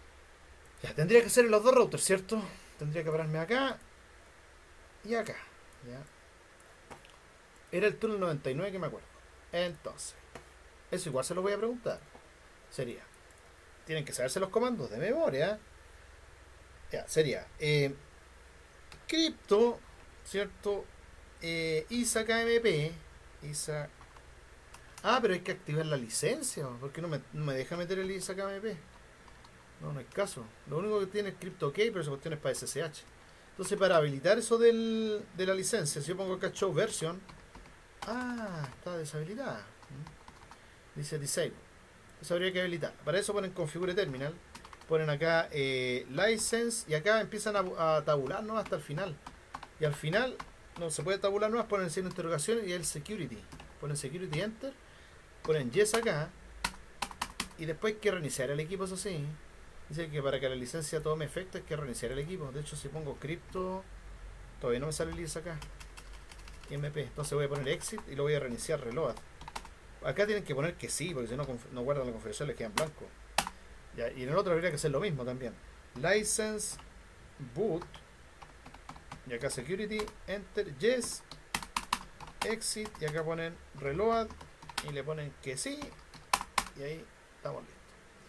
Speaker 1: Ya, tendría que ser en los dos routers, ¿cierto? Tendría que pararme acá y acá. ¿ya? Era el túnel noventa y nueve que me acuerdo. Entonces, eso igual se lo voy a preguntar. Sería, tienen que saberse los comandos de memoria. Ya, sería eh, crypto, ¿cierto? Eh, ISA K M P. ISA. Ah, pero hay que activar la licencia. ¿Por qué no me, no me deja meter el ISA K M P? No, no hay caso. Lo único que tiene es CryptoK, pero esa cuestión es para S S H. Entonces, para habilitar eso del, de la licencia, si yo pongo acá show version. Ah, está deshabilitada. Dice disable. Eso habría que habilitar. Para eso ponen configure terminal. Ponen acá eh, license. Y acá empiezan a, a tabular, ¿no? Hasta el final. Y al final no se puede tabular más. Ponen el signo de interrogación y el security. Ponen security enter. Ponen yes acá. Y después hay que reiniciar el equipo, eso sí. Dice que para que la licencia tome efecto hay que reiniciar el equipo. De hecho, si pongo crypto, todavía no me sale el I S acá. M P. Entonces voy a poner exit y lo voy a reiniciar reload. Acá tienen que poner que sí, porque si no, no guardan la configuración, les queda en blanco. Ya, y en el otro habría que hacer lo mismo también. License boot. Y acá security, enter, yes, exit. Y acá ponen reload. Y le ponen que sí. Y ahí estamos listos.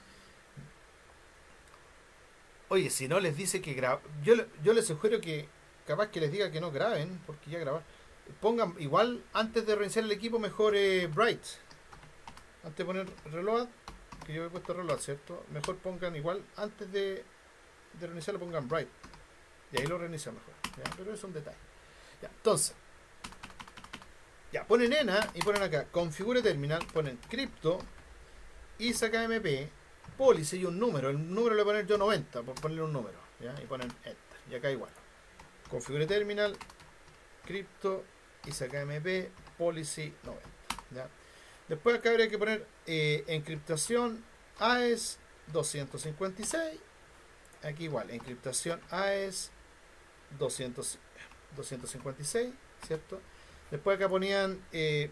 Speaker 1: Oye, si no les dice que graba, yo, yo les sugiero que capaz que les diga que no graben, porque ya grabar. Pongan igual antes de reiniciar el equipo, mejor eh, Bright. Antes de poner reload, que yo he puesto reload, ¿cierto? Mejor pongan igual antes de, de reiniciarlo, pongan Bright. Y ahí lo reinicia mejor. ¿Ya? Pero es un detalle. Ya, entonces, ya ponen ENA y ponen acá configure terminal, ponen crypto, ISA K M P, policy y un número. El número le voy a poner yo noventa, por ponerle un número. ¿Ya? Y ponen enter. Y acá igual. Configure terminal, crypto, ISA K M P, policy noventa. ¿Ya? Después acá habría que poner eh, encriptación A E S doscientos cincuenta y seis. Aquí igual, encriptación A E S doscientos, doscientos cincuenta y seis, ¿cierto? Después acá ponían eh,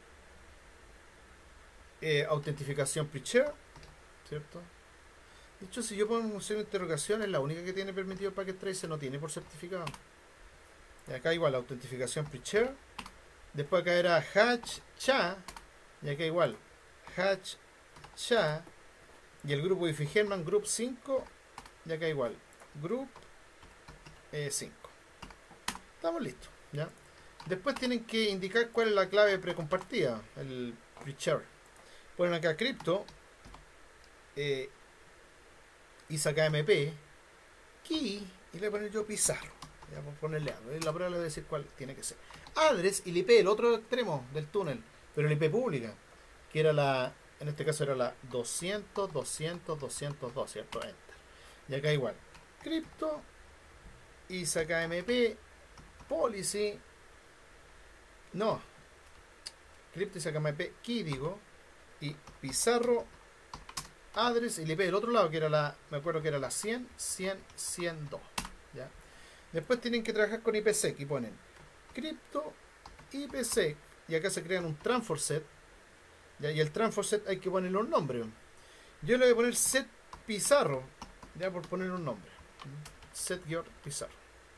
Speaker 1: eh, autentificación pre-share, ¿cierto? De hecho, si yo pongo un signo de interrogación, es la única que tiene permitido el packet tracer, no tiene por certificado. Y acá igual, autentificación pre-share. Después acá era hatch cha. Y acá igual, hatch cha. Y el grupo Diffie-Hellman, group cinco. Y acá igual, group eh, cinco. Estamos listos, ¿ya? Después tienen que indicar cuál es la clave precompartida, el pre-share. Ponen acá crypto, eh, ISA K M P, key, y le voy a poner yo pizarro. Ya, por ponerle algo. La prueba le voy a decir cuál tiene que ser. Address y el I P, el otro extremo del túnel, pero el I P pública, que era la, en este caso era la doscientos, doscientos, doscientos dos, ¿cierto? Enter. Y acá igual, crypto, ISA K M P, policy, no, crypto ISA K M P, key digo, y pizarro, address y el I P del otro lado, que era la, me acuerdo que era la cien, cien, ciento dos, ¿ya? Después tienen que trabajar con IPsec y ponen crypto, IPsec, y acá se crean un transfer set, ¿ya? Y el transfer set hay que ponerle un nombre. Yo le voy a poner set pizarro, ya, por ponerle un nombre, set pizarro.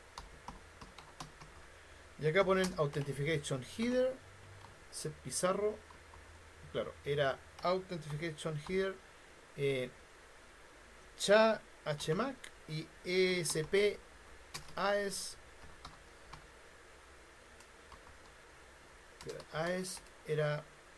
Speaker 1: Y acá ponen authentication header, set pizarro, claro, era authentication header, eh, cha hmac y esp AES. AES era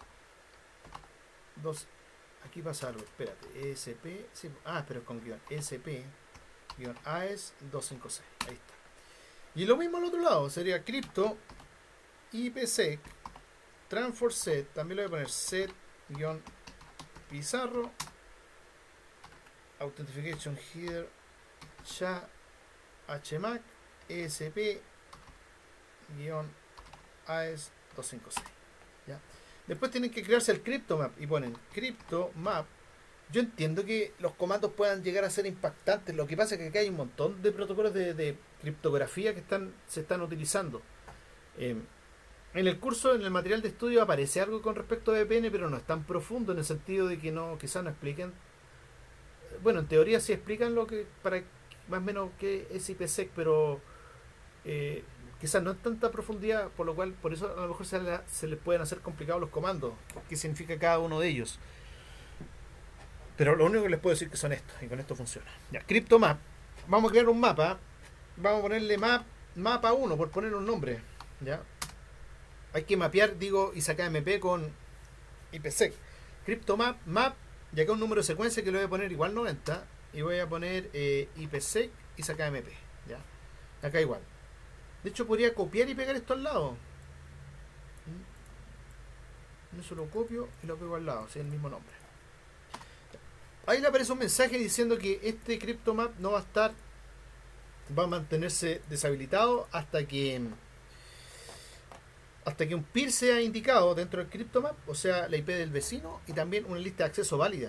Speaker 1: dos. Aquí pasa algo, espérate. ESP. Sí, ah, pero con guión. ESP guión AES doscientos cincuenta y seis. Ahí está. Y lo mismo al otro lado. Sería crypto IPsec transfer set. También le voy a poner set guión pizarro. Authentication header. Cha hmac esp guión AES doscientos cincuenta y seis, ¿ya? Después tienen que crearse el CryptoMap y ponen CryptoMap. Yo entiendo que los comandos puedan llegar a ser impactantes. Lo que pasa es que acá hay un montón de protocolos de, de criptografía que están se están utilizando. Eh, en el curso, en el material de estudio aparece algo con respecto a V P N, pero no es tan profundo en el sentido de que no, quizás no expliquen. Bueno, en teoría sí explican lo que para más o menos qué es IPsec, pero eh, quizás no en tanta profundidad, por lo cual, por eso a lo mejor se, la, se les pueden hacer complicados los comandos, qué significa cada uno de ellos. Pero lo único que les puedo decir que son estos, y con esto funciona. Ya, CryptoMap. Vamos a crear un mapa. Vamos a ponerle map, mapa uno, por poner un nombre. Ya. Hay que mapear, digo, I S A K M P con I P sec. CryptoMap, map, y acá un número de secuencia que le voy a poner igual noventa. Y voy a poner eh, I P sec, I S A K M P. Ya. Acá igual. De hecho, podría copiar y pegar esto al lado. Eso lo copio y lo pego al lado, si es el mismo nombre. Ahí le aparece un mensaje diciendo que este CryptoMap no va a estar, va a mantenerse deshabilitado hasta que hasta que un peer sea indicado dentro del CryptoMap, o sea, la I P del vecino y también una lista de acceso válida.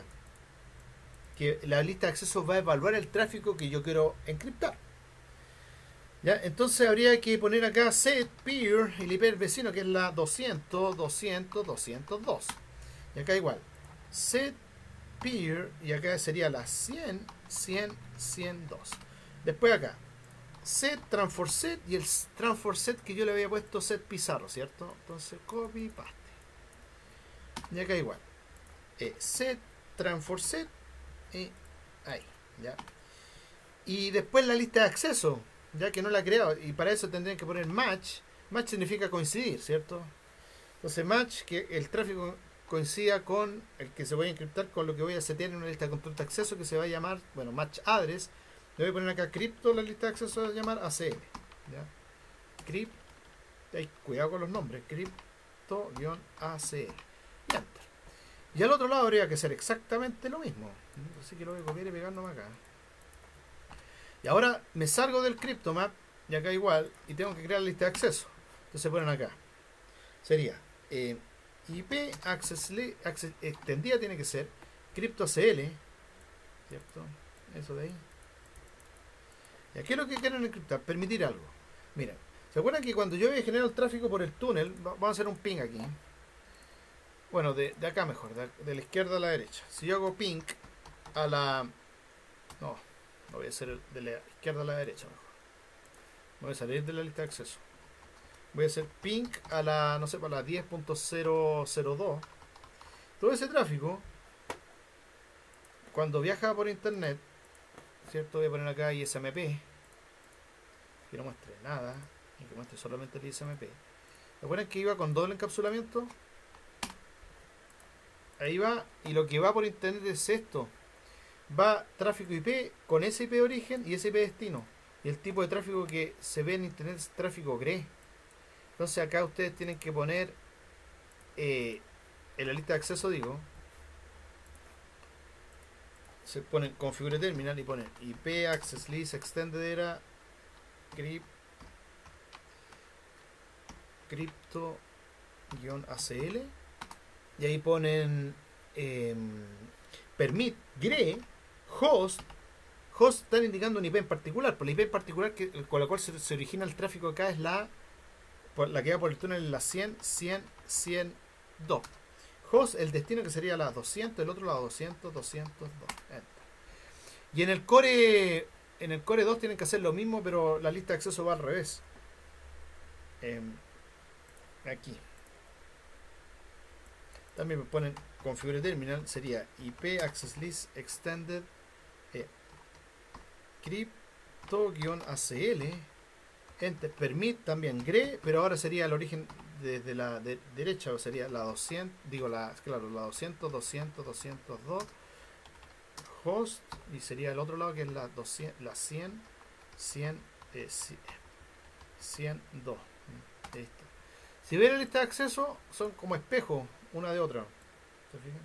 Speaker 1: Que la lista de acceso va a evaluar el tráfico que yo quiero encriptar. ¿Ya? Entonces habría que poner acá set peer y la I P del vecino, que es la doscientos, doscientos, doscientos dos. Y acá igual. Set peer y acá sería la cien, cien, ciento dos. Después acá set transfer set y el transfer set que yo le había puesto set pizarro, ¿cierto? Entonces copy paste. Y acá igual. Eh, set transfer set y ahí, ya. Y después la lista de acceso, ya que no la he creado, y para eso tendrían que poner match. Match significa coincidir, ¿cierto? Entonces match, que el tráfico coincida con el que se voy a encriptar con lo que voy a setear en una lista de control de acceso que se va a llamar, bueno, match address. Le voy a poner acá crypto, la lista de acceso va a llamar A C L. ¿Ya? Crypt, ay, cuidado con los nombres, crypto-A C L. Y enter. Y al otro lado habría que hacer exactamente lo mismo. Así que lo voy a copiar y pegar nomás acá. Y ahora me salgo del CryptoMap, y acá igual, y tengo que crear la lista de acceso. Entonces ponen acá. Sería eh, I P access, access extendida tiene que ser crypto-A C L, ¿cierto? Eso de ahí. ¿Y qué es lo que quieren encriptar? Permitir algo. Miren, ¿se acuerdan que cuando yo había generado el tráfico por el túnel, vamos a hacer un ping aquí? Bueno, de, de acá mejor, de, de la izquierda a la derecha. Si yo hago ping a la... No, no voy a hacer de la izquierda a la derecha mejor. Voy a salir de la lista de acceso. Voy a hacer ping a la, no sé, para la diez punto cero cero dos. Todo ese tráfico, cuando viaja por internet, ¿cierto? Voy a poner acá I S M P, que no muestre nada, y que muestre solamente el I S M P. ¿Recuerdan que iba con doble encapsulamiento? Ahí va, y lo que va por internet es esto. Va tráfico I P con ese I P de origen y ese I P de destino. Y el tipo de tráfico que se ve en internet es tráfico GRE. Entonces acá ustedes tienen que poner eh, en la lista de acceso, digo, se ponen configure terminal y ponen I P access list extended era crypt, crypto-A C L y ahí ponen eh, permit GRE host. Host están indicando un I P en particular, por la I P en particular que, con la cual se, se origina el tráfico acá es la por, la que va por el túnel, la cien, cien, ciento dos. Host, el destino que sería la doscientos, el otro la doscientos, doscientos dos. Enter. Y en el core en el core dos tienen que hacer lo mismo, pero la lista de acceso va al revés. Eh, aquí. También me ponen configure terminal, sería I P access list extended eh, crypto-A C L enter permit también GRE, pero ahora sería el origen desde la de derecha, o sería la doscientos, digo la, claro, la doscientos, doscientos, doscientos dos host, y sería el otro lado que es la doscientos, la cien, cien, eh, ciento dos. Listo. Si ven la lista de acceso, son como espejos una de otra. ¿Se fijan?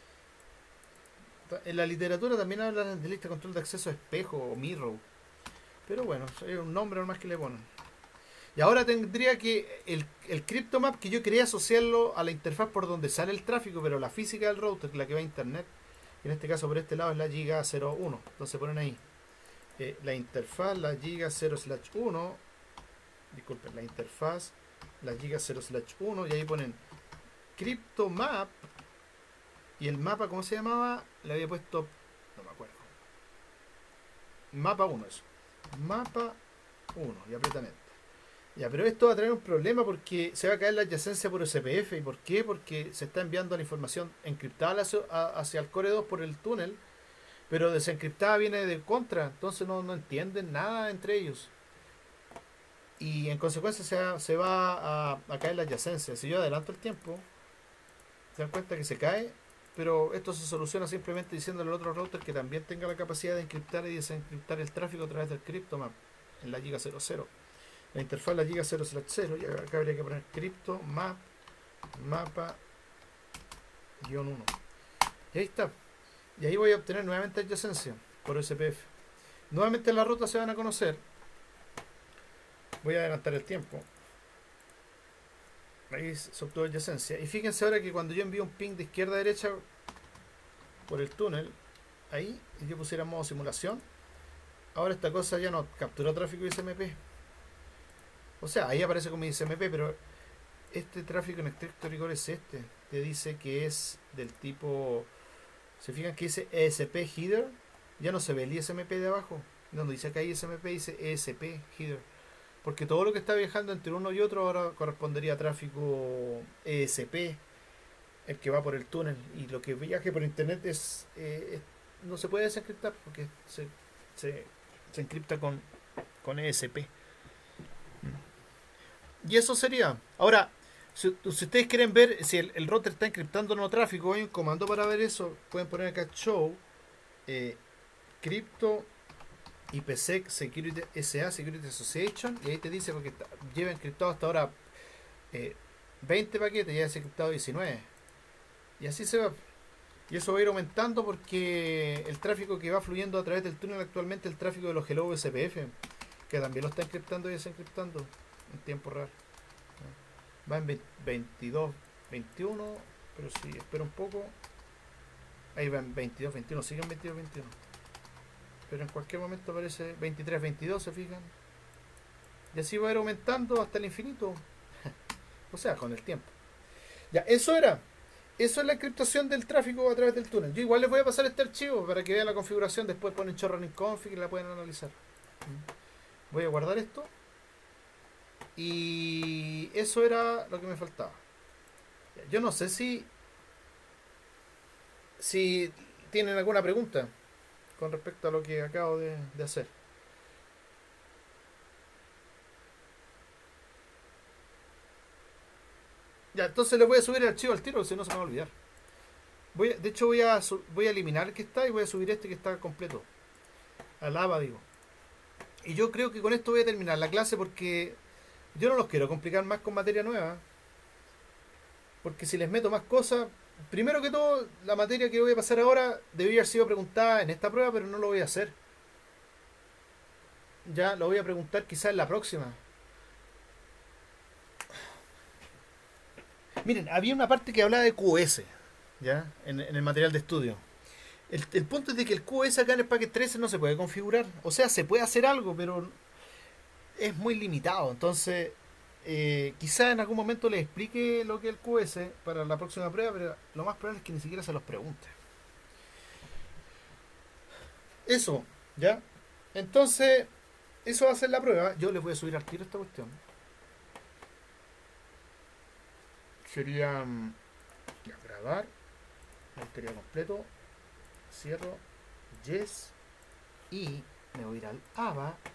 Speaker 1: En la literatura también hablan de lista de control de acceso espejo o mirror, pero bueno, es un nombre nomás que le ponen. Y ahora tendría que el, el CryptoMap que yo quería asociarlo a la interfaz por donde sale el tráfico, pero la física del router, la que va a internet, en este caso por este lado es la giga cero uno. Entonces ponen ahí eh, la interfaz, la giga cero slash uno, disculpen, la interfaz, la giga cero slash uno, y ahí ponen CryptoMap. Y el mapa, ¿cómo se llamaba? Le había puesto, no me acuerdo, mapa uno, eso, mapa uno, y aprietan enter. Ya, pero esto va a traer un problema porque se va a caer la adyacencia por S P F. ¿Y por qué? Porque se está enviando la información encriptada hacia, hacia el Core dos por el túnel, pero desencriptada viene de contra, entonces no, no entienden nada entre ellos. Y en consecuencia se va, se va a, a caer la adyacencia. Si yo adelanto el tiempo, se dan cuenta que se cae, pero esto se soluciona simplemente diciéndole al otro router que también tenga la capacidad de encriptar y desencriptar el tráfico a través del CryptoMap en la giga cero cero. La interfaz la giga cero cero cero, y acá habría que poner CryptoMap mapa guión uno. Y ahí está. Y ahí voy a obtener nuevamente adyacencia por S P F. Nuevamente las rutas se van a conocer. Voy a adelantar el tiempo. Ahí se obtuvo adyacencia. Y fíjense ahora que cuando yo envío un ping de izquierda a derecha por el túnel, ahí, y yo pusiera modo simulación, ahora esta cosa ya no capturó tráfico I S M P. O sea, ahí aparece como I S M P, pero este tráfico en estricto rigor es este. Te dice que es del tipo... ¿Se fijan que dice E S P header? Ya no se ve el I S M P de abajo. Donde dice acá I S M P dice E S P header. Porque todo lo que está viajando entre uno y otro ahora correspondería a tráfico E S P, el que va por el túnel. Y lo que viaje por internet es, eh, es no se puede desencriptar porque se, se, se encripta con, con E S P. Y eso sería. Ahora, si, si ustedes quieren ver si el, el router está encriptando o no tráfico, hay un comando para ver eso. Pueden poner acá show eh, crypto IPsec Security S A Security Association, y ahí te dice porque está, lleva encriptado hasta ahora eh, veinte paquetes, ya ha encriptado diecinueve, y así se va. Y eso va a ir aumentando porque el tráfico que va fluyendo a través del túnel actualmente, el tráfico de los Hello S P F, que también lo está encriptando y desencriptando en tiempo real. Va en veintidós, veintiuno, pero si espero un poco, ahí va en veintidós, veintiuno, sigue en veintidós, veintiuno. Pero en cualquier momento aparece veintitrés, veintidós, se fijan. Y así va a ir aumentando hasta el infinito. O sea, con el tiempo. Ya, eso era. Eso es la encriptación del tráfico a través del túnel. Yo igual les voy a pasar este archivo para que vean la configuración. Después ponen running config y la pueden analizar. Voy a guardar esto. Y eso era lo que me faltaba. Yo no sé si si tienen alguna pregunta con respecto a lo que acabo de, de hacer. Ya, entonces le voy a subir el archivo al tiro, si no se me va a olvidar. Voy, de hecho voy a voy a eliminar el que está y voy a subir este que está completo. Al A V A, digo. Y yo creo que con esto voy a terminar la clase porque yo no los quiero complicar más con materia nueva. Porque si les meto más cosas... Primero que todo, la materia que voy a pasar ahora debería haber sido preguntada en esta prueba, pero no lo voy a hacer. Ya lo voy a preguntar quizás en la próxima. Miren, había una parte que hablaba de Q S, ¿ya? En, en el material de estudio. El, el punto es de que el Q S acá en el paquete trece no se puede configurar. O sea, se puede hacer algo, pero es muy limitado. Entonces... Eh, quizá en algún momento les explique lo que es el Q S para la próxima prueba, pero lo más probable es que ni siquiera se los pregunte. Eso, ¿ya? Entonces, eso va a ser la prueba. Yo les voy a subir al tiro esta cuestión. Sería um, ya, grabar, la historia completo, cierro, yes, y me voy a ir al A V A.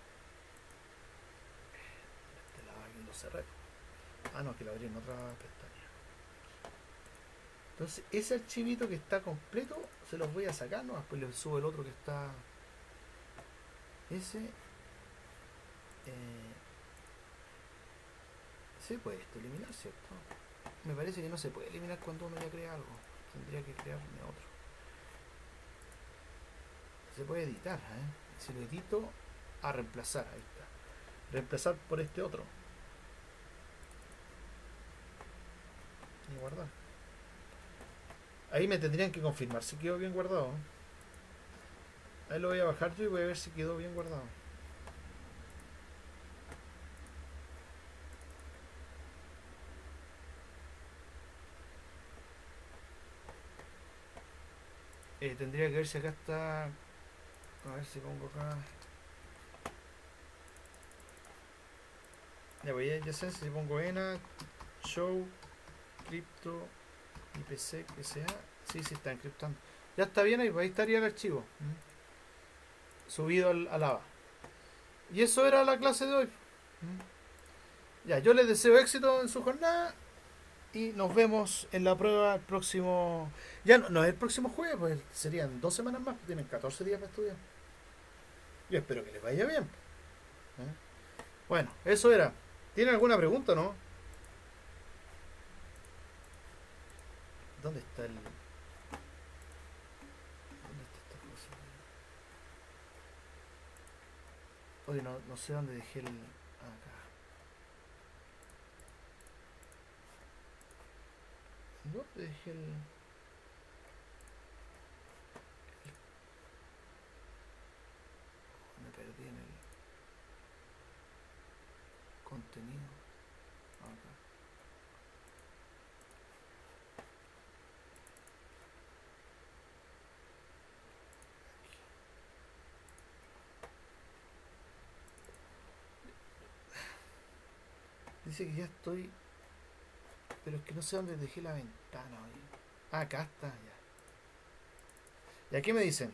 Speaker 1: Cerrar. Ah, no, que lo abrí en otra pestaña. Entonces, ese archivito que está completo se los voy a sacar, ¿no? Después les subo el otro que está. Ese. Eh, se puede esto eliminar, ¿cierto? Me parece que no se puede eliminar cuando uno ya crea algo. Tendría que crearme otro. Se puede editar, ¿eh? Si lo edito, a reemplazar, ahí está. Reemplazar por este otro. Y guardar. Ahí me tendrían que confirmar si quedó bien guardado. Ahí lo voy a bajar yo y voy a ver si quedó bien guardado. Eh, tendría que ver si acá está. A ver si pongo acá. Ya voy a ya sé, si pongo ENA, show, crypto, I P C, que sea. Sí, sí, está encriptando. Ya está bien ahí, pues ahí estaría el archivo. ¿Mm? Subido al, al A V A. Y eso era la clase de hoy. ¿Mm? Ya, yo les deseo éxito en su jornada. Y nos vemos en la prueba el próximo. Ya no, no es el próximo jueves, pues serían dos semanas más, pues tienen catorce días para estudiar. Yo espero que les vaya bien. ¿Eh? Bueno, eso era. ¿Tienen alguna pregunta, no? ¿Dónde está el.? ¿Dónde está esta cosa? Oye, no, no sé dónde dejé el. Acá. ¿Dónde dejé el.? Me perdí en el contenido. Acá. Dice que ya estoy. Pero es que no sé dónde dejé la ventana. Oye. Ah, acá está, ya. ¿Y aquí me dicen?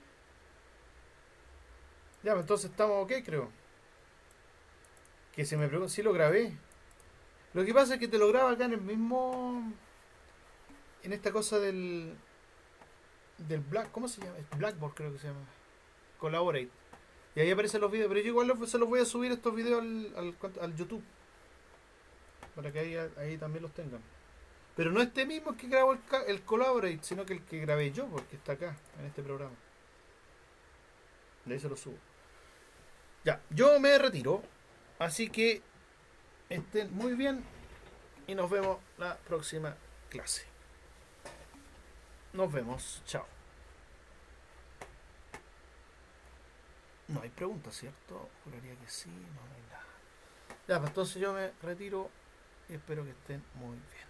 Speaker 1: Ya, pues entonces estamos ok, creo. Que se me pregunta si lo grabé. Lo que pasa es que te lo graba acá en el mismo. En esta cosa del. Del Black. ¿Cómo se llama? Blackboard, creo que se llama. Collaborate. Y ahí aparecen los videos. Pero yo igual los- se los voy a subir estos videos al, al, al YouTube. Para que ahí, ahí también los tengan. Pero no este mismo que grabó el, ca- el Collaborate, sino que el que grabé yo, porque está acá, en este programa. De ahí se lo subo. Ya, yo me retiro. Así que estén muy bien y nos vemos la próxima clase. Nos vemos. Chao. No hay preguntas, ¿cierto? Juraría que sí. No, no hay nada. Ya, pues entonces yo me retiro y espero que estén muy bien.